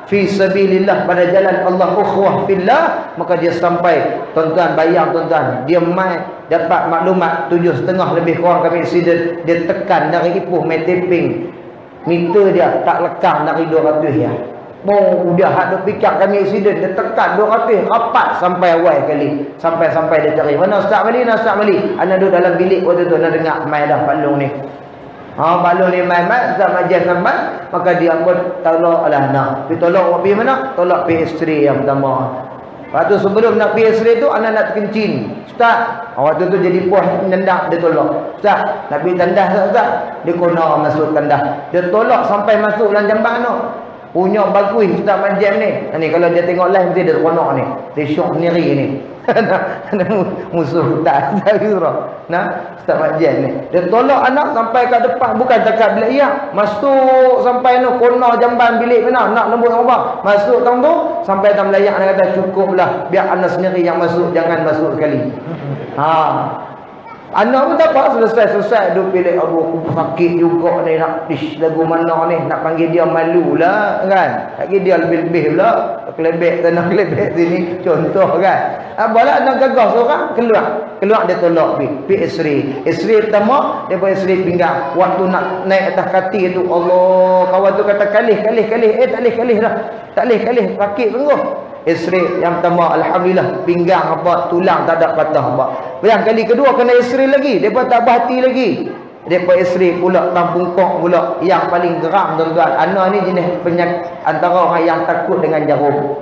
fi sabilillah, pada jalan Allah, ukhuwah fillah, maka dia sampai, tuan-tuan bayang tuan-tuan, dia mai dapat maklumat tujuh setengah lebih kurang kami insiden, dia tekan dari Ipoh main taping meter dia tak lekang dari dua ratus ya. Oh, udah ada fikir kami insiden, dia tekan dua ratus rapat sampai awal kali, sampai-sampai dia cari mana Ustaz Mali, nak Ustaz Mali, ana duduk dalam bilik waktu tu nak dengar mai dah palung ni. Ha, balon ni mai-mai Ustaz Majid sampai, maka dia pun tolak lah nak. Dia tolak buat pergi mana? Tolak pergi isteri yang pertama. Lepas tu sebelum nak pergi isteri tu, anak nak kencing. Ustaz, waktu tu jadi puas nendak, dia tolak. Ustaz, nak pergi tandas tak Ustaz? Dia kena masuk tandas. Dia tolak sampai masuk dalam jamban tu. Punya bagus Ustaz Majid ni. Ni kalau dia tengok live mesti dia seronok ni. Dia syok sendiri ni. Ada musuh tak surah. Nah, Ustaz Majid ni. Dia tolak anak sampai ke depan, bukan dekat bilik ya. Masuk sampai no corner jamban bilik mana nak lembut apa. Masuk tang tu sampai dalam layak dia kata cukuplah, biar anak sendiri yang masuk, jangan masuk sekali. Ha. Anak pun tak apa, selesai-selesai duduk pilih, aduh aku sakit juga ni, nak ish, lagu mana ni, nak panggil dia malu lah kan, nak panggil dia lebih-lebih pula, kelebek tanah kelebek sini contoh kan. Apalah nak gagah seorang keluar, keluar dia tolak pi, pi isteri, isteri pertama dia pun isteri pinggang, waktu nak naik atas kaki tu, Allah, kawan tu kata kalih kalih kalih, eh tak leh kalih dah, tak leh kalih, sakit sungguh. Isteri yang pertama alhamdulillah pinggang apa, tulang tak ada patah apa. Yang kali kedua kena isteri lagi, depa tak berhati lagi. Depa isteri pula tampungkok pula yang paling geram tuan-tuan. Ana ni jenis penyakit antara orang yang takut dengan jarum.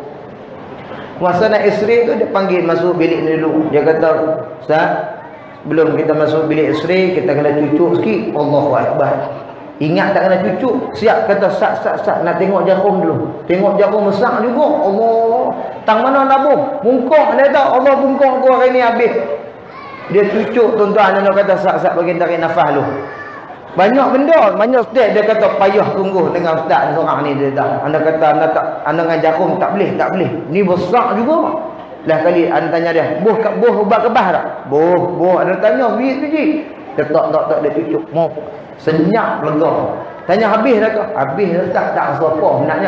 Masa nak isteri tu dia panggil masuk bilik ni dulu. Dia kata, "Ustaz, sebelum kita masuk bilik isteri, kita kena cucuk sikit." Allahu akbar. Ingat tak kena cucuk, siap kata sak sak sak nak tengok jarum dulu. Tengok jarum besar juga. Allah, tang mana nabung? Bungkuk dia tak. Allah bungkuk aku hari ni habis. Dia cucuk tuan-tuan, dia kata sak sak bagi tarik nafas dulu. Banyak benda, banyak step dia kata payah tunggu dengan ustaz seorang ni dia dah. Anda kata anda tak, anda dengan jarum tak boleh, tak boleh. Ni besar juga. Lah kali anda tanya dia, "Boh kat boh ubat kebah tak?" "Boh, boh." Anda tanya biji-biji. Dia tak tak tak dia cucuk. Mau senyap lega. Tanya habis dah ke? Habis dah tak tak rasa apa benarnya.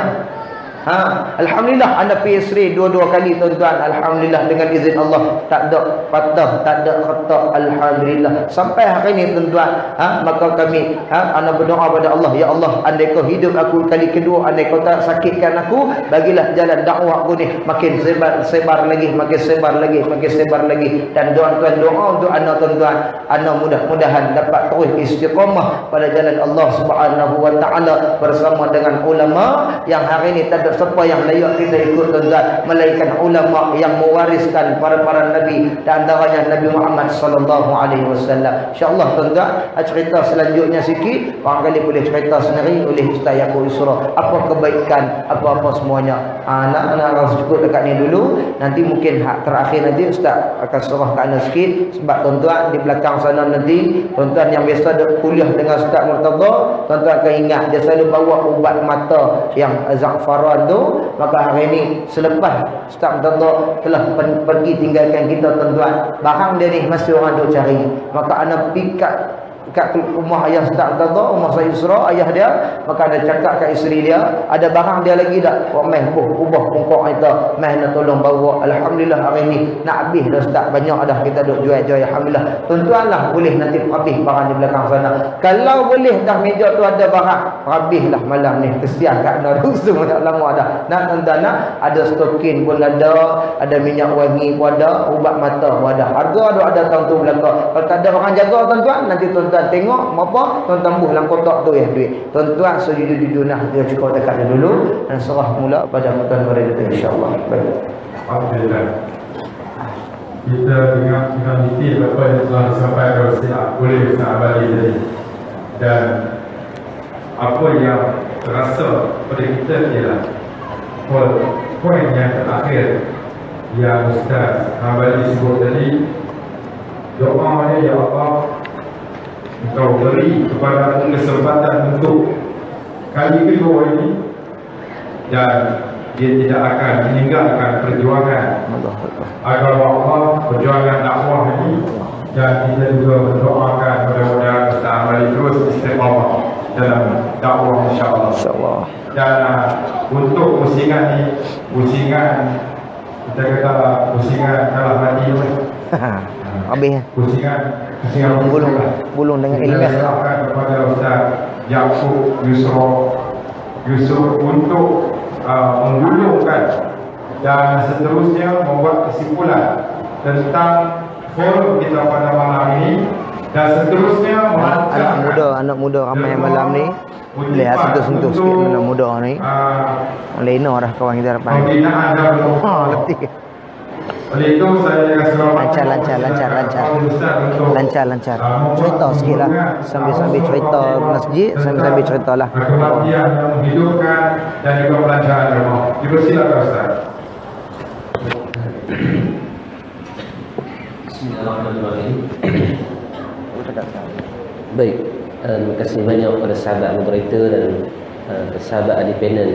Ha, alhamdulillah anda pergi isteri dua-dua kali tuan-tuan, alhamdulillah dengan izin Allah tak ada patah, tak ada kata, alhamdulillah sampai hari ini tuan-tuan. Ha, maka kami ha, anda berdoa pada Allah, ya Allah, andai kau hidup aku kali kedua, andai kau tak sakitkan aku, bagilah jalan dakwah aku ni makin sebar sebar lagi, makin sebar lagi, makin sebar lagi. Dan doa-tuan doa untuk anda tuan-tuan, anda mudah-mudahan dapat terus istiqamah pada jalan Allah Subhanahu wa taala bersama dengan ulama yang hari ini tak ada siapa yang layak kita ikut tuan-tuan melainkan ulama yang mewariskan para-para nabi dan antaranya Nabi Muhammad sallallahu alaihi wasallam. Insya-Allah tuan-tuan, cerita selanjutnya sikit barangkali boleh cerita sendiri oleh Ustaz Yaakob Isra apa kebaikan apa-apa semuanya. Anak-anak harus cukup dekat ni dulu, nanti mungkin hak terakhir nanti Ustaz akan serah ke anda sikit sebab tuan-tuan di belakang sana nanti tuan-tuan yang biasa duk kuliah dengan Ustaz Murtada, tuan-tuan akan ingat dia selalu bawa ubat mata yang za'faran tu. Maka hari ini selepas Ustaz Murtada telah pergi tinggalkan kita tuan-tuan, barang dia ni masih orang duk cari, maka anda pikat kat rumah ayah Ustaz Murtada, rumah saya Isra, ayah dia, maka ada cakap kat isteri dia, ada barang dia lagi tak? Kau meh buh ubah pungkok kita, meh nak tolong bawa. Alhamdulillah hari ni nak habis dah Ustaz, banyak dah kita duk jual-jual. Alhamdulillah. Tuan-tuan lah boleh nanti habis barang di belakang sana. Kalau boleh dah meja tu ada barang, habislah malam ni. Kesian kat anda rusung tak lama dah. Nak tuan-tuan nak ada stokin pun ada, ada minyak wangi pun ada, ubat mata pun ada. Harga ada ada tahun tu belakang. Kalau tak ada orang jaga tuan-tuan, nanti tuan-tuan tengok apa tuan tambuh dalam kotak tu ya duit. Tuan-tuan sejujur-jujur nak dia cukup dekat dia dulu dan serah mula pada tuan mereka insya-Allah. Baik. Alhamdulillah. Kita dengan dengan niti apa yang telah disampaikan oleh Ustaz Abadi tadi dan apa yang terasa pada kita ialah poin yang terakhir yang Ustaz Abadi sebut tadi, doa ni ya Allah Engkau beri kepada aku kesempatan untuk kali kedua ini dan dia tidak akan meninggalkan perjuangan agama Allah, perjuangan dakwah ini, dan kita juga berdoakan mudah-mudahan Ustaz Abadi terus istiqamah dalam dakwah insya-Allah. Insya-Allah. Dan uh, untuk pusingan ni, pusingan kita kata pusingan kalah mati tu. Habis. Pusingan pusingan Bulung bulung dengan ilmiah. Saya serahkan kepada Ustaz Yaakob Yusro Yusuf untuk uh, menggulungkan dan seterusnya membuat kesimpulan tentang forum kita pada malam ini, dan seterusnya Anak, anak muda, anak muda ramai malam ni. Boleh lah sentuh-sentuh sikit anak muda ni. uh, Lena dah kawan kita depan. pembinaan dan Ha, letih. oleh itu saya dengan selamat Lancar, lancar, lancar, lancar. Lancar, lancar. Cerita sikit lah. Sambil-sambil cerita masjid, sambil-sambil cerita lah. Kematian yang menghidupkan dan juga pelancaran rumah. Dipersilakan Ustaz. Bismillahirrahmanirrahim. Baik, uh, terima kasih banyak kepada sahabat moderator dan uh, sahabat ahli panel.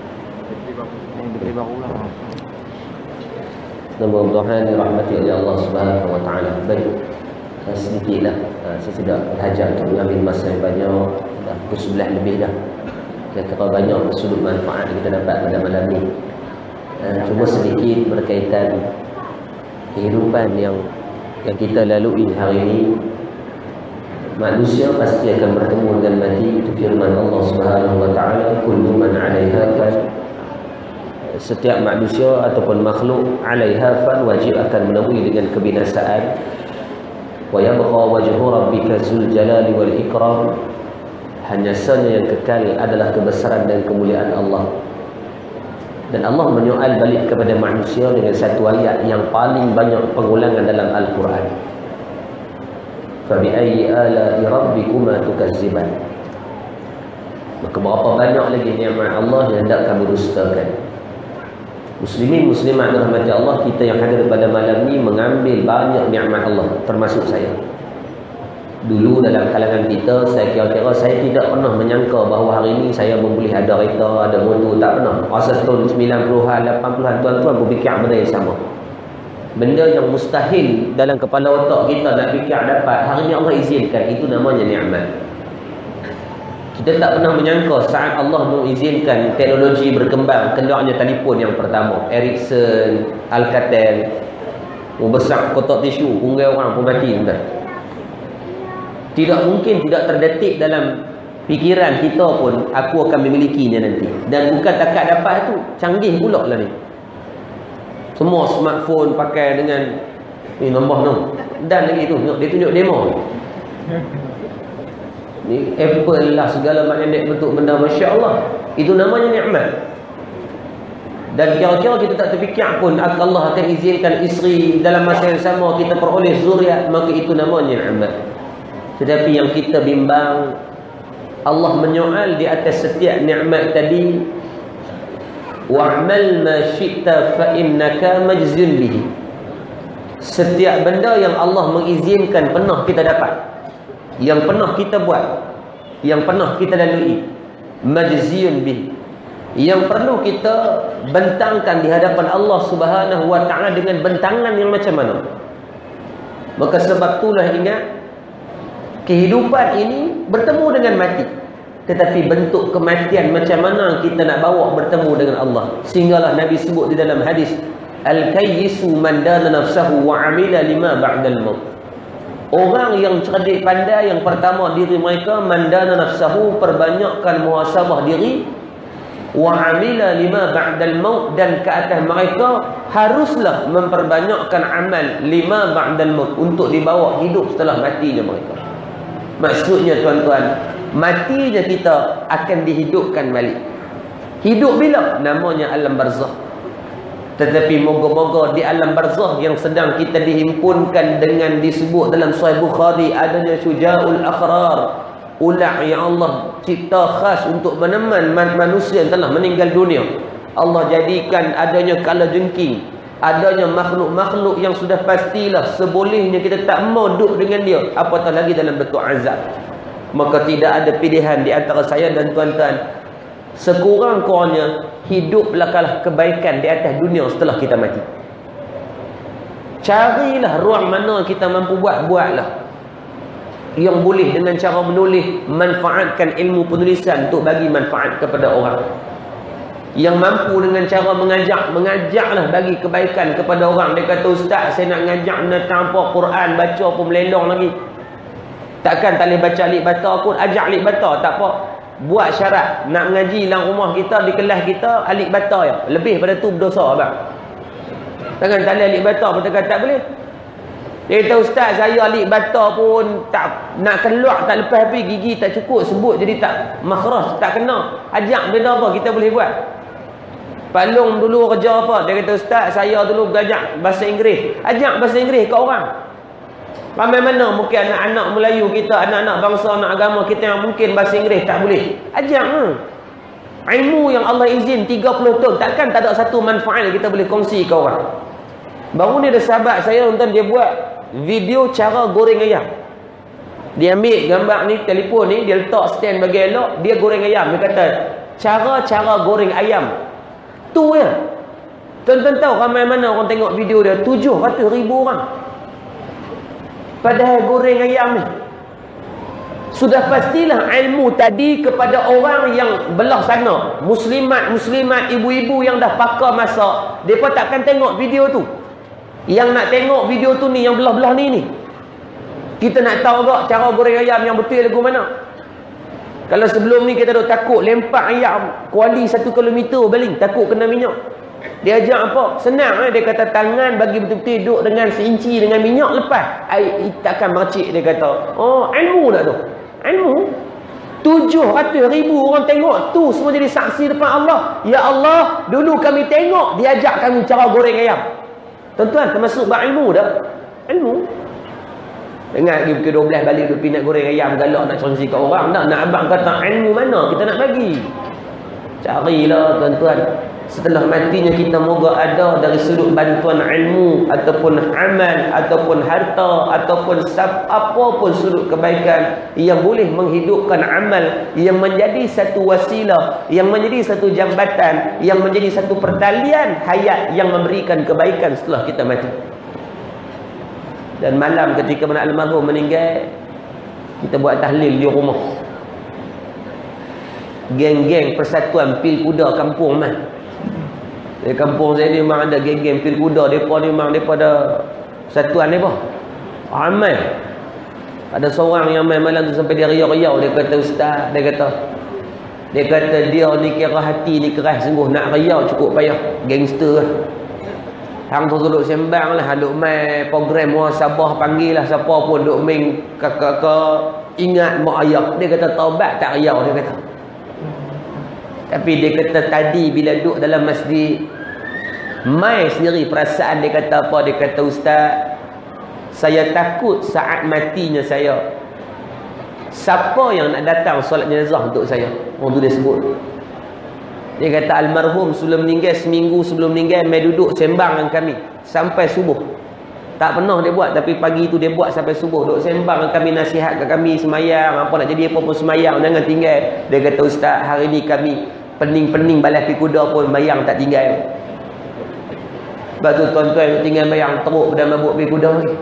Mudah-mudahan dirahmati oleh Allah Subhanahu wa taala. Baik, uh, sedikitlah uh, saya tidak berhajat untuk mengambil masa yang banyak, dah pukul sebelas lebih dah. Kira-kira banyak sudut manfaat yang kita dapat pada malam ni. Uh, cuma sedikit berkaitan kehidupan yang yang kita lalui hari ini. Manusia pasti akan bertemu dengan mati. Itu firman Allah Subhanahu wa taala, kullu man 'alaiha fan. Setiap manusia ataupun makhluk 'alaiha fan, wajib akan menemui dengan kebinasaan. Wa yabqa wajhu rabbika dzul jalali wal ikram. Hanya saja yang kekal adalah kebesaran dan kemuliaan Allah. Dan Allah menyoal balik kepada manusia dengan satu ayat yang paling banyak pengulangan dalam Al-Quran. Fabi'ayyi ala'i rabbikuma tukazziban. Maka berapa banyak lagi nikmat Allah yang hendak kami dustakan. Muslimin muslimat rahmati Allah, kita yang hadir pada malam ni mengambil banyak nikmat Allah, termasuk saya. Dulu dalam kalangan kita, saya kira-kira saya tidak pernah menyangka bahawa hari ini saya boleh ada kereta, ada motor, tak pernah. Masa tahun sembilan puluhan, lapan puluhan, tuan-tuan berfikir benda yang sama. Benda yang mustahil dalam kepala otak kita nak fikir dapat, hari ini Allah izinkan. Itu namanya nikmat. Kita tak pernah menyangka saat Allah mengizinkan teknologi berkembang, keluarnya telefon yang pertama, Ericsson, Alcatel, membesar kotak tisu, unggai orang pun mati sudah. Tidak mungkin tidak terdetik dalam fikiran kita pun aku akan memilikinya nanti. Dan bukan takat dapat tu, canggih pula lah ni. Semua smartphone pakai dengan ni nombor tu. Dan lagi tu, dia tunjuk demo. Ni Apple lah segala macam bentuk benda, Masya Allah. Itu namanya nikmat. Dan kira-kira kita tak terfikir pun Allah akan izinkan isteri dalam masa yang sama kita peroleh zuriat, maka itu namanya nikmat. Tetapi yang kita bimbang, Allah menyoal di atas setiap nikmat tadi, wa'mal ma syi'ta fa innaka majzun bihi. Setiap benda yang Allah mengizinkan pernah kita dapat, yang pernah kita buat, yang pernah kita lalui, majzun bihi. Yang perlu kita bentangkan di hadapan Allah Subhanahu wa taala dengan bentangan yang macam mana. Maka sebab itulah ingat, kehidupan ini bertemu dengan mati. Tetapi bentuk kematian macam mana kita nak bawa bertemu dengan Allah. Sehinggalah Nabi sebut di dalam hadis, Al-kayyisu man dana nafsahu wa amila lima ba'dal maut. Orang yang cerdik pandai, yang pertama diri mereka, man dana nafsahu, perbanyakkan muhasabah diri, wa amila lima ba'dal maut, dan ke atas mereka haruslah memperbanyakkan amal lima ba'dal maut, untuk dibawa hidup setelah matinya mereka. Maksudnya tuan-tuan, matinya kita akan dihidupkan balik. Hidup bila? Namanya alam barzakh. Tetapi moga-moga di alam barzakh yang sedang kita dihimpunkan dengan disebut dalam Sahih Bukhari, adanya syuja'ul akhrar, ulak yang Allah cipta khas untuk meneman manusia yang telah meninggal dunia. Allah jadikan adanya kalajengking, adanya makhluk-makhluk yang sudah pastilah sebolehnya kita tak mau duduk dengan dia, apatah lagi dalam bentuk azab. Maka tidak ada pilihan di antara saya dan tuan-tuan, sekurang-kurangnya hiduplah kebaikan di atas dunia setelah kita mati. Carilah ruang mana kita mampu buat, buatlah. yang boleh dengan cara menulis manfaatkan ilmu penulisan untuk bagi manfaat kepada orang. Yang mampu dengan cara mengajak, mengajaklah bagi kebaikan kepada orang. Dia kata, ustaz saya nak ngajak nak tanpa Quran, baca pun melendong lagi. Takkan tak boleh baca alik bata pun, ajak alik bata, tak apa. Buat syarat nak mengaji dalam rumah kita, di kelas kita, alik bata ya. Lebih pada tu berdosa abang. Takkan tak boleh alik bata pun takkan tak boleh. Dia kata, ustaz saya alik bata pun tak nak keluar, tak lepas habis, gigi tak cukup sebut jadi tak makhraj, tak kena. Ajak benda apa kita boleh buat? Pak Long dulu kerja apa? Dia kata, ustaz saya dulu belajar bahasa Inggeris. Ajak bahasa Inggeris ke orang. Ramai mana mungkin anak-anak Melayu kita, anak-anak bangsa, anak agama kita yang mungkin bahasa Inggeris tak boleh. Ajak hmm. Ilmu yang Allah izin tiga puluh tahun, takkan tak ada satu manfaat yang kita boleh kongsi ke orang. Baru ni ada sahabat saya nonton, dia buat video cara goreng ayam. Dia ambil gambar ni, telefon ni, dia letak stand bagi elok, dia goreng ayam. Dia kata, cara-cara goreng ayam. Tu ya. Tuan-tuan tahu ramai mana orang tengok video dia? tujuh ratus ribu orang. Padahal goreng ayam ni. Sudah pastilah ilmu tadi kepada orang yang belah sana. Muslimat-muslimat, ibu-ibu yang dah pakar masak. Mereka takkan tengok video tu. Yang nak tengok video tu ni, yang belah-belah ni ni. Kita nak tahu tak cara goreng ayam yang betul lagu mana? Kalau sebelum ni kita dah takut lempar ayam kuali satu kilometer baling, takut kena minyak. Dia ajak apa? Senang eh? Dia kata tangan bagi betul-betul duduk dengan seinci dengan minyak, lepas air takkan mercik. Dia kata, oh ilmu tak tu? Ilmu. tujuh ratus ribu orang tengok tu, semua jadi saksi depan Allah. Ya Allah, dulu kami tengok dia ajak kami cara goreng ayam. Tuan-tuan, termasuk berilmu dah. Ilmu. Dengar pergi pukul dua belas balik duk pergi nak goreng ayam, galak nak kongsi kat orang. Tak, nak abang kata ilmu mana kita nak bagi. Carilah tuan-tuan. Setelah matinya kita moga ada dari sudut bantuan ilmu ataupun amal ataupun harta ataupun apapun sudut kebaikan yang boleh menghidupkan amal, yang menjadi satu wasilah, yang menjadi satu jambatan, yang menjadi satu pertalian hayat yang memberikan kebaikan setelah kita mati. Dan malam ketika mana almarhum meninggal, kita buat tahlil di rumah. Geng-geng persatuan pil kuda kampung mah. Di kampung saya ni memang ada geng-geng pil kuda. Depa ni memang depa ada persatuan depa. Ramai. Ada seorang yang main malam tu sampai dia riau-riau, dia kata, ustaz, dia kata dia kata dia ni kira hati ni keras sungguh, nak riau cukup payah, gangster lah. Hang tu duduk sembang lah, duduk main program muhasabah, panggil lah siapa pun duduk main kakak-kakak, ingat mak ayah. Dia kata taubat tak riau, dia kata. Tapi dia kata tadi bila duduk dalam masjid, mai sendiri perasaan dia kata apa? Dia kata, ustaz, saya takut saat matinya saya, siapa yang nak datang solat jenazah untuk saya? Orang tu dia sebut. Dia kata almarhum sebelum meninggal, seminggu sebelum meninggal, mai duduk sembang dengan kami sampai subuh. Tak pernah dia buat, tapi pagi tu dia buat sampai subuh. Duduk sembang dengan kami, nasihat ke kami, semayang, apa nak jadi apa pun semayang, jangan tinggal. Dia kata, ustaz, hari ni kami pening-pening balas pi kuda pun bayang tak tinggal. Sebab tu tuan-tuan tinggal bayang teruk dan mabuk pi kuda ni.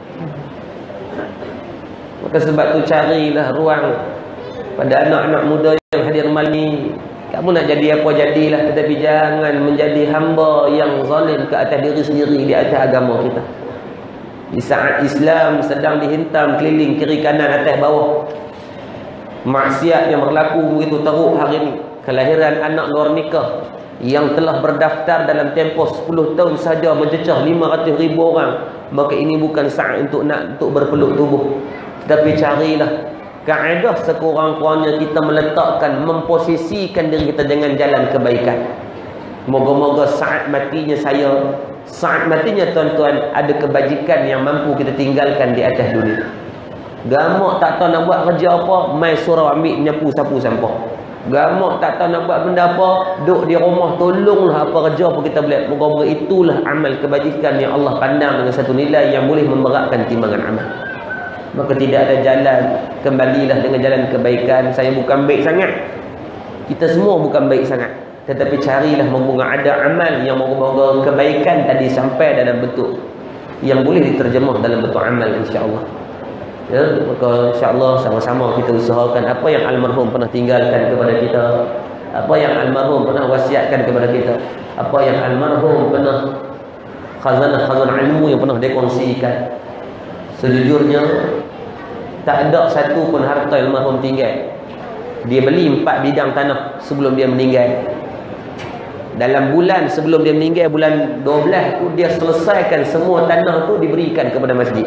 Maka sebab tu carilah ruang pada anak-anak muda yang hadir malam ni. Kamu nak jadi apa jadilah, tetapi jangan menjadi hamba yang zalim ke atas diri sendiri, di atas agama kita. Di saat Islam sedang dihintam keliling kiri kanan atas bawah, maksiat yang berlaku begitu teruk hari ini, kelahiran anak luar nikah yang telah berdaftar dalam tempoh sepuluh tahun saja mencecah lima ratus ribu orang, maka ini bukan saat untuk nak untuk berpeluk tubuh, tetapi carilah kaedah sekurang-kurangnya kita meletakkan, memposisikan diri kita dengan jalan kebaikan. Moga-moga saat matinya saya, saat matinya tuan-tuan, ada kebajikan yang mampu kita tinggalkan di atas dunia. Gamak tak tahu nak buat kerja apa, mai surau ambil menyapu sapu sampah. Gamak tak tahu nak buat benda apa, duduk di rumah tolonglah apa kerja apa kita boleh. Moga-moga itulah amal kebajikan yang Allah pandang dengan satu nilai yang boleh memberatkan timbangan amal. Maka tidak ada jalan, kembalilah dengan jalan kebaikan. Saya bukan baik sangat, kita semua bukan baik sangat, tetapi carilah membunga ada amal yang moga-moga kebaikan tadi sampai dalam bentuk yang boleh diterjemah dalam bentuk amal, insya-Allah. Ya, maka insya-Allah sama-sama kita usahakan apa yang almarhum pernah tinggalkan kepada kita, apa yang almarhum pernah wasiatkan kepada kita, apa yang almarhum pernah khazanah-khazanah ilmu yang pernah dia kongsikan. Sejujurnya tak ada satu pun harta almarhum tinggal. Dia beli empat bidang tanah sebelum dia meninggal. Dalam bulan sebelum dia meninggal, bulan dua belas tu, dia selesaikan semua tanah tu diberikan kepada masjid.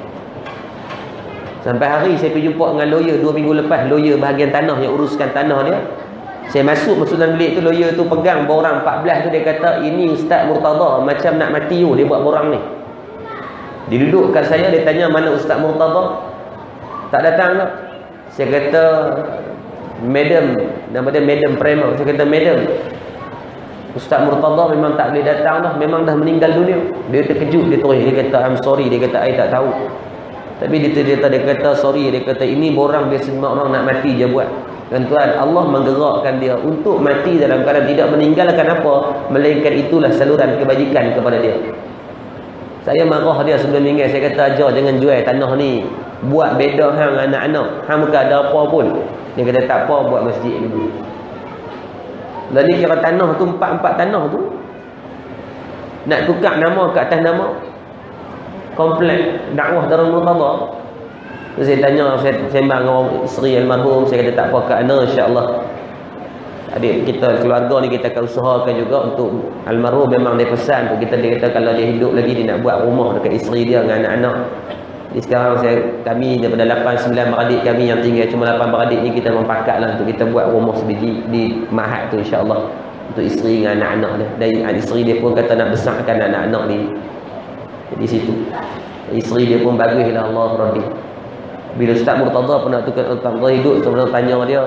Sampai hari saya pergi jumpa dengan lawyer dua minggu lepas, lawyer bahagian tanah yang uruskan tanah dia. Saya masuk masuk dalam bilik tu, lawyer tu pegang borang empat belas tu, dia kata, ini Ustaz Murtada macam nak mati you, dia buat borang ni. Dia dudukkan saya, dia tanya, mana Ustaz Murtada? Tak datang tak? Saya kata, Madam, nama dia Madam Prema. Saya kata, Madam, Ustaz Murtada memang tak boleh datang dah, memang dah meninggal dunia. Dia terkejut, dia terus, dia kata, I'm sorry, dia kata, I tak tahu. Tapi dia, dia, dia, dia kata sorry, dia kata ini borang biasa orang nak mati je buat. Dan Tuhan Allah menggerakkan dia untuk mati dalam keadaan tidak meninggalkan apa, melainkan itulah saluran kebajikan kepada dia. Saya marah dia sebelum meninggal. Saya kata, ajar jangan jual tanah ni, buat beda hang anak-anak, hang bukan ada apa pun. Dia kata tak apa, buat masjid dulu. Lalu kira tanah tu, empat-empat tanah tu nak tukar nama ke atas nama komplek dakwah Darul Murtada. So, saya tanya, saya sembang dengan isteri almarhum, saya kata tak apa Kak Ana, insya-Allah adik kita keluarga ni kita akan usahakan juga untuk almarhum. Memang dia pesan untuk kita, dia kata kalau dia hidup lagi dia nak buat rumah dekat isteri dia dengan anak-anak. Jadi sekarang saya, kami daripada lapan sembilan beradik kami yang tinggal cuma lapan beradik ni, kita mempakatlah untuk kita buat rumah sebiji di Mahat tu, insya-Allah untuk isteri dengan anak-anak dia. Dan isteri dia pun kata nak besarkan anak-anak ni di situ. Isteri dia pun baguslah, Allah Rabbi. Bila Ustaz Murtada pernah tukar Ustaz Murtada hidup, Ustaz Murtada tanya dia,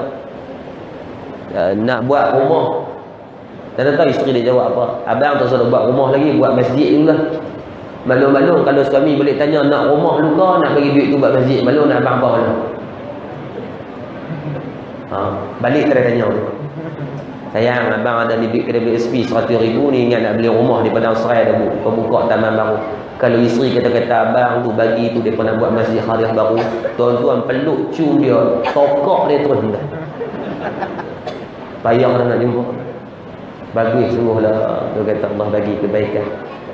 nak buat rumah. Tak tahu isteri dia jawab apa. Abang tak suruh buat rumah lagi, buat masjid dulu lah. Malu-malu kalau suami boleh tanya nak rumah lu ke nak bagi duit tu buat masjid, malu nak abang apa lah. Ha, balik tadi tanya dia. Sayang, abang ada duit kena beli S P seratus ribu ni, ingat nak beli rumah di Padang Serai dah bu, buka taman baru. Kalau isteri kata-kata abang tu bagi tu dia pernah buat masjid Khariyah baru, tuan-tuan peluk cium dia, tokok dia terus dah. Payahlah nak jumpa. Bagus sungguhlah, dia kata Allah bagi kebaikan.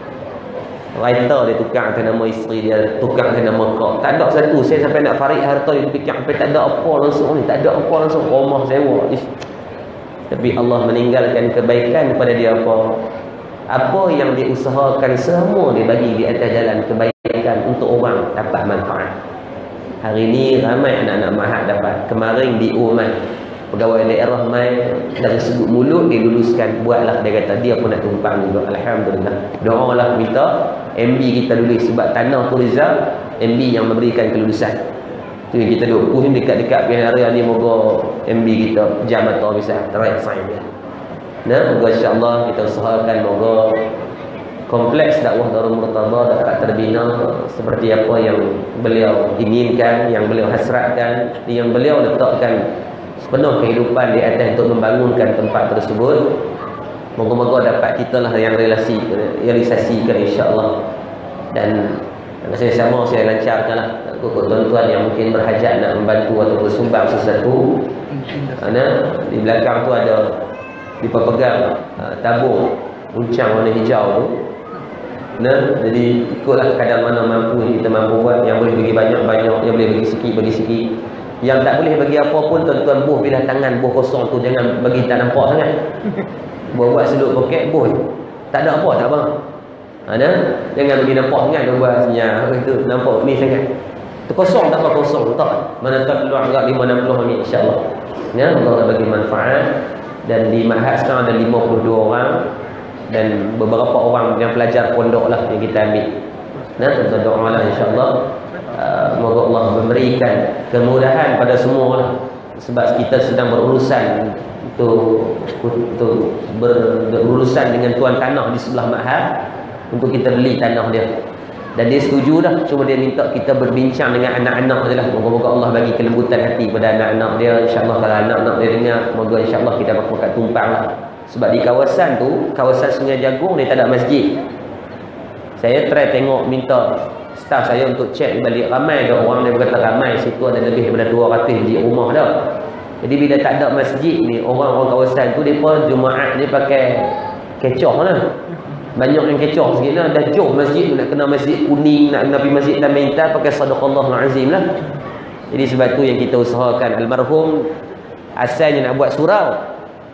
Writer dia tukar ke nama isteri dia, tukar ke nama kau. Tak ada satu. Saya sampai nak farid harta dia fikir sampai tak ada apa langsung ni, tak ada apa langsung rumah sewa. Ish. Tapi Allah meninggalkan kebaikan kepada dia apa? Apa yang dia usahakan semua dia bagi di atas jalan kebaikan untuk orang dapat manfaat. Hari ni ramai anak-anak Mahat dapat. Kemarin di Uman, pegawai daerah mai dari sudut mulut dia luluskan, buatlah, dia kata dia pun nak tumpang juga. Alhamdulillah. Doalah minta M B kita lulus sebab tanah tu result M B yang memberikan kelulusan. Tu yang kita duk push dekat-dekat pihak area ni, moga M B kita jam atau bisa teraih sign dia. Nah, moga insya-Allah kita usahakan moga kompleks dakwah Darul Murtada dapat terbina seperti apa yang beliau inginkan, yang beliau hasratkan, yang beliau letakkan sepenuh kehidupan di atas untuk membangunkan tempat tersebut. Moga-moga dapat kita lah yang relasi, realisasikan insya-Allah. Dan saya sama saya lancarkanlah untuk tuan-tuan yang mungkin berhajat nak membantu atau bersumbang sesuatu. Karena di belakang tu ada dipegang uh, tabung uncang warna hijau tu. Nah, jadi ikutlah kadar mana mampu kita mampu buat. Yang boleh bagi banyak-banyak, yang boleh bagi sikit bagi sikit. Yang tak boleh bagi apa pun, tuan-tuan buh bila tangan buh kosong tu, jangan bagi tak nampak sangat. Buat-buat seluk poket buh. Tak ada apa tak bang. Ada, jangan bagi nampak sangat, buat senyap itu nampak ni sangat. Tu kosong tak apa kosong tak. Mana tak keluar agak lima enam puluh ni insya-Allah. Ya, Allah bagi manfaat. Dan di Mahat sekarang ada lima puluh dua orang dan beberapa orang yang pelajar pondok lah yang kita ambil. Nah, kita doa lah insya-Allah. Uh, semoga Allah memberikan kemudahan pada semua lah. Sebab kita sedang berurusan untuk untuk ber, berurusan dengan tuan tanah di sebelah Mahat untuk kita beli tanah dia. Dan dia setuju dah, cuma dia minta kita berbincang dengan anak-anak je lah. Moga-moga Allah bagi kelembutan hati pada anak-anak dia. InsyaAllah kalau anak-anak dia dengar, moga insyaAllah kita bakal tumpang lah. Sebab di kawasan tu, kawasan Sungai Jagung, dia tak ada masjid. Saya try tengok minta staff saya untuk cek balik, ramai dah orang dia berkata ramai, situ ada lebih daripada dua ratus biji rumah dah. Jadi bila tak ada masjid ni, orang-orang kawasan tu depa Jumaat ni pakai kecoh lah. Banyak yang kecoh sikit lah, dah jauh masjid tu, nak kena masjid kuning, nak kena pergi masjid Taminta, pakai sadaqallahul azim lah. Jadi sebab tu yang kita usahakan, almarhum asalnya nak buat surau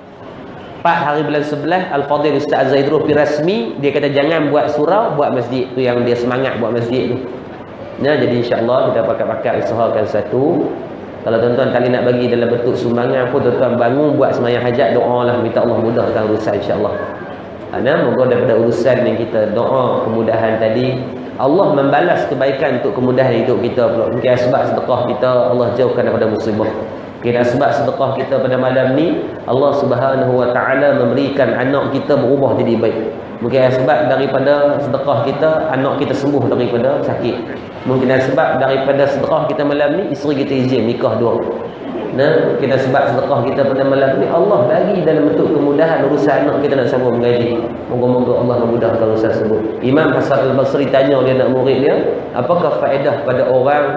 empat hari bulan sebelas, Al-Fadhil Ustaz Zaidrul pi rasmi, dia kata jangan buat surau, buat masjid. Tu yang dia semangat buat masjid tu. Nah, jadi insya-Allah kita pakat-pakat usahakan satu. Kalau tuan-tuan tak nak bagi dalam bentuk sumbangan pun, tuan-tuan bangun buat sembahyang hajat, doa lah, minta Allah mudahkan urusan insya-Allah. Ana moga daripada urusan yang kita doa kemudahan tadi, Allah membalas kebaikan untuk kemudahan hidup kita pula. Mungkin sebab sedekah kita Allah jauhkan daripada musibah. Kira sebab sedekah kita pada malam ni, Allah Subhanahu Wa Taala memberikan anak kita berubah jadi baik. Mungkin sebab daripada sedekah kita, anak kita sembuh daripada sakit. Mungkin sebab daripada sedekah kita malam ni, isteri kita izin nikah dua. Nah, kita sebab sedekah kita pada malam ni, Allah bagi dalam bentuk kemudahan urusan anak kita nak sambung mengaji. Moga-moga Allah memudahkan urusan tersebut. Imam Hasan Al-Basri tanya dia nak murid dia, apakah faedah pada orang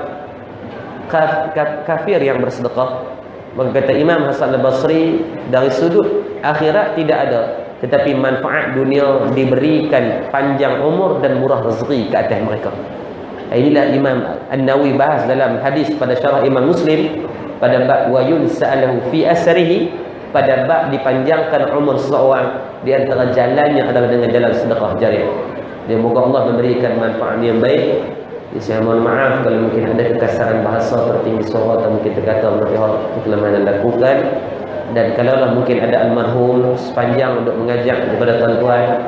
kaf, kaf, kafir yang bersedekah? Maka kata Imam Hasan Al-Basri, dari sudut akhirat tidak ada, tetapi manfaat dunia diberikan panjang umur dan murah rezeki ke atas mereka. Inilah Imam An-Nawawi bahas dalam hadis pada syarah Imam Muslim pada bab wa yunsa'alahu fi asrihi, pada bab dipanjangkan umur seseorang di antara jalannya adalah dengan jalan sedekah jariah. Dia moga Allah memberikan manfaat yang baik. Saya mohon maaf kalau mungkin ada kekasaran bahasa, tertinggi suara atau mungkin terkata menurut kelemahan yang lakukan. Dan kalaulah mungkin ada almarhum sepanjang untuk mengajak kepada tuan-tuan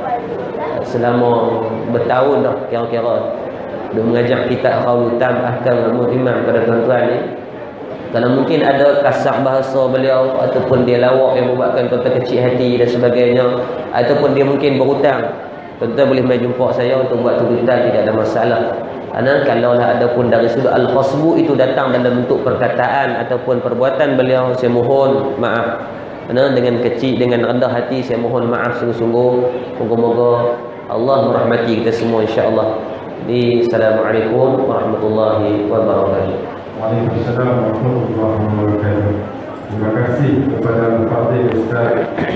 selama bertahun dah kira-kira untuk mengajak kita Qaul Tam Ahkam Imam kepada tuan-tuan ni, kalau mungkin ada kasar bahasa beliau ataupun dia lawak yang membuatkan tuan-tuan kecil hati dan sebagainya, ataupun dia mungkin berhutang, tuan-tuan boleh mai jumpa saya untuk buat tuntutan, tidak ada masalah. Kerana kalaulah ada pun dari sudut al-khasbu itu datang dalam bentuk perkataan ataupun perbuatan beliau, saya mohon maaf. Kerana dengan kecil, dengan rendah hati saya mohon maaf sungguh-sungguh. Moga-moga Allah merahmati kita semua insya-Allah. Assalamualaikum warahmatullahi wabarakatuh. Waalaikumsalam warahmatullahi wabarakatuh. Terima kasih kepada Al-Fadhil Ustaz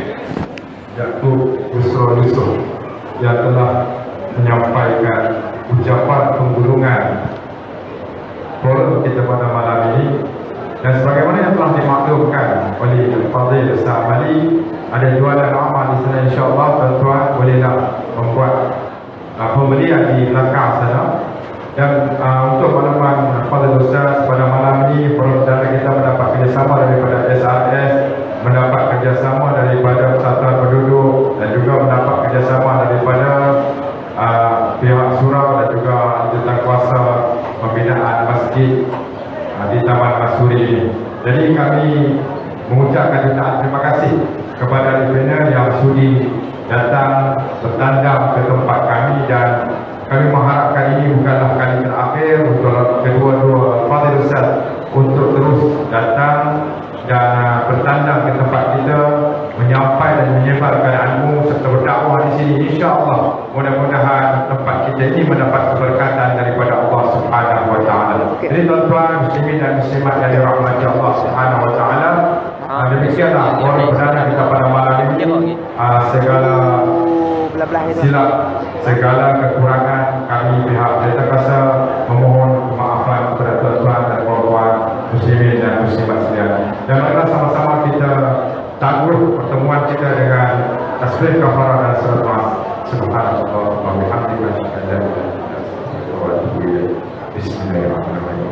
Yaakob Busro Yusuf yang telah menyampaikan ucapan penggulungan forum kita pada malam ini. Dan sebagaimana yang telah dimaklumkan oleh Al-Fadhil Ustaz Mali, ada jualan amal di sana insya-Allah, tuan-tuan bolehlah membuat uh, pembelian di belakang sana. Dan uh, untuk makluman Al-Fadhil Ustaz, pada malam ini forum perdana kita mendapat kerjasama daripada S R S, mendapat kerjasama daripada Persatuan Penduduk, dan juga mendapat kerjasama daripada Uh, pihak surau dan juga tentangkuasa pembinaan masjid uh, di Taman Masuri ini. Jadi kami mengucapkan jutaan terima kasih kepada diplomat yang sudi datang bertandang ke tempat kami, dan kami mengharapkan ini bukanlah kali terakhir untuk kedua-dua Fadhil Ustaz untuk terus datang dan bertandang ke tempat kita, menyampaikan dan menyebarkan ilmu serta berdakwah di sini. Insya-Allah mudah-mudahan tempat kita ini mendapat keberkatan daripada Allah Subhanahu Wa Taala. Jadi tuan-tuan muslimin dan muslimat yang dirahmati Allah Subhanahu Wa Taala, demikianlah forum perdana kita pada malam ini. Segala silap, segala kekurangan kami pihak Jabatan Kuasa memohon kemaafan kepada tuan-tuan dan puan-puan muslimin dan muslimat sekalian. Dan marilah sama-sama kita tangguh pertemuan kita dengan tasbih kafarah dan surat Subhanallah wa bihamdihi asyhadu an la ilaha illallah wa atubu ilaih. Bismillahirrahmanirrahim.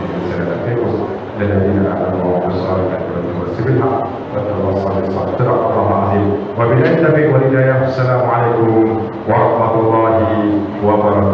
الذين آمنوا بالصالحات وتواصوا بالحق وتواصوا بالصبر. صدق الله العظيم. وبالله التوفيق والهداية. السلام عليكم ورحمة الله وبركاته.